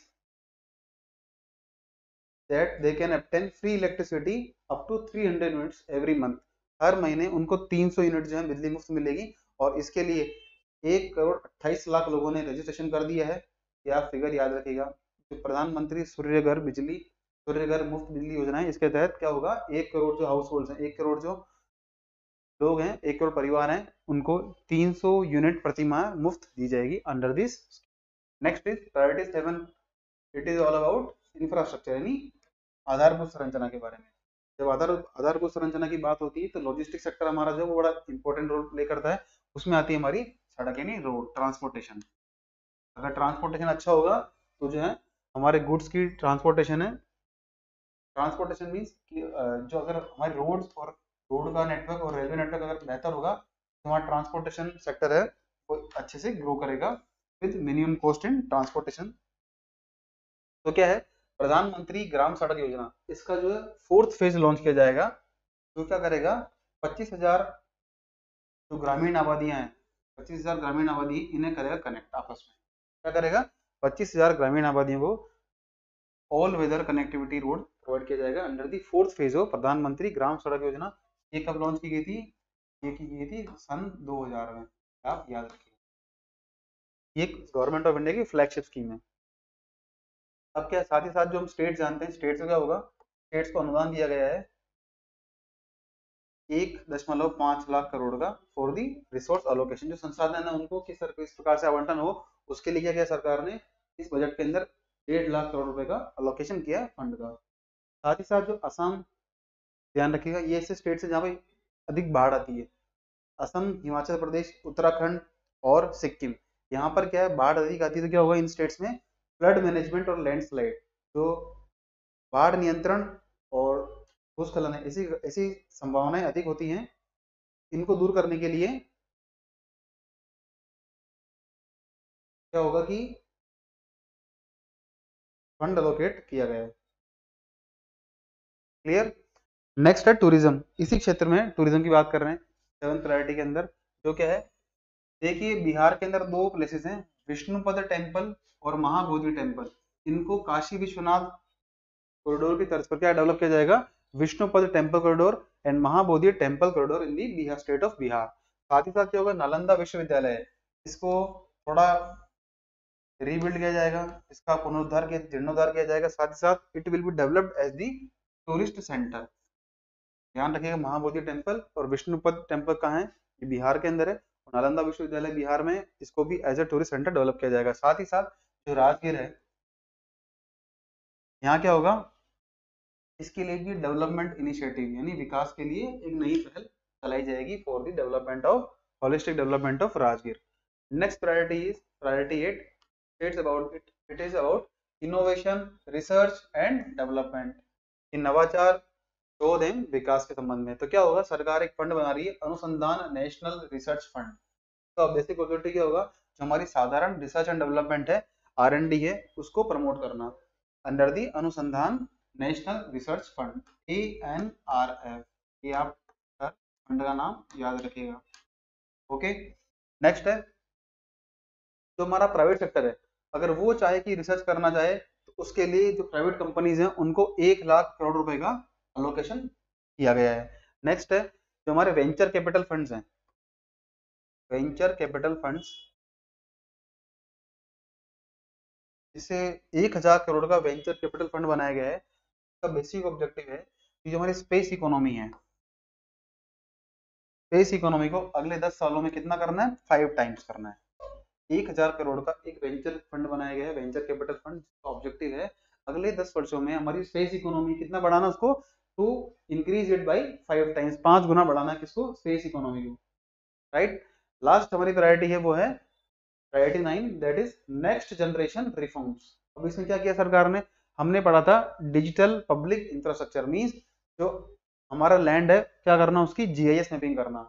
that they can obtain free electricity up to 300 units every month। हर महीने उनको 300 यूनिट जो है बिजली मुफ्त मिलेगी, और इसके लिए 1 करोड़ 28 लाख लोगों ने रजिस्ट्रेशन कर दिया है। ये आप फिगर याद रखिएगा, जो प्रधानमंत्री सूर्यघर मुफ्त बिजली योजना है, इसके तहत क्या होगा, 1 करोड़ जो हाउस होल्ड हैं, 1 करोड़ जो लोग हैं, 1 करोड़ परिवार हैं, उनको 300 यूनिट प्रति माह मुफ्त दी जाएगी under this. Next is priority 7, it is all about infrastructure यानी आधारभूत संरचना के बारे में। जब आधारभूत संरचना की बात होती है तो लॉजिस्टिक सेक्टर हमारा जो वो बड़ा इंपॉर्टेंट रोल प्ले करता है। उसमें आती है हमारी सड़क यानी रोड ट्रांसपोर्टेशन। अगर ट्रांसपोर्टेशन अच्छा होगा तो जो है हमारे गुड्स की ट्रांसपोर्टेशन है, ट्रांसपोर्टेशन मीन्स कि जो अगर हमारे रोड्स और रोड का नेटवर्क और रेलवे नेटवर्क अगर बेहतर होगा तो हमारा ट्रांसपोर्टेशन सेक्टर है वो अच्छे से ग्रो करेगा। With minimum cost in transportation. तो क्या है, प्रधानमंत्री ग्राम सड़क योजना, इसका जो है 4th फेज लॉन्च किया जाएगा, जो क्या करेगा 25,000 जो ग्रामीण आबादियां हैं, 25,000 ग्रामीण आबादी इन्हें करेगा कनेक्ट आपस में। क्या करेगा, 25,000 ग्रामीण आबादियों को all weather connectivity road provide किया जाएगा under the 4th phase of प्रधानमंत्री ग्राम सड़क योजना। ये कब लॉन्च की गई थी, ये की गई थी सन 2000 में, आप याद रखिए। ये गवर्नमेंट ऑफ इंडिया की फ्लैगशिप स्कीम है। अब क्या, साथ ही साथ जो हम स्टेट जानते हैं, स्टेट से क्या होगा, स्टेट्स को अनुदान दिया गया है 1.5 लाख करोड़ का फॉर दी रिसोर्स अलोकेशन। जो संसाधन है उनको किस प्रकार से आवंटन हो, उसके लिए क्या किया सरकार ने, इस बजट के अंदर 1.5 लाख करोड़ रुपए का अलोकेशन किया है फंड का। साथ ही साथ जो असम, ध्यान रखिएगा ये ऐसे स्टेट से जहाँ पे अधिक बाढ़ आती है, असम, हिमाचल प्रदेश, उत्तराखंड और सिक्किम, यहाँ पर क्या है बाढ़ अधिक आती है, तो क्या होगा इन स्टेट्स में फ्लड मैनेजमेंट और लैंडस्लाइड, जो बाढ़ नियंत्रण और भूस्खलन है, ऐसी ऐसी संभावनाएं अधिक होती हैं, इनको दूर करने के लिए क्या होगा कि फंड एलोकेट किया गया है। क्लियर। नेक्स्ट है टूरिज्म, इसी क्षेत्र में टूरिज्म की बात कर रहे हैं 7th प्रायोरिटी के अंदर। जो क्या है, देखिए बिहार के अंदर 2 प्लेसेस हैं, विष्णुपद टेम्पल और महाबोधि टेम्पल। इनको काशी विश्वनाथ कॉरिडोर की तर्ज पर क्या डेवलप किया जाएगा, Vishnupad temple corridor and Mahabodhi temple corridor in the Bihar, state of Bihar. साथ ही साथ क्या होगा, नालंदा विश्वविद्यालय, इसको थोड़ा रीबिल्ड किया जाएगा, इसका पुनरुद्धार किया, जीर्णोद्धार किया जाएगा। साथ ही साथ it will be developed as the tourist centre. ध्यान रखिएगा, महाबोधि टेम्पल और विष्णुपद टेम्पल कहाँ है, ये बिहार के अंदर है, और नालंदा विश्वविद्यालय बिहार में, इसको भी as a tourist centre develop किया जाएगा। साथ ही साथ जो राजगीर है, यहाँ क्या होगा, इसके लिए भी डेवलपमेंट इनिशिएटिव यानी विकास के लिए एक नई पहल चलाई जाएगी for the development of holistic development of Rajgir. Next priority is priority 8, it's about it is about innovation, research and development. In नवाचार, शोध एवं विकास के संबंध में। तो क्या होगा, सरकार एक फंड बना रही है, अनुसंधान नेशनल रिसर्च फंड। तो बेसिक ऑब्जेक्टिव क्या होगा, जो हमारी साधारण रिसर्च एंड डेवलपमेंट है, R&D है, उसको प्रमोट करना अंडर दी अनुसंधान नेशनल रिसर्च फंड, ANRF। ये आप फंड का नाम याद रखिएगा। ओके। नेक्स्ट है, जो हमारा प्राइवेट सेक्टर है, अगर वो चाहे कि रिसर्च करना चाहे, तो उसके लिए जो प्राइवेट कंपनीज हैं उनको 1 लाख करोड़ रुपए का अलोकेशन किया गया है। नेक्स्ट है, जो हमारे वेंचर कैपिटल फंड्स हैं, वेंचर कैपिटल फंड्स, जिसे 1,000 करोड़ का वेंचर कैपिटल फंड बनाया गया है। इसका बेसिक ऑब्जेक्टिव है कि जो हमारी स्पेस इकोनॉमी है, स्पेस इकोनॉमी को अगले 10 सालों में कितना करना है, 5 टाइम्स करना है। 1,000 करोड़ का एक वेंचर फंड बनाया गया है, वेंचर कैपिटल फंड, जिसका ऑब्जेक्टिव है अगले 10 वर्षों में हमारी स्पेस इकोनॉमी कितना बढ़ाना, उसको to increase it by 5 times, 5 गुना बढ़ाना किसको, स्पेस इकोनॉमी को। राइट। लास्ट हमारी प्रायोरिटी है, वो है priority 9, that is next generation reforms. अब इसमें क्या किया सरकार ने, हमने पढ़ा था डिजिटल पब्लिक इंफ्रास्ट्रक्चर, मींस जो हमारा लैंड है क्या करना, उसकी GIS मैपिंग करना।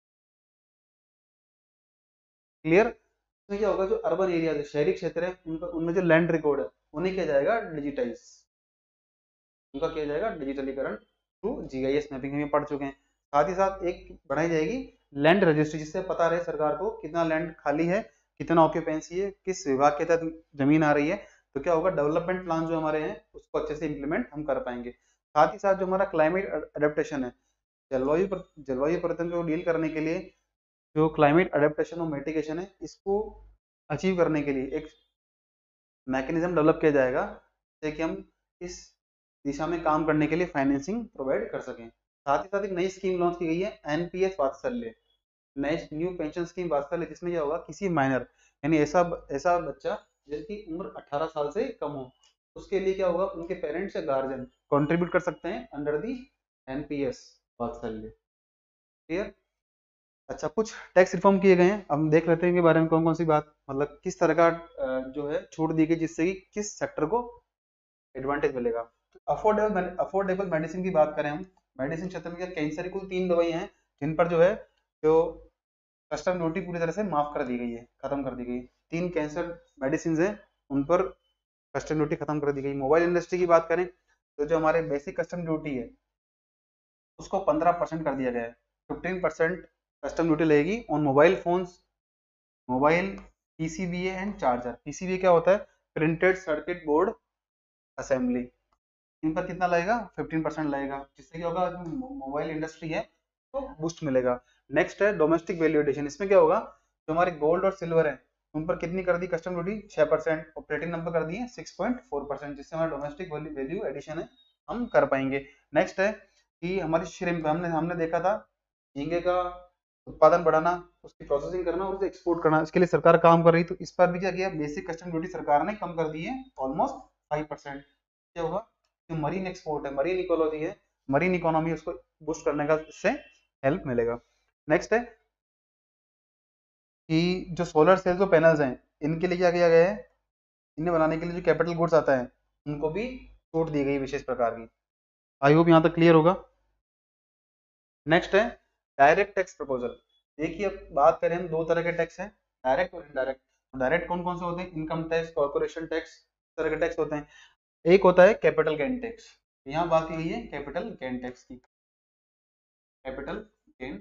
क्लियर। इसमें क्या होगा, जो अर्बन एरिया है, शहरी क्षेत्र है, उनका उनमें जो लैंड रिकॉर्ड है उन्हें किया जाएगा डिजिटाइज, उनका किया जाएगा डिजिटलीकरण थ्रू GIS मैपिंग, हम पढ़ चुके हैं। साथ ही साथ एक बनाई जाएगी लैंड रजिस्ट्री, जिससे पता रहे सरकार को कितना लैंड खाली है, कितना ऑक्यूपेंसी है, किस विभाग के तहत जमीन आ रही है। तो क्या होगा, डेवलपमेंट प्लान जो हमारे हैं उसको अच्छे से इंप्लीमेंट हम कर पाएंगे। साथ ही साथ जो हमारा क्लाइमेट अडेप्टेशन है, जलवायु परिवर्तन को डील करने के लिए जो क्लाइमेट अडेप्टेशन और मिटिगेशन है, इसको अचीव करने के लिए एक मैकेनिज्म डेवलप किया जाएगा, जिससे कि हम इस दिशा में काम करने के लिए फाइनेंसिंग प्रोवाइड कर सकें। साथ ही साथ एक नई स्कीम लॉन्च की गई है, NPS वात्सल्य, न्यू पेंशन स्कीम वात्सल्य, जिसमें क्या होगा, किसी माइनर यानी ऐसा ऐसा बच्चा जिसकी उम्र 18 साल से कम हो, उसके लिए क्या होगा, उनके पेरेंट्स या गार्जियन कंट्रीब्यूट कर सकते हैं under the NPS Vatsalya. Clear. अच्छा, कुछ टैक्स रिफॉर्म किए गए हैं, अब देख लेते हैं इनके बारे में कौन कौन सी बात, मतलब किस तरह का जो है छूट दी गई, जिससे कि किस सेक्टर को एडवांटेज मिलेगा। अफोर्डेबल मेडिसिन की बात करें हम, मेडिसिन क्षेत्र में क्या, कैंसर की कुल 3 दवाई हैं जिन पर जो है जो कस्टम ड्यूटी पूरी तरह से माफ कर दी गई है, खत्म कर दी गई। 3 कैंसर मेडिसिन है उन पर कस्टम ड्यूटी खत्म कर दी गई। मोबाइल इंडस्ट्री की बात करें तो जो हमारे बेसिक कस्टम ड्यूटी है उसको 15% कर दिया गया है। 15% कस्टम ड्यूटी लगेगी on mobile phones, mobile PCBA and charger. PCBA क्या होता है? Printed circuit board assembly. इन पर कितना लगेगा? 15% लगेगा, जिससे क्या होगा, मोबाइल इंडस्ट्री है तो बूस्ट मिलेगा। नेक्स्ट है डोमेस्टिक वैल्यू एडिशन। इसमें क्या होगा, जो हमारे गोल्ड और सिल्वर है उन पर कितनी कर दी कस्टम ड्यूटी? 6%, और प्लेटिनम पर कर दी है 6.4%, जिससे हमारा डोमेस्टिक वैल्यू एडिशन है हम कर पाएंगे। नेक्स्ट है कि हमारी श्रिम्प, हमने देखा था झींगे का उत्पादन बढ़ाना, उसकी प्रोसेसिंग करना और उसे एक्सपोर्ट करना, इसके लिए सरकार काम कर रही। तो इस पर भी क्या किया, बेसिक कस्टम ड्यूटी सरकार ने कम कर दी है ऑलमोस्ट 5%। क्या होगा, जो मरीन एक्सपोर्ट है, मरीन इकोलॉजी है, मरीन इकोनॉमी, उसको बूस्ट करने का इससे हेल्प मिलेगा। नेक्स्ट है कि जो सोलर सेल्स और पैनल्स हैं इनके लिए क्या किया गया है, इन्हें बनाने के लिए जो कैपिटल गुड्स आता है उनको भी छूट दी गई विशेष प्रकार की। आई होप यहाँ तक क्लियर होगा। नेक्स्ट है डायरेक्ट टैक्स प्रपोजल। देखिए अब बात करें हम, दो तरह के टैक्स हैं, डायरेक्ट और इनडायरेक्ट। डायरेक्ट कौन कौन से होते हैं? इनकम टैक्स, कॉर्पोरेशन टैक्स, तरह के टैक्स होते हैं। एक होता है कैपिटल गेन टैक्स। यहाँ बात की गई है कैपिटल गेन टैक्स की। Capital gain,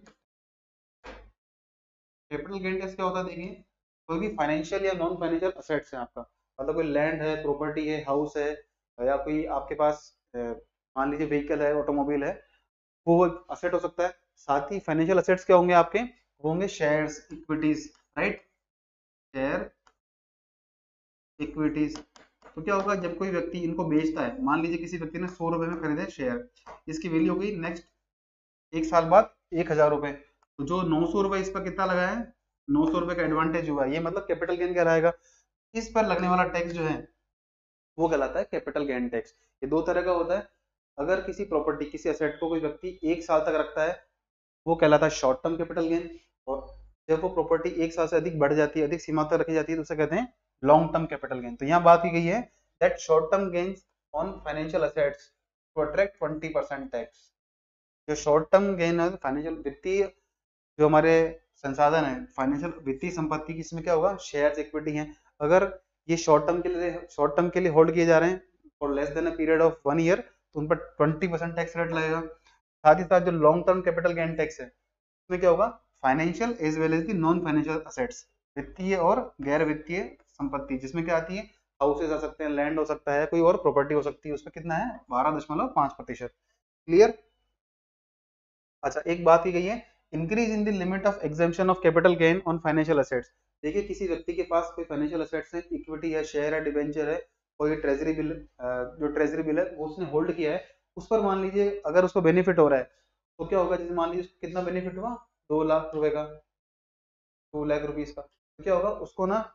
capital gain tax क्या होता है? देखिए कोई भी फाइनेंशियल या नॉन फाइनेंशियल असेट्स है आपका, मतलब कोई लैंड है, प्रॉपर्टी है, हाउस है, या कोई आपके पास मान लीजिए व्हीकल है, ऑटोमोबाइल है, वो असेट हो सकता है। साथ ही फाइनेंशियल असेट्स क्या होंगे आपके? वो होंगे shares, equities, right, share, equities. तो क्या होगा, जब कोई व्यक्ति इनको बेचता है, मान लीजिए किसी व्यक्ति ने 100 रुपए में खरीदे शेयर, इसकी वैल्यू हो गई नेक्स्ट 1 साल बाद 1000 रुपए, तो जो 900 रुपए इस पर कितना लगा है, 900 रुपए का एडवांटेज हुआ, ये मतलब कैपिटल गेन कहलाएगा। इस पर लगने वाला टैक्स जो है वो कहलाता है कैपिटल गेन टैक्स। ये दो तरह का होता है। अगर किसी प्रॉपर्टी, किसी एसेट को कोई व्यक्ति 1 साल तक रखता है वो कहलाता है शॉर्ट टर्म कैपिटल गेन, और जब वो प्रॉपर्टी 1 साल से अधिक बढ़ जाती है, अधिक सीमा तक रखी जाती है, तो उसे कहते हैं लॉन्ग टर्म कैपिटल गेन। तो यहाँ बात की गई है that short term gains on financial assets to attract 20% tax. जो शॉर्ट टर्म गेन है फाइनेंशियल, वित्तीय जो हमारे संसाधन है, फाइनेंशियल वित्तीय संपत्ति की, इसमें क्या होगा, शेयर्स, इक्विटी है, अगर ये शॉर्ट टर्म के लिए होल्ड किए जा रहे हैं for less than a period of 1 year, तो उन पर 20% टैक्स रेट लगेगा। साथ ही साथ जो long term capital gain tax है उसमें क्या होगा, financial as well as the non financial assets, वित्तीय और गैर वित्तीय संपत्ति, जिसमें क्या आती है, हाउसेज आ सकते हैं, लैंड हो सकता है, कोई और प्रॉपर्टी हो सकती है, उसमें कितना है, 12.5%। क्लियर? अच्छा, एक बात की गई है, increase in the limit of exemption of capital gain on financial assets. देखिए किसी व्यक्ति के पास कोई फाइनेंशियल असेट्स है, इक्विटी है, शेयर है, डिबेंचर है, कोई ट्रेजरी बिल, जो ट्रेजरी बिल है वो उसने होल्ड किया है, उस पर मान लीजिए अगर उसको बेनिफिट हो रहा है, तो क्या होगा, जैसे मान लीजिए कितना बेनिफिट हुआ, 2 लाख रुपए का, 2 लाख रुपीज का, तो क्या होगा, उसको ना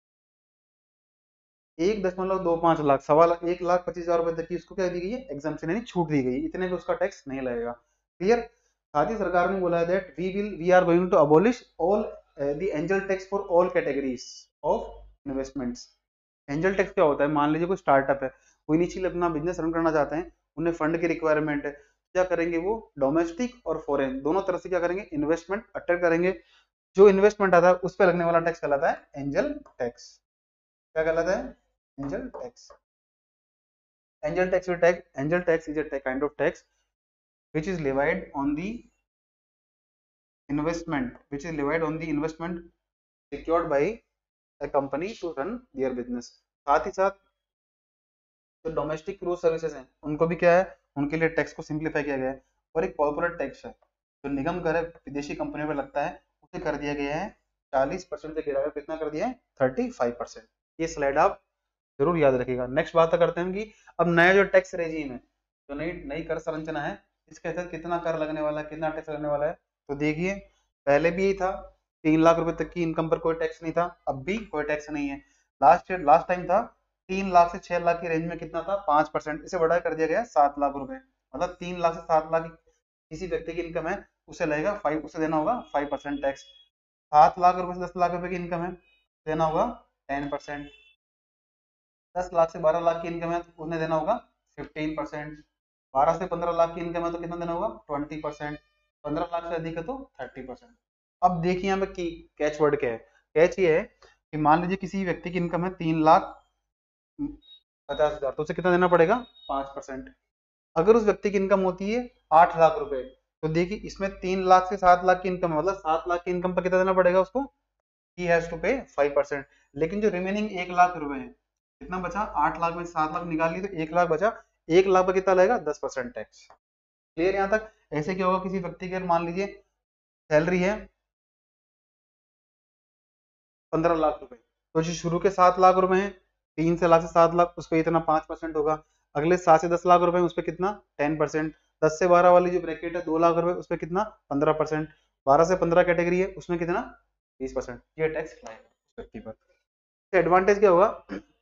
1.25 लाख, 1.25 लाख, 1,25,000 रुपए तक की उसको क्या दी गई है, एग्जाम्पशन यानी छूट दी गई, इतने पे उसका टैक्स नहीं लगेगा। क्लियर? साथ ही सरकार ने बोला है that we are going to abolish all the angel tax for all categories of investments. Angel tax क्या होता है, मान लीजिए कोई स्टार्टअप है, वो इनिशियल अपना बिजनेस रन करना चाहते हैं, उन्हें फंड की रिक्वायरमेंट है, क्या करेंगे वो, डोमेस्टिक और फॉरेन दोनों तरफ से क्या करेंगे, इन्वेस्टमेंट अट्रैक्ट करेंगे। जो इन्वेस्टमेंट आता है उस पर लगने वाला टैक्स कहलाता है एंजल टैक्स। क्या कहलाता है, angel tax. Angel tax is a kind of tax which is levied on the investment secured by a company to run their business। साथ ही साथ जो डोमेस्टिक क्रूज सर्विसेज हैं उनको भी क्या है, उनके लिए टैक्स को सिंप्लीफाई किया गया है। और एक कॉर्पोरेट टैक्स है जो निगम कर विदेशी कंपनियों पर लगता है, उसे कर दिया गया है 40% से गिराकर कितना कर दिया है, 35%। ये स्लाइड आप जरूर याद रखिएगा। नेक्स्ट बात करते हैं कि अब नया जो टैक्स रेजीम है, जो नई नई कर संरचना है, इसके तहत कितना कर लगने वाला है, कितना टैक्स लगने वाला है। तो देखिए पहले भी यही था, 3 लाख रुपए तक की इनकम पर कोई टैक्स नहीं था, अब भी कोई टैक्स नहीं है। लास्ट टाइम था 3 लाख से 6 लाख की रेंज में कितना था, 5%, इसे बढ़ा कर दिया गया 7 लाख रुपए, मतलब 3 लाख से 7 लाख किसी व्यक्ति की इनकम है, उसे लगेगा उसे देना होगा 5% टैक्स। 7 लाख रुपए से 10 लाख रुपए की इनकम है, देना होगा 10%। 10 लाख से 12 लाख की इनकम है तो उन्हें देना होगा 15%। 12 से 15 लाख की इनकम है तो कितना देना होगा, 20%। 15 लाख से अधिक है तो 30%। अब देखिए यहाँ पे कैच वर्ड क्या है, कैच ये है कि मान लीजिए किसी व्यक्ति की इनकम है 3,50,000, तो उसे कितना देना पड़ेगा? 5%। अगर उस व्यक्ति की इनकम होती है 8 लाख रुपए, तो देखिए इसमें 3 लाख से 7 लाख की इनकम है, मतलब 7 लाख की इनकम पर कितना देना पड़ेगा उसको? ही हैज टू पे 5%। लेकिन जो रिमेनिंग 1 लाख रुपए है, कितना बचा? 8 लाख में 7 लाख निकाल ली तो 1 लाख बचा। 1 लाख पर कितना लगेगा? 10% टैक्स। क्लियर यहाँ तक? ऐसे क्या होगा, किसी व्यक्ति की मान लीजिए सैलरी है 15 लाख रुपए, तो जो शुरू के 7 लाख रुपए हैं, 3 लाख से 7 लाख, उस पर इतना 5% होगा। अगले 7 से 10 लाख रुपए उस पर कितना? 10%। 10 से 12 वाली जो ब्रैकेट है 2 लाख रुपए, उस पर कितना? 15%। 12 से 15 कैटेगरी है, उसमें कितना? 20%। ये टैक्स लाएगा उस व्यक्ति पर। एडवांटेज क्या होगा,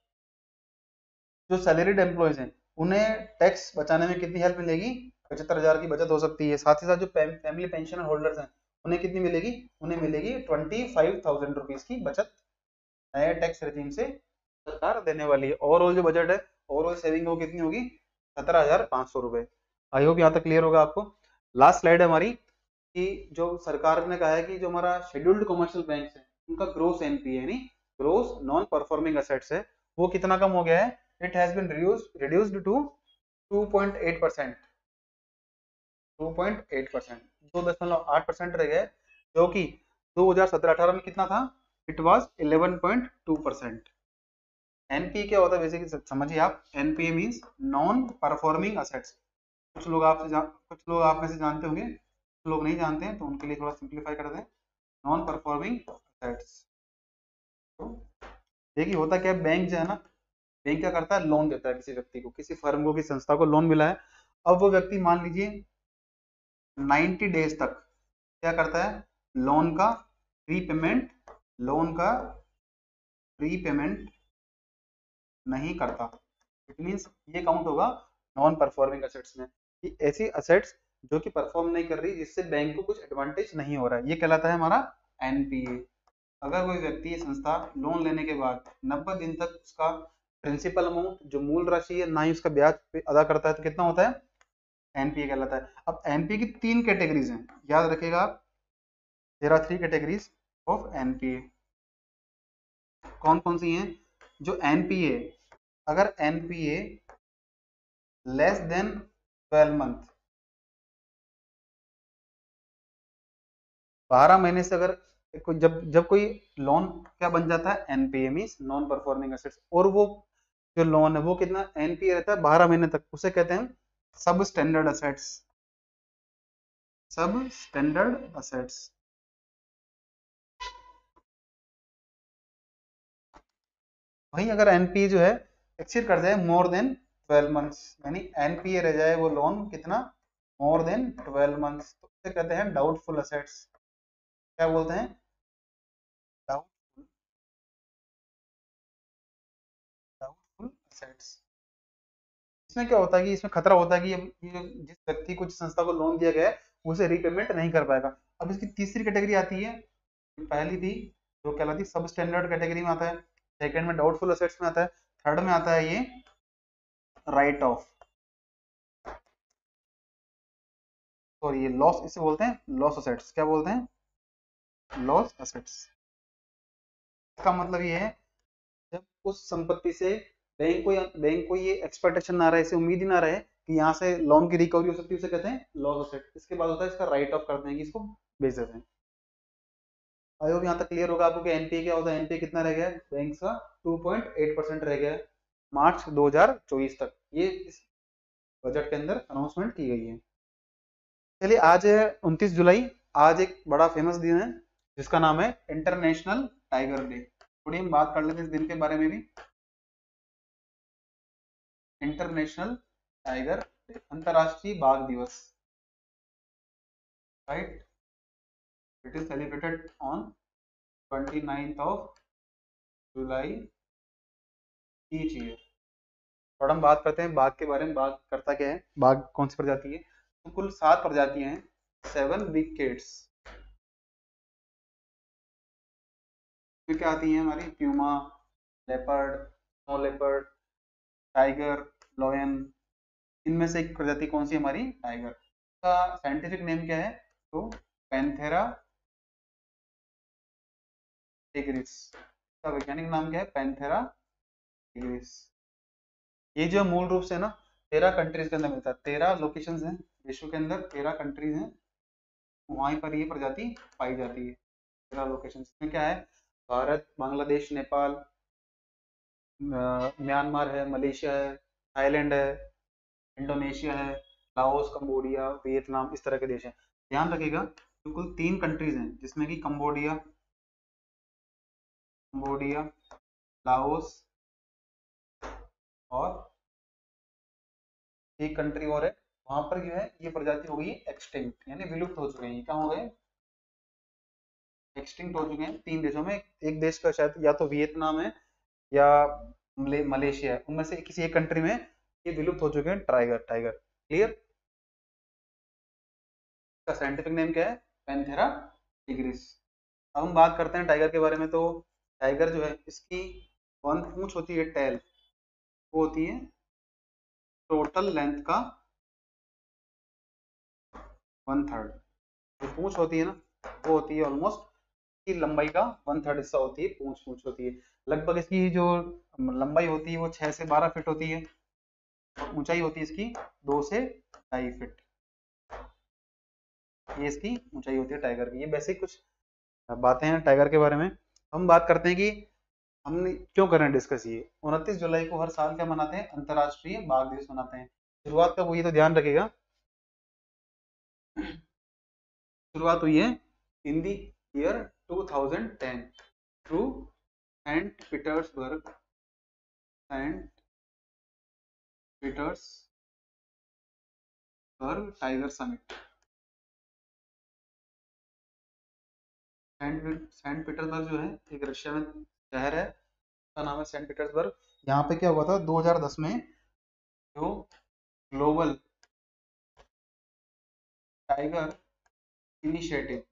जो सैलरीड एम्प्लॉयज हैं उन्हें टैक्स बचाने में कितनी हेल्प मिलेगी? 75,000 की बचत हो सकती है। साथ ही साथ जो फैमिली पेंशन होल्डर्स हैं उन्हें कितनी मिलेगी? उन्हें मिलेगी 25,000 रुपीज की बचत नए टैक्स रेजिम से सरकार देने वाली है। ओवरऑल जो बजट है, ओवरऑल सेविंग वो कितनी होगी? 17,500 रुपए। आई होप यहाँ तक क्लियर होगा आपको। लास्ट स्लाइड है हमारी, कि जो सरकार ने कहा है कि जो हमारा शेड्यूल्ड कमर्शियल बैंक है उनका ग्रोस एनपीए यानी ग्रोस नॉन परफॉर्मिंग एसेट्स है, वो कितना कम हो गया है? It has been reduced to 2.8%। 2.8%, 2.8% रह गया, जो कि 2017-18 में कितना था? It was 11.2%। एनपीए क्या होता है बेसिकली समझिए आप। NPA means non performing assets. कुछ लोग आप में से जानते होंगे, कुछ लोग नहीं जानते हैं, तो उनके लिए थोड़ा सिंप्लीफाई कर दें। नॉन परफॉर्मिंग असेट्स, तो देखिए होता क्या है, बैंक जो है ना, बैंक क्या करता है? लोन देता है किसी व्यक्ति को, किसी फर्म को, किसी संस्था को लोन मिला है। अब वो व्यक्ति मान लीजिए 90 डेज तक क्या करता है? लोन का रीपेमेंट नहीं करता। इट मींस ये काउंट होगा नॉन परफॉर्मिंग एसेट्स में, कि ऐसी एसेट्स जो कि परफॉर्म नहीं कर रही, जिससे बैंक को कुछ एडवांटेज नहीं हो रहा है, ये कहलाता है हमारा एनपीए। अगर कोई व्यक्ति संस्था लोन लेने के बाद 90 दिन तक उसका प्रिंसिपल अमाउंट, जो मूल राशि है, ना ही उसका ब्याज अदा करता है, तो कितना होता है? एनपीए कहलाता है। अब एनपीए की 3 कैटेगरीज हैं, याद रखिएगा आप। There are 3 categories of NPA. कौन कौन सी हैं? जो एनपीए, अगर एनपीए लेस देन 12 मंथ, 12 महीने से अगर जब जब कोई लोन क्या बन जाता है? NPA means non performing assets. और वो जो लोन है वो कितना एनपीए रहता है? 12 महीने तक, उसे कहते हैं sub standard assets. Sub standard assets. वहीं अगर एनपीए जो है एक्सीड कर जाए मोर देन 12 मंथ्स, यानी एनपीए रह जाए वो लोन कितना? मोर देन 12 मंथ्स, तो उसे कहते हैं डाउटफुल असेट्स। क्या बोलते हैं? Doubtful doubtful assets. इसमें क्या होता है कि इसमें खतरा होता है कि ये जिस व्यक्ति को, जिस संस्था को लोन दिया गया है, उसे रीपेमेंट नहीं कर पाएगा। अब इसकी तीसरी कैटेगरी आती है, पहली थी जो कहलाती सब स्टैंडर्ड कैटेगरी में आता है, सेकंड में डाउटफुल असेट्स में आता है, थर्ड में आता है ये राइट ऑफ, सॉरी ये लॉस, इसे बोलते हैं लॉस असेट्स। क्या बोलते हैं? Loss assets. इसका मतलब ये है, जब उस संपत्ति से बैंक को ये एक्सपेक्टेशन ना रहे, इसे उम्मीद ही ना रहे कि यहाँ से लोन की रिकवरी हो सकती है, उसे कहते हैं लॉस असेट। इसके बाद होता है इसका राइट ऑफ करते हैं, कि इसको बेच देते हैं। आई होप यहाँ तक क्लियर होगा आपको कि एनपीए क्या होता है। एनपीए कितना रह गया बैंक का? 2.8% रह गया मार्च 2024 तक। ये इस बजट के अंदर अनाउंसमेंट की गई है। चलिए आज है 29 जुलाई। आज एक बड़ा फेमस दिन है जिसका नाम है इंटरनेशनल टाइगर डे। थोड़ी हम बात कर लेते हैं इस दिन के बारे में भी। इंटरनेशनल टाइगर डे, अंतरराष्ट्रीय बाघ दिवस, right. It is celebrated on 29th of July each year. थोड़ा हम बात करते हैं बाघ के बारे में। बाघ करता क्या है? बाघ कौन सी प्रजाति है? तो कुल 7 प्रजातियां हैं, 7 बिग कैट्स। फिर क्या आती हैं हमारी? Puma, leopard, snow leopard, tiger, lion. इनमें से एक प्रजाति कौन सी हमारी? टाइगर। का साइंटिफिक नेम क्या है? तो पैंथेरा टिग्रिस। इसका वैज्ञानिक नाम क्या है? Panthera tigris. ये जो मूल रूप से ना 13 कंट्रीज के अंदर मिलता है, 13 लोकेशंस हैं विश्व के अंदर, 13 कंट्रीज हैं, वहीं पर ये प्रजाति पाई जाती है। 13 लोकेशंस में क्या है? भारत, बांग्लादेश, नेपाल, म्यांमार है, मलेशिया है, थाईलैंड है, इंडोनेशिया है, लाओस, कंबोडिया, वियतनाम, इस तरह के देश हैं। ध्यान रखिएगा बिल्कुल 3 कंट्रीज हैं जिसमें कि कंबोडिया, लाओस और एक कंट्री और है, वहां पर जो है ये प्रजाति हो गई एक्सटिंक्ट, यानी विलुप्त हो चुके हैं। क्या हो गए? एक्सटिंक्ट हो चुके हैं 3 देशों में। एक देश का शायद या तो वियतनाम है या मलेशिया है, उनमें से किसी एक कंट्री में ये विलुप्त हो चुके हैं टाइगर। क्लियर? इसका साइंटिफिक नेम क्या है? Panthera tigris. अब हम बात करते हैं टाइगर के बारे में। तो टाइगर जो है इसकी 1 पूंछ होती है, टेल, वो होती है टोटल लेंथ का 1/3। जो पूंछ होती है ना, वो होती है ऑलमोस्ट की लंबाई का 1/3 हिस्सा होती है, पूंछ होती है। लगभग इसकी जो लंबाई होती है वो 6 से 12 फीट होती है, और ऊंचाई होती है इसकी 2 से 2.5 फीट। ये इसकी ऊंचाई होती है टाइगर की। ये बेसिक कुछ बातें हैं टाइगर के बारे में। हम बात करते हैं कि हमने क्यों कर रहे हैं डिस्कस ये। 29 जुलाई को हर साल क्या मनाते हैं? अंतर्राष्ट्रीय बाघ दिवस मनाते हैं। शुरुआत कब हुई है तो ध्यान रखिएगा, शुरुआत हुई है in the year 2010 through saint Petersburg tiger summit. Saint Petersburg जो है एक रशिया में शहर है, उसका नाम है सेंट पीटर्सबर्ग। यहाँ पे क्या हुआ था 2010 में, जो ग्लोबल टाइगर इनिशिएटिव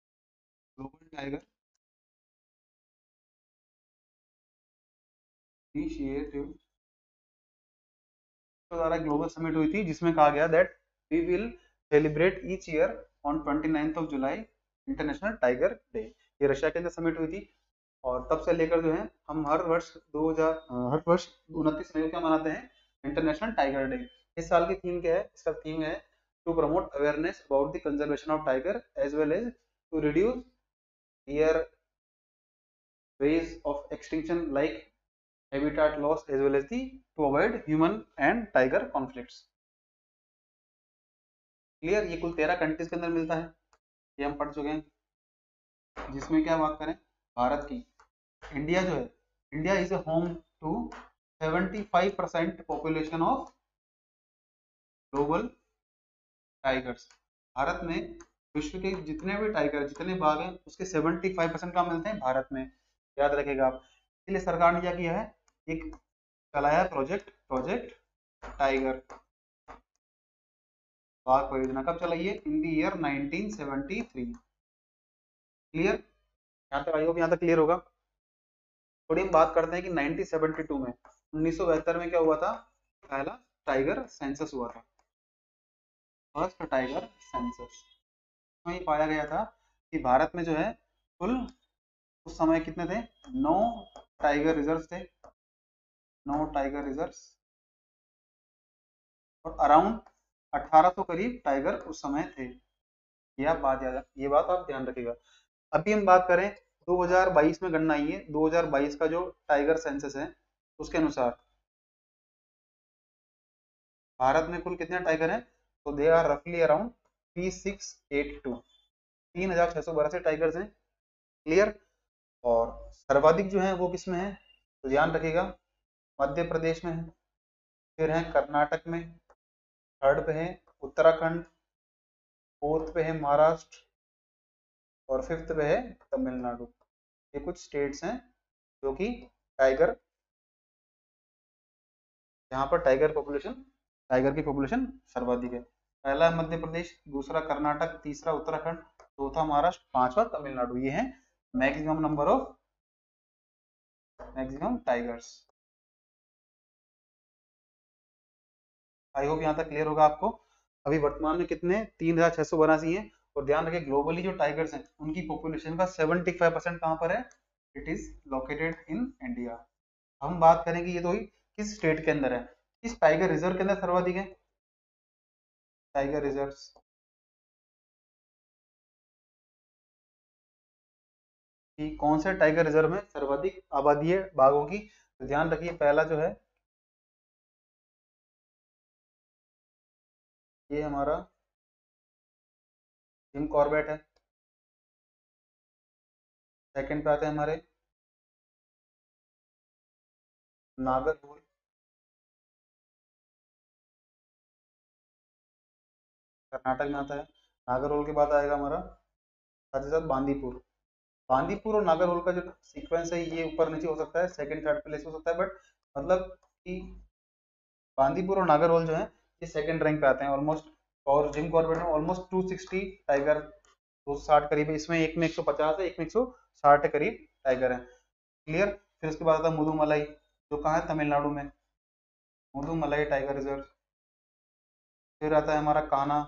द्वारा ग्लोबल समिट हुई थी, जिसमें कहा गया that we will celebrate each year on 29 July international tiger day. ये रशिया के अंदर समिट हुई थी, और तब से लेकर जो है हम हर वर्ष 29 मई को क्या मनाते हैं? International tiger day. इस साल की थीम क्या है? इसका थीम है to promote awareness about the conservation of tiger as well as to reduce here ways of extinction like habitat loss as well as the to avoid human and tiger conflicts. क्लियर? ये कुल 13 countries के अंदर मिलता है, ये हम पढ़ चुके हैं। जिसमें क्या बात करें भारत की, इंडिया जो है, India is a home to 75% population of global tigers. Bharat में विश्व के जितने भी टाइगर, जितने बाघ हैं, उसके 75% कहाँ मिलते हैं? भारत में। याद रखेगा आप। इसलिए सरकार ने क्या किया है? एक चलाया प्रोजेक्ट टाइगर, बाघ परियोजना। कब चलाई है? In the year 1973। क्लियर? यहाँ तक आई होप यहाँ तक क्लियर होगा। थोड़ी हम बात करते हैं कि 1972 में, 1972 में क्या हुआ था? पहला टाइगर सेंसस हुआ था, फर्स्ट टाइगर सेंसस। में पाया गया था कि भारत में जो है कुल उस समय कितने थे? 9 टाइगर रिजर्व थे, 9 टाइगर रिजर्व, और अराउंड 1800 करीब टाइगर उस समय थे। ये बात आप ध्यान रखिएगा। अभी हम बात करें 2022 में गणना आई है, 2022 का जो टाइगर सेंसस है उसके अनुसार भारत में कुल कितने टाइगर हैं? तो दे आर रफली अराउंड 3682, 3682 टाइगर्स हैं। क्लियर? और सर्वाधिक जो है वो किस में है? तो ध्यान रखिएगा, मध्य प्रदेश में है, फिर है कर्नाटक में, थर्ड पे है उत्तराखंड, फोर्थ पे है महाराष्ट्र, और फिफ्थ पे है तमिलनाडु। ये कुछ स्टेट्स हैं जो कि टाइगर, यहाँ पर टाइगर की पॉपुलेशन सर्वाधिक है। पहला है मध्य प्रदेश, दूसरा कर्नाटक, तीसरा उत्तराखंड, चौथा महाराष्ट्र, पांचवा तमिलनाडु। ये है maximum number of tigers. I hope यहाँ तक क्लियर होगा आपको। अभी वर्तमान में कितने? 3682 हैं। और ध्यान रखिए ग्लोबली जो टाइगर्स हैं उनकी पॉपुलेशन का 75% कहाँ पर है? It is located in India. हम बात करेंगे ये तो ही किस स्टेट के अंदर है, किस टाइगर रिजर्व के अंदर सर्वाधिक है, टाइगर रिजर्व। कि कौन से टाइगर रिजर्व में सर्वाधिक आबादी है बाघों की, तो ध्यान रखिए पहला जो है ये हमारा जिम कॉर्बेट है। सेकंड पे आते हैं हमारे नागरहोल, कर्नाटक में आता है। नागरहोल के बाद आएगा हमारा साथ ही साथ बांदीपुर। बांदीपुर और नागरहोल का जो सीक्वेंस है ये ऊपर नीचे हो सकता है, सेकंड थर्ड प्लेस हो सकता है, बट मतलब कि बांदीपुर और नागरहोल जो है ये सेकंड रैंक पे आते हैं ऑलमोस्ट। और जिम कॉर्बेट में ऑलमोस्ट 260 टाइगर, 260 करीब है, इसमें एक में 150 है, एक में 160 के करीब टाइगर है। क्लियर। फिर उसके बाद आता है मुदुमलाई, जो कहाँ है, तमिलनाडु में, मुदुमलाई टाइगर रिजर्व। फिर आता है हमारा कान्हा।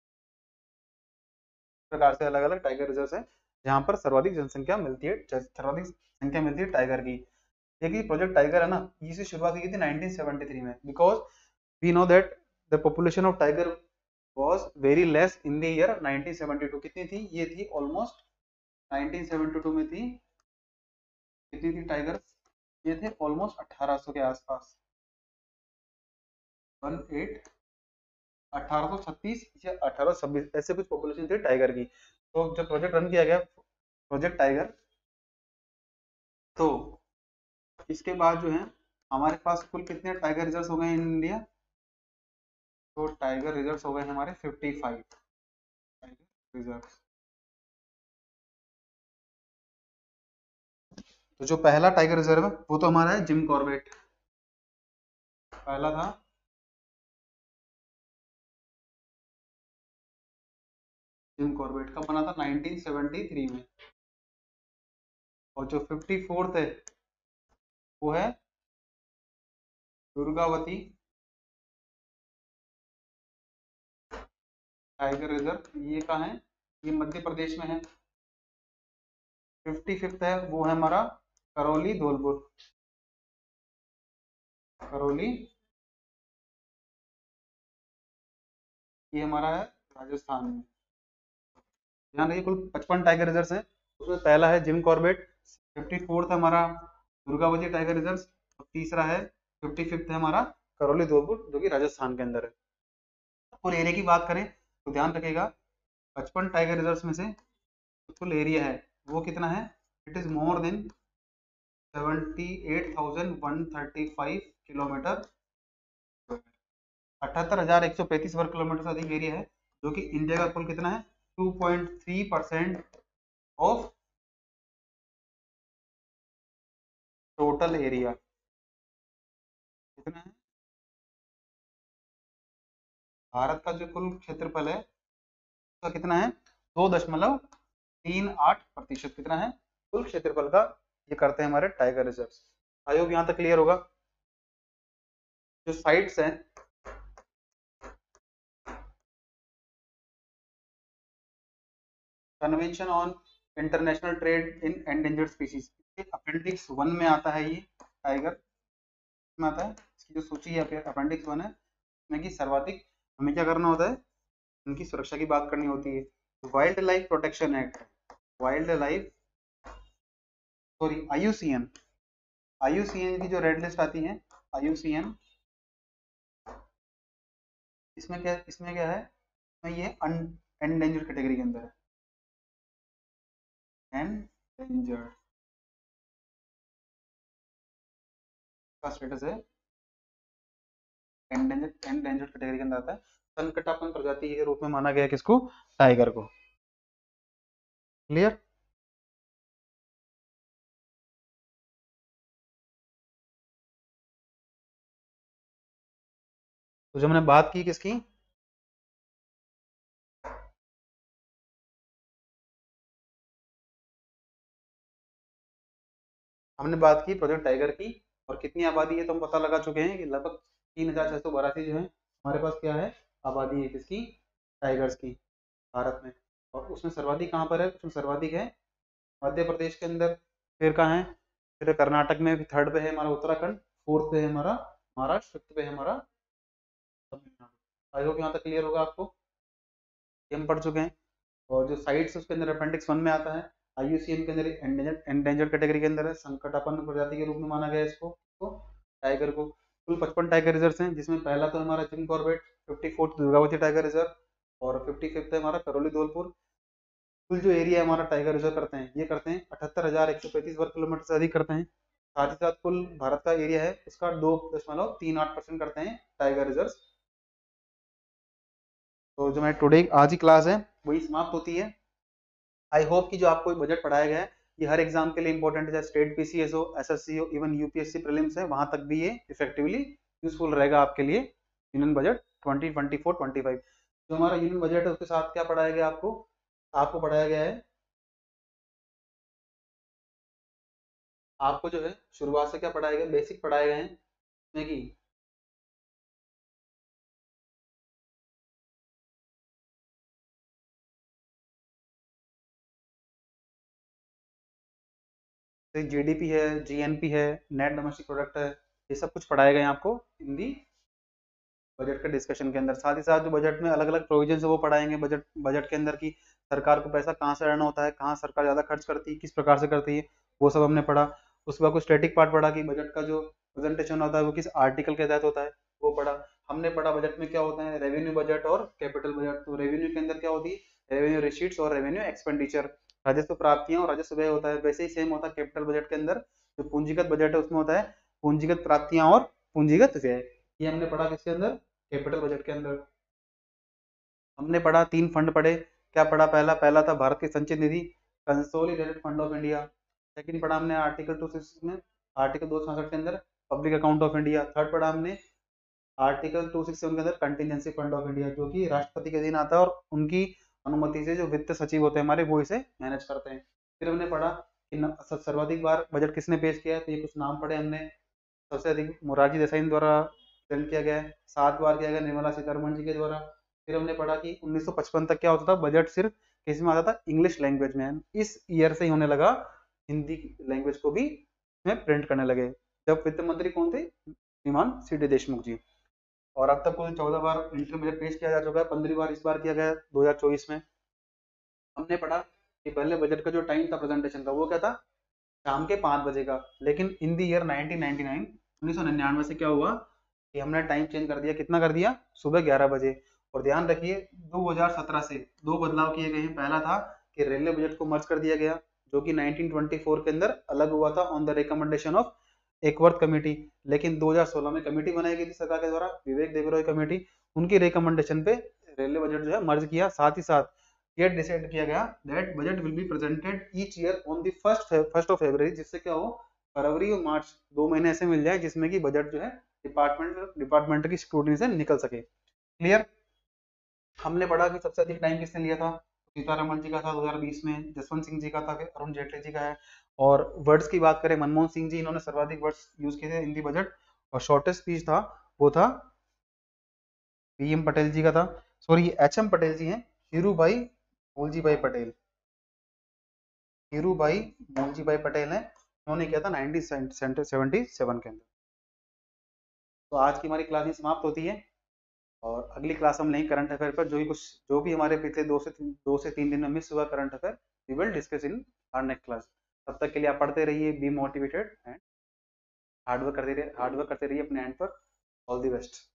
इस प्रकार से अलग अलग टाइगर रिजर्व है जहाँ पर सर्वाधिक जनसंख्या मिलती है, सर्वाधिक संख्या मिलती है टाइगर की। देखिए प्रोजेक्ट टाइगर है ना, इसी शुरुआत की थी 1973 में, because we know that the population of tiger was very less in the year 1972। कितनी थी ये, थी ऑलमोस्ट 1972 में थी, कितनी थी टाइगर्स, ये थे ऑलमोस्ट 1800 के आसपास, 1836 या 1826 ऐसे कुछ पॉपुलेशन थी टाइगर की। तो जब प्रोजेक्ट रन किया गया प्रोजेक्ट टाइगर, तो इसके बाद जो है हमारे पास कुल कितने टाइगर रिजर्व हो गए इन इंडिया, तो टाइगर रिजर्व हो गए हमारे 55 टाइगर रिजर्व। तो जो पहला टाइगर रिजर्व है वो तो हमारा है जिम कॉर्बेट, पहला था जिम कॉर्बेट। कब बना था, 1973 में। और जो 54th है वो है दुर्गावती टाइगर रिजर्व। ये कहाँ है, ये मध्य प्रदेश में है। 55th है वो है हमारा करौली धौलपुर, करौली, ये हमारा है राजस्थान में। ध्यान रखिए कुल 55 टाइगर रिजर्व है, उसमें पहला है जिम कॉर्बेट, 54th है हमारा दुर्गावती टाइगर रिजर्व, और तीसरा है 55th है हमारा करौली धौलपुर जो कि राजस्थान के अंदर है। कुल एरिया की बात करें तो ध्यान रखिएगा 55 टाइगर रिजर्व में से कुल एरिया है वो कितना है, it is more than 78,135 kilometre, 78,135 वर्ग किलोमीटर से अधिक एरिया है, जो कि इंडिया का कुल कितना है 2.3% ऑफ टोटल एरिया। कितना है, भारत का जो कुल क्षेत्रफल है उसका कितना है 2.38%, कितना है कुल क्षेत्रफल का ये करते हैं हमारे टाइगर रिजर्व। आई होप यहाँ तक क्लियर होगा। जो साइट्स हैं, convention on international trade in endangered species, appendix 1 में आता है ये टाइगर में आता है, इसकी जो सूची है अपेंडिक्स 1 है, इसमें कि सर्वाधिक हमें क्या करना होता है, उनकी सुरक्षा की बात करनी होती है। Wildlife protection act, wildlife sorry IUCN, IUCN की जो रेड लिस्ट आती है IUCN, इसमें क्या है, इसमें ये एंडेंजर्ड कैटेगरी के अंदर है, एंडेंजर्ड का स्टेटस है, एंडेंजर्ड कैटेगरी के अंदर आता है। संकटापन्न प्रजाति के रूप में माना गया किसको, टाइगर को। क्लियर। तो जब हमने बात की किसकी, हमने बात की प्रोजेक्ट टाइगर की, और कितनी आबादी है तो हम पता लगा चुके हैं कि लगभग 3,682 जो है हमारे पास क्या है आबादी है किसकी, टाइगर्स की भारत में। और उसमें सर्वाधिक कहाँ पर है, उसमें सर्वाधिक है मध्य प्रदेश के अंदर, फिर कहाँ है, फिर कर्नाटक में थर्ड पे है हमारा उत्तराखंड, फोर्थ पे है हमारा महाराष्ट्र, फिफ्थ पे है हमारा तमिलनाडु। आई होप यहाँ तक क्लियर होगा आपको, ये हम पढ़ चुके हैं। और जो साइट्स उसके अंदर अपेंडिक्स 1 में आता है, IUCN के अंदर एंडेंजर्ड कैटेगरी के अंदर है, संकटापन्न प्रजाति के रूप में माना गया है इसको टाइगर को। कुल 55 टाइगर रिजर्व हैं, जिसमें पहला तो हमारा Jim Corbett, 54th Durgavati tiger reserve और 55th है हमारा करौली धौलपुर। कुल जो एरिया हमारा टाइगर रिजर्व करते हैं, ये करते हैं 78,135 वर्ग किलोमीटर से अधिक करते हैं। साथ ही साथ कुल भारत का एरिया है उसका 2.38% करते हैं टाइगर रिजर्व। तो जो मैं टुडे आज ही क्लास है वही समाप्त होती है। आई होप कि जो आपको बजट पढ़ाया गया है ये हर एग्जाम के लिए इंपॉर्टेंट है, चाहे स्टेट PCS हो, SSC हो, इवन UPSC प्रीलिम्स है, वहां तक भी ये इफेक्टिवली यूजफुल रहेगा आपके लिए। यूनियन बजट 2024-25 जो हमारा यूनियन बजट है उसके साथ क्या पढ़ाया गया आपको, आपको पढ़ाया गया है, आपको जो है शुरुआत से क्या पढ़ाया गया, बेसिक पढ़ाए गए हैं जिसमें कि GDP है, GNP है, नेट डोमेस्टिक प्रोडक्ट है, ये सब कुछ पढ़ाए गए हैं आपको हिंदी बजट के डिस्कशन के अंदर। साथ ही साथ जो बजट में अलग अलग प्रोविजन है वो पढ़ाएंगे बजट बजट के अंदर की सरकार को पैसा कहाँ से रहना होता है, कहाँ सरकार ज़्यादा खर्च करती है, किस प्रकार से करती है, वो सब हमने पढ़ा। उसके बाद कुछ स्टैटिक पार्ट पढ़ा कि बजट का जो प्रेजेंटेशन होता है वो किस आर्टिकल के तहत होता है, वो पढ़ा। हमने पढ़ा बजट में क्या होता है, रेवेन्यू बजट और कैपिटल बजट। तो रेवेन्यू के अंदर क्या होती है, रेवेन्यू रिसीट्स और रेवेन्यू एक्सपेंडिचर, राजस्व प्राप्तियां और राजस्व व्यय होता है। वैसे ही सेम होता है कैपिटल बजट के अंदर, जो पूंजीगत बजट है उसमें होता है पूंजीगत प्राप्तियां और पूंजीगत व्यय। ये हमने पढ़ा किसके अंदर, कैपिटल बजट के अंदर। हमने पढ़ा 3 फंड पढ़े, क्या पढ़ा, पहला पहला था भारत की संचित निधि, consolidated fund of India. Second पढ़ा हमने आर्टिकल 266 में, आर्टिकल 266 के अंदर public account of India. Third पढ़ा हमने आर्टिकल 267 के अंदर कंटिजेंसी फंड ऑफ इंडिया, जो कि राष्ट्रपति के अधीन आता है और उनकी अनुमति से जो वित्त सचिव होते हैं हमारे वो इसे मैनेज करते हैं। फिर हमने पढ़ा कि सर्वाधिक बार बजट किसने पेश किया है, तो ये कुछ नाम पढ़े हमने। सबसे अधिक मोरारजी देसाई द्वारा प्रेजेंट किया गया है, 7 बार किया गया निर्मला सीतारमण जी के द्वारा। फिर हमने पढ़ा कि 1955 तक क्या होता था, बजट सिर्फ किस में आता था, इंग्लिश लैंग्वेज में। इस ईयर से ही होने लगा हिंदी लैंग्वेज को भी में प्रिंट करने लगे, जब वित्त मंत्री कौन थे, श्रीमान CD देशमुख जी। और अब तक कुल 14 बार इंटर बजट पेश किया जा चुका है, 15वीं बार इस बार किया गया 2024 में। हमने पढ़ा कि पहले बजट का जो टाइम था प्रेजेंटेशन का वो क्या था, शाम के 5 बजे का। लेकिन इन दी ईयर 1999 से क्या हुआ कि हमने टाइम चेंज कर दिया, कितना कर दिया, सुबह 11 बजे। और ध्यान रखिए 2017 से 2 बदलाव किए गए हैं। पहला था कि रेलवे बजट को मर्ज कर दिया गया, जो कि 1924 के अंदर अलग हुआ था on the recommendation of Acworth committee. लेकिन 2016 में कमेटी बनाई गई थी सरकार के द्वारा, विवेक देबरॉय कमेटी, उनकी रिकमेंडेशन पे रेलवे बजट जो है मर्ज किया। साथ ही साथ ये डिसाइड किया गया that budget will be presented each year on the first of February, जिससे क्या हो, फरवरी और मार्च 2 महीने ऐसे मिल जाए जिसमें कि बजट जो है डिपार्टमेंट की स्क्रूटनी से निकल सके। क्लियर। हमने पढ़ा कि सबसे अधिक टाइम किसने लिया था, सीतारमण जी का था 2020 में, जसवंत सिंह जी का था, फिर अरुण जेटली जी का है। और वर्ड्स की बात करें, मनमोहन सिंह जी, इन्होंने सर्वाधिक वर्ड्स यूज किए थे हिंदी बजट। और शॉर्टेस्ट स्पीच था वो था PM पटेल जी का था, सॉरी HM पटेल जी हैं, हीरू भाई मूलजी भाई पटेल, हीरू भाई मूलजी भाई पटेल हैं, उन्होंने किया था 1977 के अंदर। तो आज की हमारी क्लास समाप्त होती है और अगली क्लास हम लेंगे करंट अफेयर पर, जो भी हमारे पिछले 2 से 3 दिन में मिस हुआ current affair, we will discuss in our next class. तब तक के लिए आप पढ़ते रहिए, बी मोटिवेटेड एंड हार्डवर्क करते रहिए अपने एंड पर। All the best.